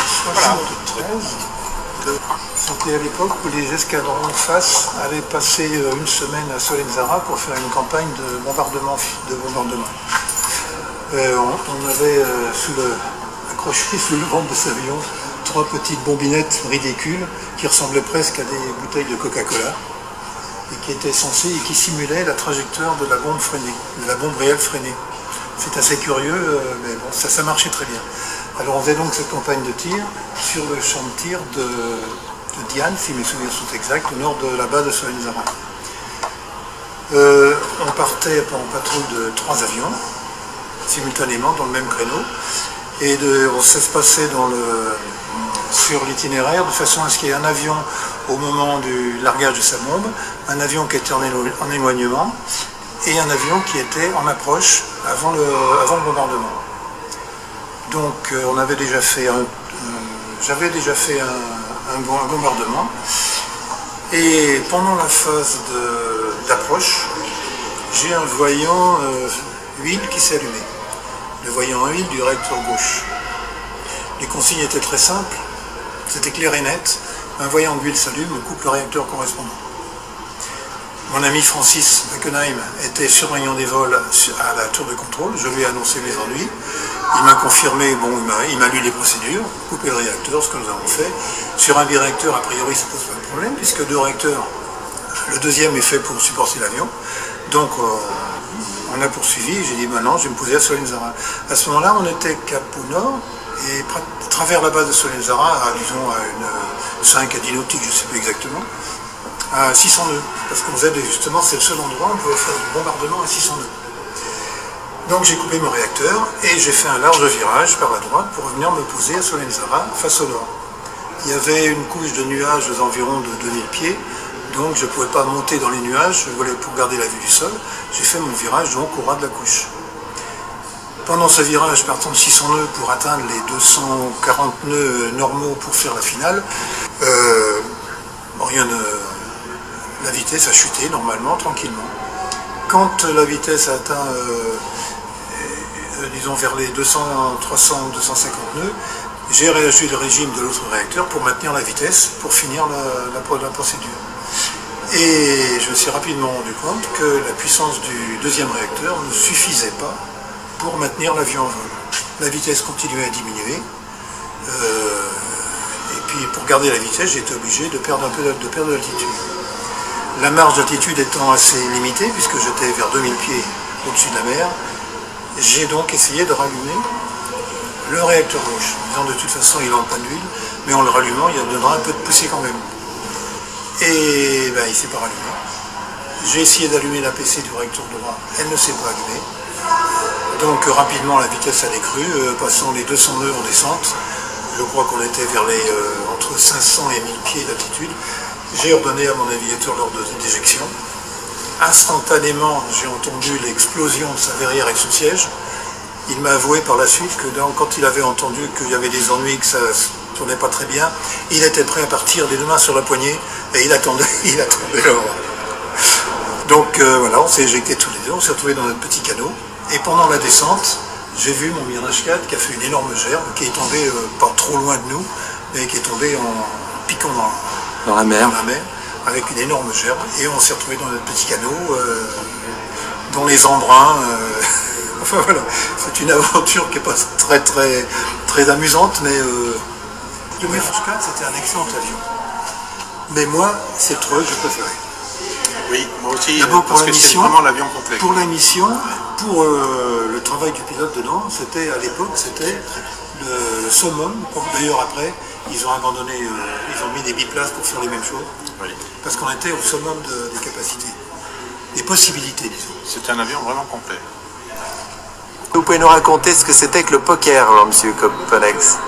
C'était à l'époque où les escadrons de face avaient passé une semaine à Solenzara pour faire une campagne de bombardement. On avait accroché sous le ventre de cet avion 3 petites bombinettes ridicules qui ressemblaient presque à des bouteilles de Coca-Cola et qui étaient censées et qui simulaient la trajectoire de la bombe freinée, de la bombe réelle freinée. C'est assez curieux, mais bon, ça marchait très bien. Alors on faisait donc cette campagne de tir sur le champ de tir de Diane, si mes souvenirs sont exacts, au nord de la base de Solenzara. On partait en patrouille de 3 avions, simultanément dans le même créneau, et on s'espaçait sur l'itinéraire de façon à ce qu'il y ait un avion au moment du largage de sa bombe, un avion qui était en éloignement, et un avion qui était en approche avant le bombardement. Donc on avait déjà fait j'avais déjà fait un bombardement, et pendant la phase d'approche, j'ai un voyant huile qui s'est allumé. Le voyant huile du réacteur gauche. Les consignes étaient très simples, c'était clair et net. Un voyant d'huile s'allume, on coupe le réacteur correspondant. Mon ami Francis Beckenheim était surveillant des vols à la tour de contrôle, je lui ai annoncé mes ennuis. Il m'a confirmé, bon, il m'a lu les procédures, couper le réacteur, ce que nous avons fait. Sur un biréacteur, a priori, ça ne pose pas de problème, puisque 2 réacteurs, le deuxième est fait pour supporter l'avion. Donc, on a poursuivi, j'ai dit, maintenant, je vais me poser à Solenzara. À ce moment-là, on était cap au nord, et à travers la base de Solenzara, disons, à une 5 à 10 nautiques, je ne sais plus exactement, à 600 nœuds. Parce qu'on faisait, justement, c'est le seul endroit où on pouvait faire du bombardement à 600 nœuds. Donc j'ai coupé mon réacteur et j'ai fait un large virage par la droite pour venir me poser à Solenzara face au nord. Il y avait une couche de nuages d'environ de 2000 pieds, donc je ne pouvais pas monter dans les nuages, je voulais pour garder la vue du sol. J'ai fait mon virage donc au ras de la couche. Pendant ce virage, partant de 600 nœuds pour atteindre les 240 nœuds normaux pour faire la finale, la vitesse a chuté normalement, tranquillement. Quand la vitesse a atteint, disons vers les 200, 300, 250 nœuds, j'ai réagi le régime de l'autre réacteur pour maintenir la vitesse, pour finir la procédure. Et je me suis rapidement rendu compte que la puissance du deuxième réacteur ne suffisait pas pour maintenir l'avion en vol. La vitesse continuait à diminuer, et puis pour garder la vitesse, j'ai été obligé de perdre un peu d'altitude. La marge d'altitude étant assez limitée, puisque j'étais vers 2000 pieds au-dessus de la mer, j'ai donc essayé de rallumer le réacteur gauche, en disant de toute façon il est en panne d'huile, mais en le rallumant il donnera un peu de poussée quand même. Et ben, il ne s'est pas rallumé. J'ai essayé d'allumer la PC du réacteur droit, elle ne s'est pas allumée. Donc rapidement la vitesse a décru, passant les 200 nœuds en descente. Je crois qu'on était vers les entre 500 et 1000 pieds d'altitude. J'ai ordonné à mon navigateur lors de déjection. Instantanément, j'ai entendu l'explosion de sa verrière avec son siège. Il m'a avoué par la suite que quand il avait entendu qu'il y avait des ennuis, que ça ne tournait pas très bien, il était prêt à partir les 2 mains sur la poignée et il attendait l'heure. Donc voilà, on s'est éjectés tous les deux, on s'est retrouvés dans notre petit canot. Et pendant la descente, j'ai vu mon Mirage 4 qui a fait une énorme gerbe, qui est tombée pas trop loin de nous, mais qui est tombée en piquant dans la mer, avec une énorme gerbe. Et on s'est retrouvés dans notre petit canot, dans les embruns. Enfin voilà, c'est une aventure qui n'est pas très amusante, mais le Mirage 4 c'était un excellent avion. Mais moi, c'est le Treux que je préférais. Oui, moi aussi, d'abord parce que c'est vraiment l'avion complet. Pour la mission, pour le travail du pilote dedans, c'était à l'époque, c'était le summum. D'ailleurs après, ils ont abandonné, ils ont mis des biplaces pour faire les mêmes choses. Oui. Parce qu'on était au summum des capacités, des possibilités, disons. C'était un avion vraiment complet. Vous pouvez nous raconter ce que c'était que le poker, alors, monsieur Copenex?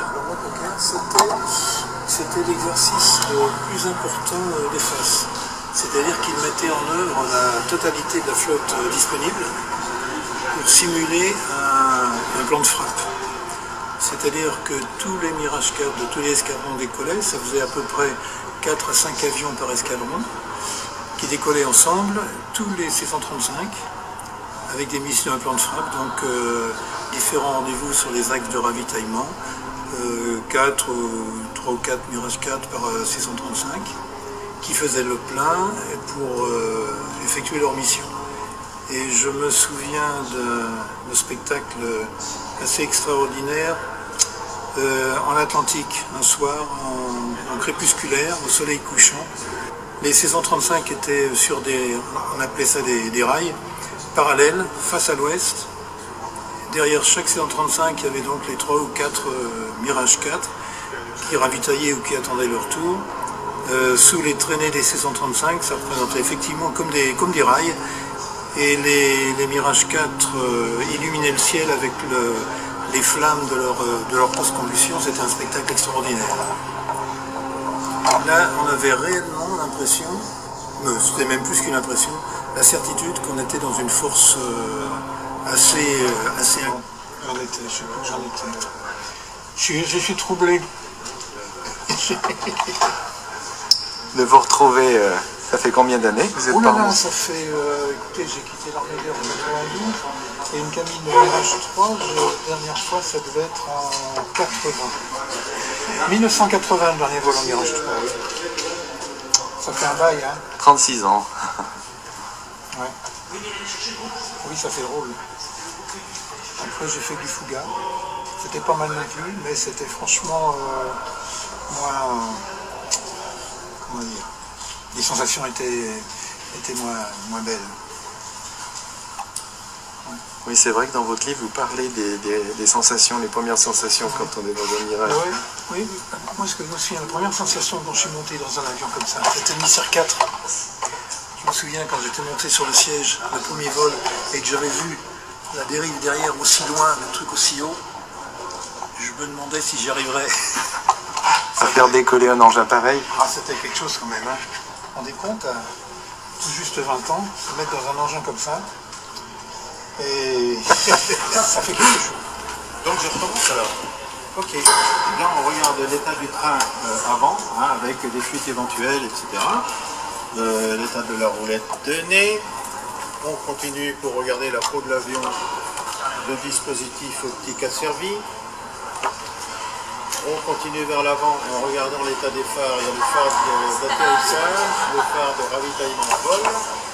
C'était l'exercice le plus important des faces. C'est-à-dire qu'il mettait en œuvre la totalité de la flotte disponible pour simuler un plan de frappe. C'est-à-dire que tous les Mirage 4 de tous les escadrons décollaient, ça faisait à peu près 4 à 5 avions par escadron qui décollaient ensemble, tous les C-135 avec des missiles, un plan de frappe, donc différents rendez-vous sur les axes de ravitaillement, 3 ou 4 Mirage 4 par C-135 qui faisaient le plein pour effectuer leur mission. Et je me souviens d'un spectacle assez extraordinaire en Atlantique, un soir, en crépusculaire, au soleil couchant. Les C-135 étaient sur des, on appelait ça des rails, parallèles, face à l'ouest. Derrière chaque C-135, il y avait donc les 3 ou 4 Mirage 4 qui ravitaillaient ou qui attendaient leur tour. Sous les traînées des C-135, ça représentait effectivement comme des rails. Et les Mirage 4 illuminaient le ciel avec les flammes de leur post-combustion. C'était un spectacle extraordinaire. Là, on avait réellement l'impression, c'était même plus qu'une impression, la certitude qu'on était dans une force assez j'en étais, je sais pas où j'en étais. Je suis troublé. De vous retrouver, ça fait combien d'années que vous êtes parmi nous? Ça fait, écoutez, j'ai quitté l'armée d'air en 92, et une cabine de Mirage 3, la dernière fois, ça devait être en 80. 1980, le dernier vol en Mirage 3. Ça fait un bail, hein. 36 ans. Ouais. Oui, ça fait drôle. Après, j'ai fait du Fouga. C'était pas mal non plus, mais c'était franchement moins... comment dire, les sensations étaient moins belles. Ouais. Oui, c'est vrai que dans votre livre, vous parlez des sensations, les premières sensations quand on est dans un Mirage. Oui, moi ce que je me souviens, la première sensation quand je suis monté dans un avion comme ça, c'était le Misser 4. Je me souviens quand j'étais monté sur le siège, le premier vol, et que j'avais vu la dérive derrière aussi loin, le truc aussi haut, je me demandais si j'y arriverais. À faire décoller un engin pareil? Ah, c'était quelque chose quand même. Hein. Vous vous rendez compte, à tout juste 20 ans, se mettre dans un engin comme ça, et ça fait quelque chose. Donc je recommence alors. Ok. Là on regarde l'état du train avant, hein, avec des fuites éventuelles, etc. L'état de la roulette de nez. On continue pour regarder la peau de l'avion, le dispositif optique asservi. On continue vers l'avant en regardant l'état des phares. Il y a le phare d'atterrissage, le phare de ravitaillement en vol.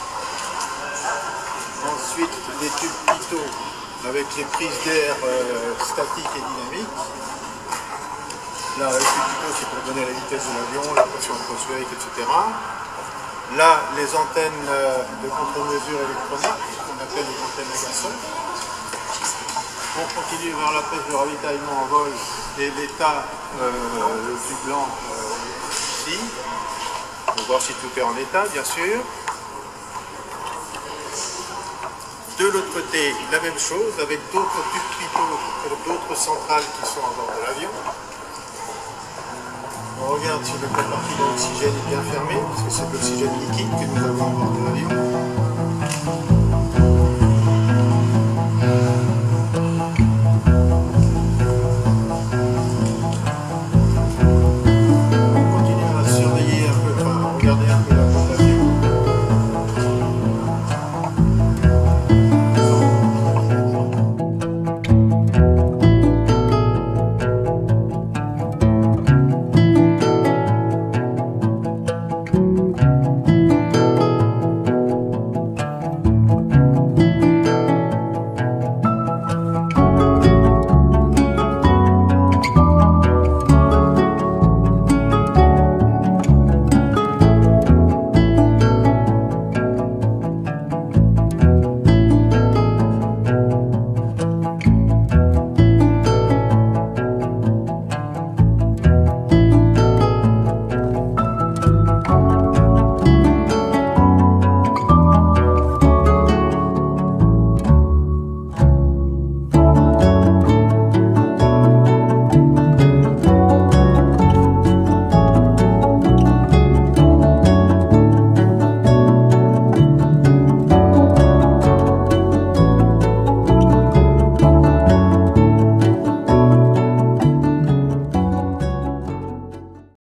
Ensuite, les tubes pitot avec les prises d'air statiques et dynamiques. Là, les tubes pitot, c'est pour donner la vitesse de l'avion, la pression atmosphérique, etc. Là, les antennes de contre-mesure électronique, qu'on appelle les antennes Agason. On continue vers la pêche de ravitaillement en vol et l'état du blanc ici, pour voir si tout est en état, bien sûr. De l'autre côté, la même chose, avec d'autres tubes pitot pour d'autres centrales qui sont à bord de l'avion. On regarde si le compartiment d'oxygène est bien fermé, parce que c'est de l'oxygène liquide que nous avons à bord de l'avion.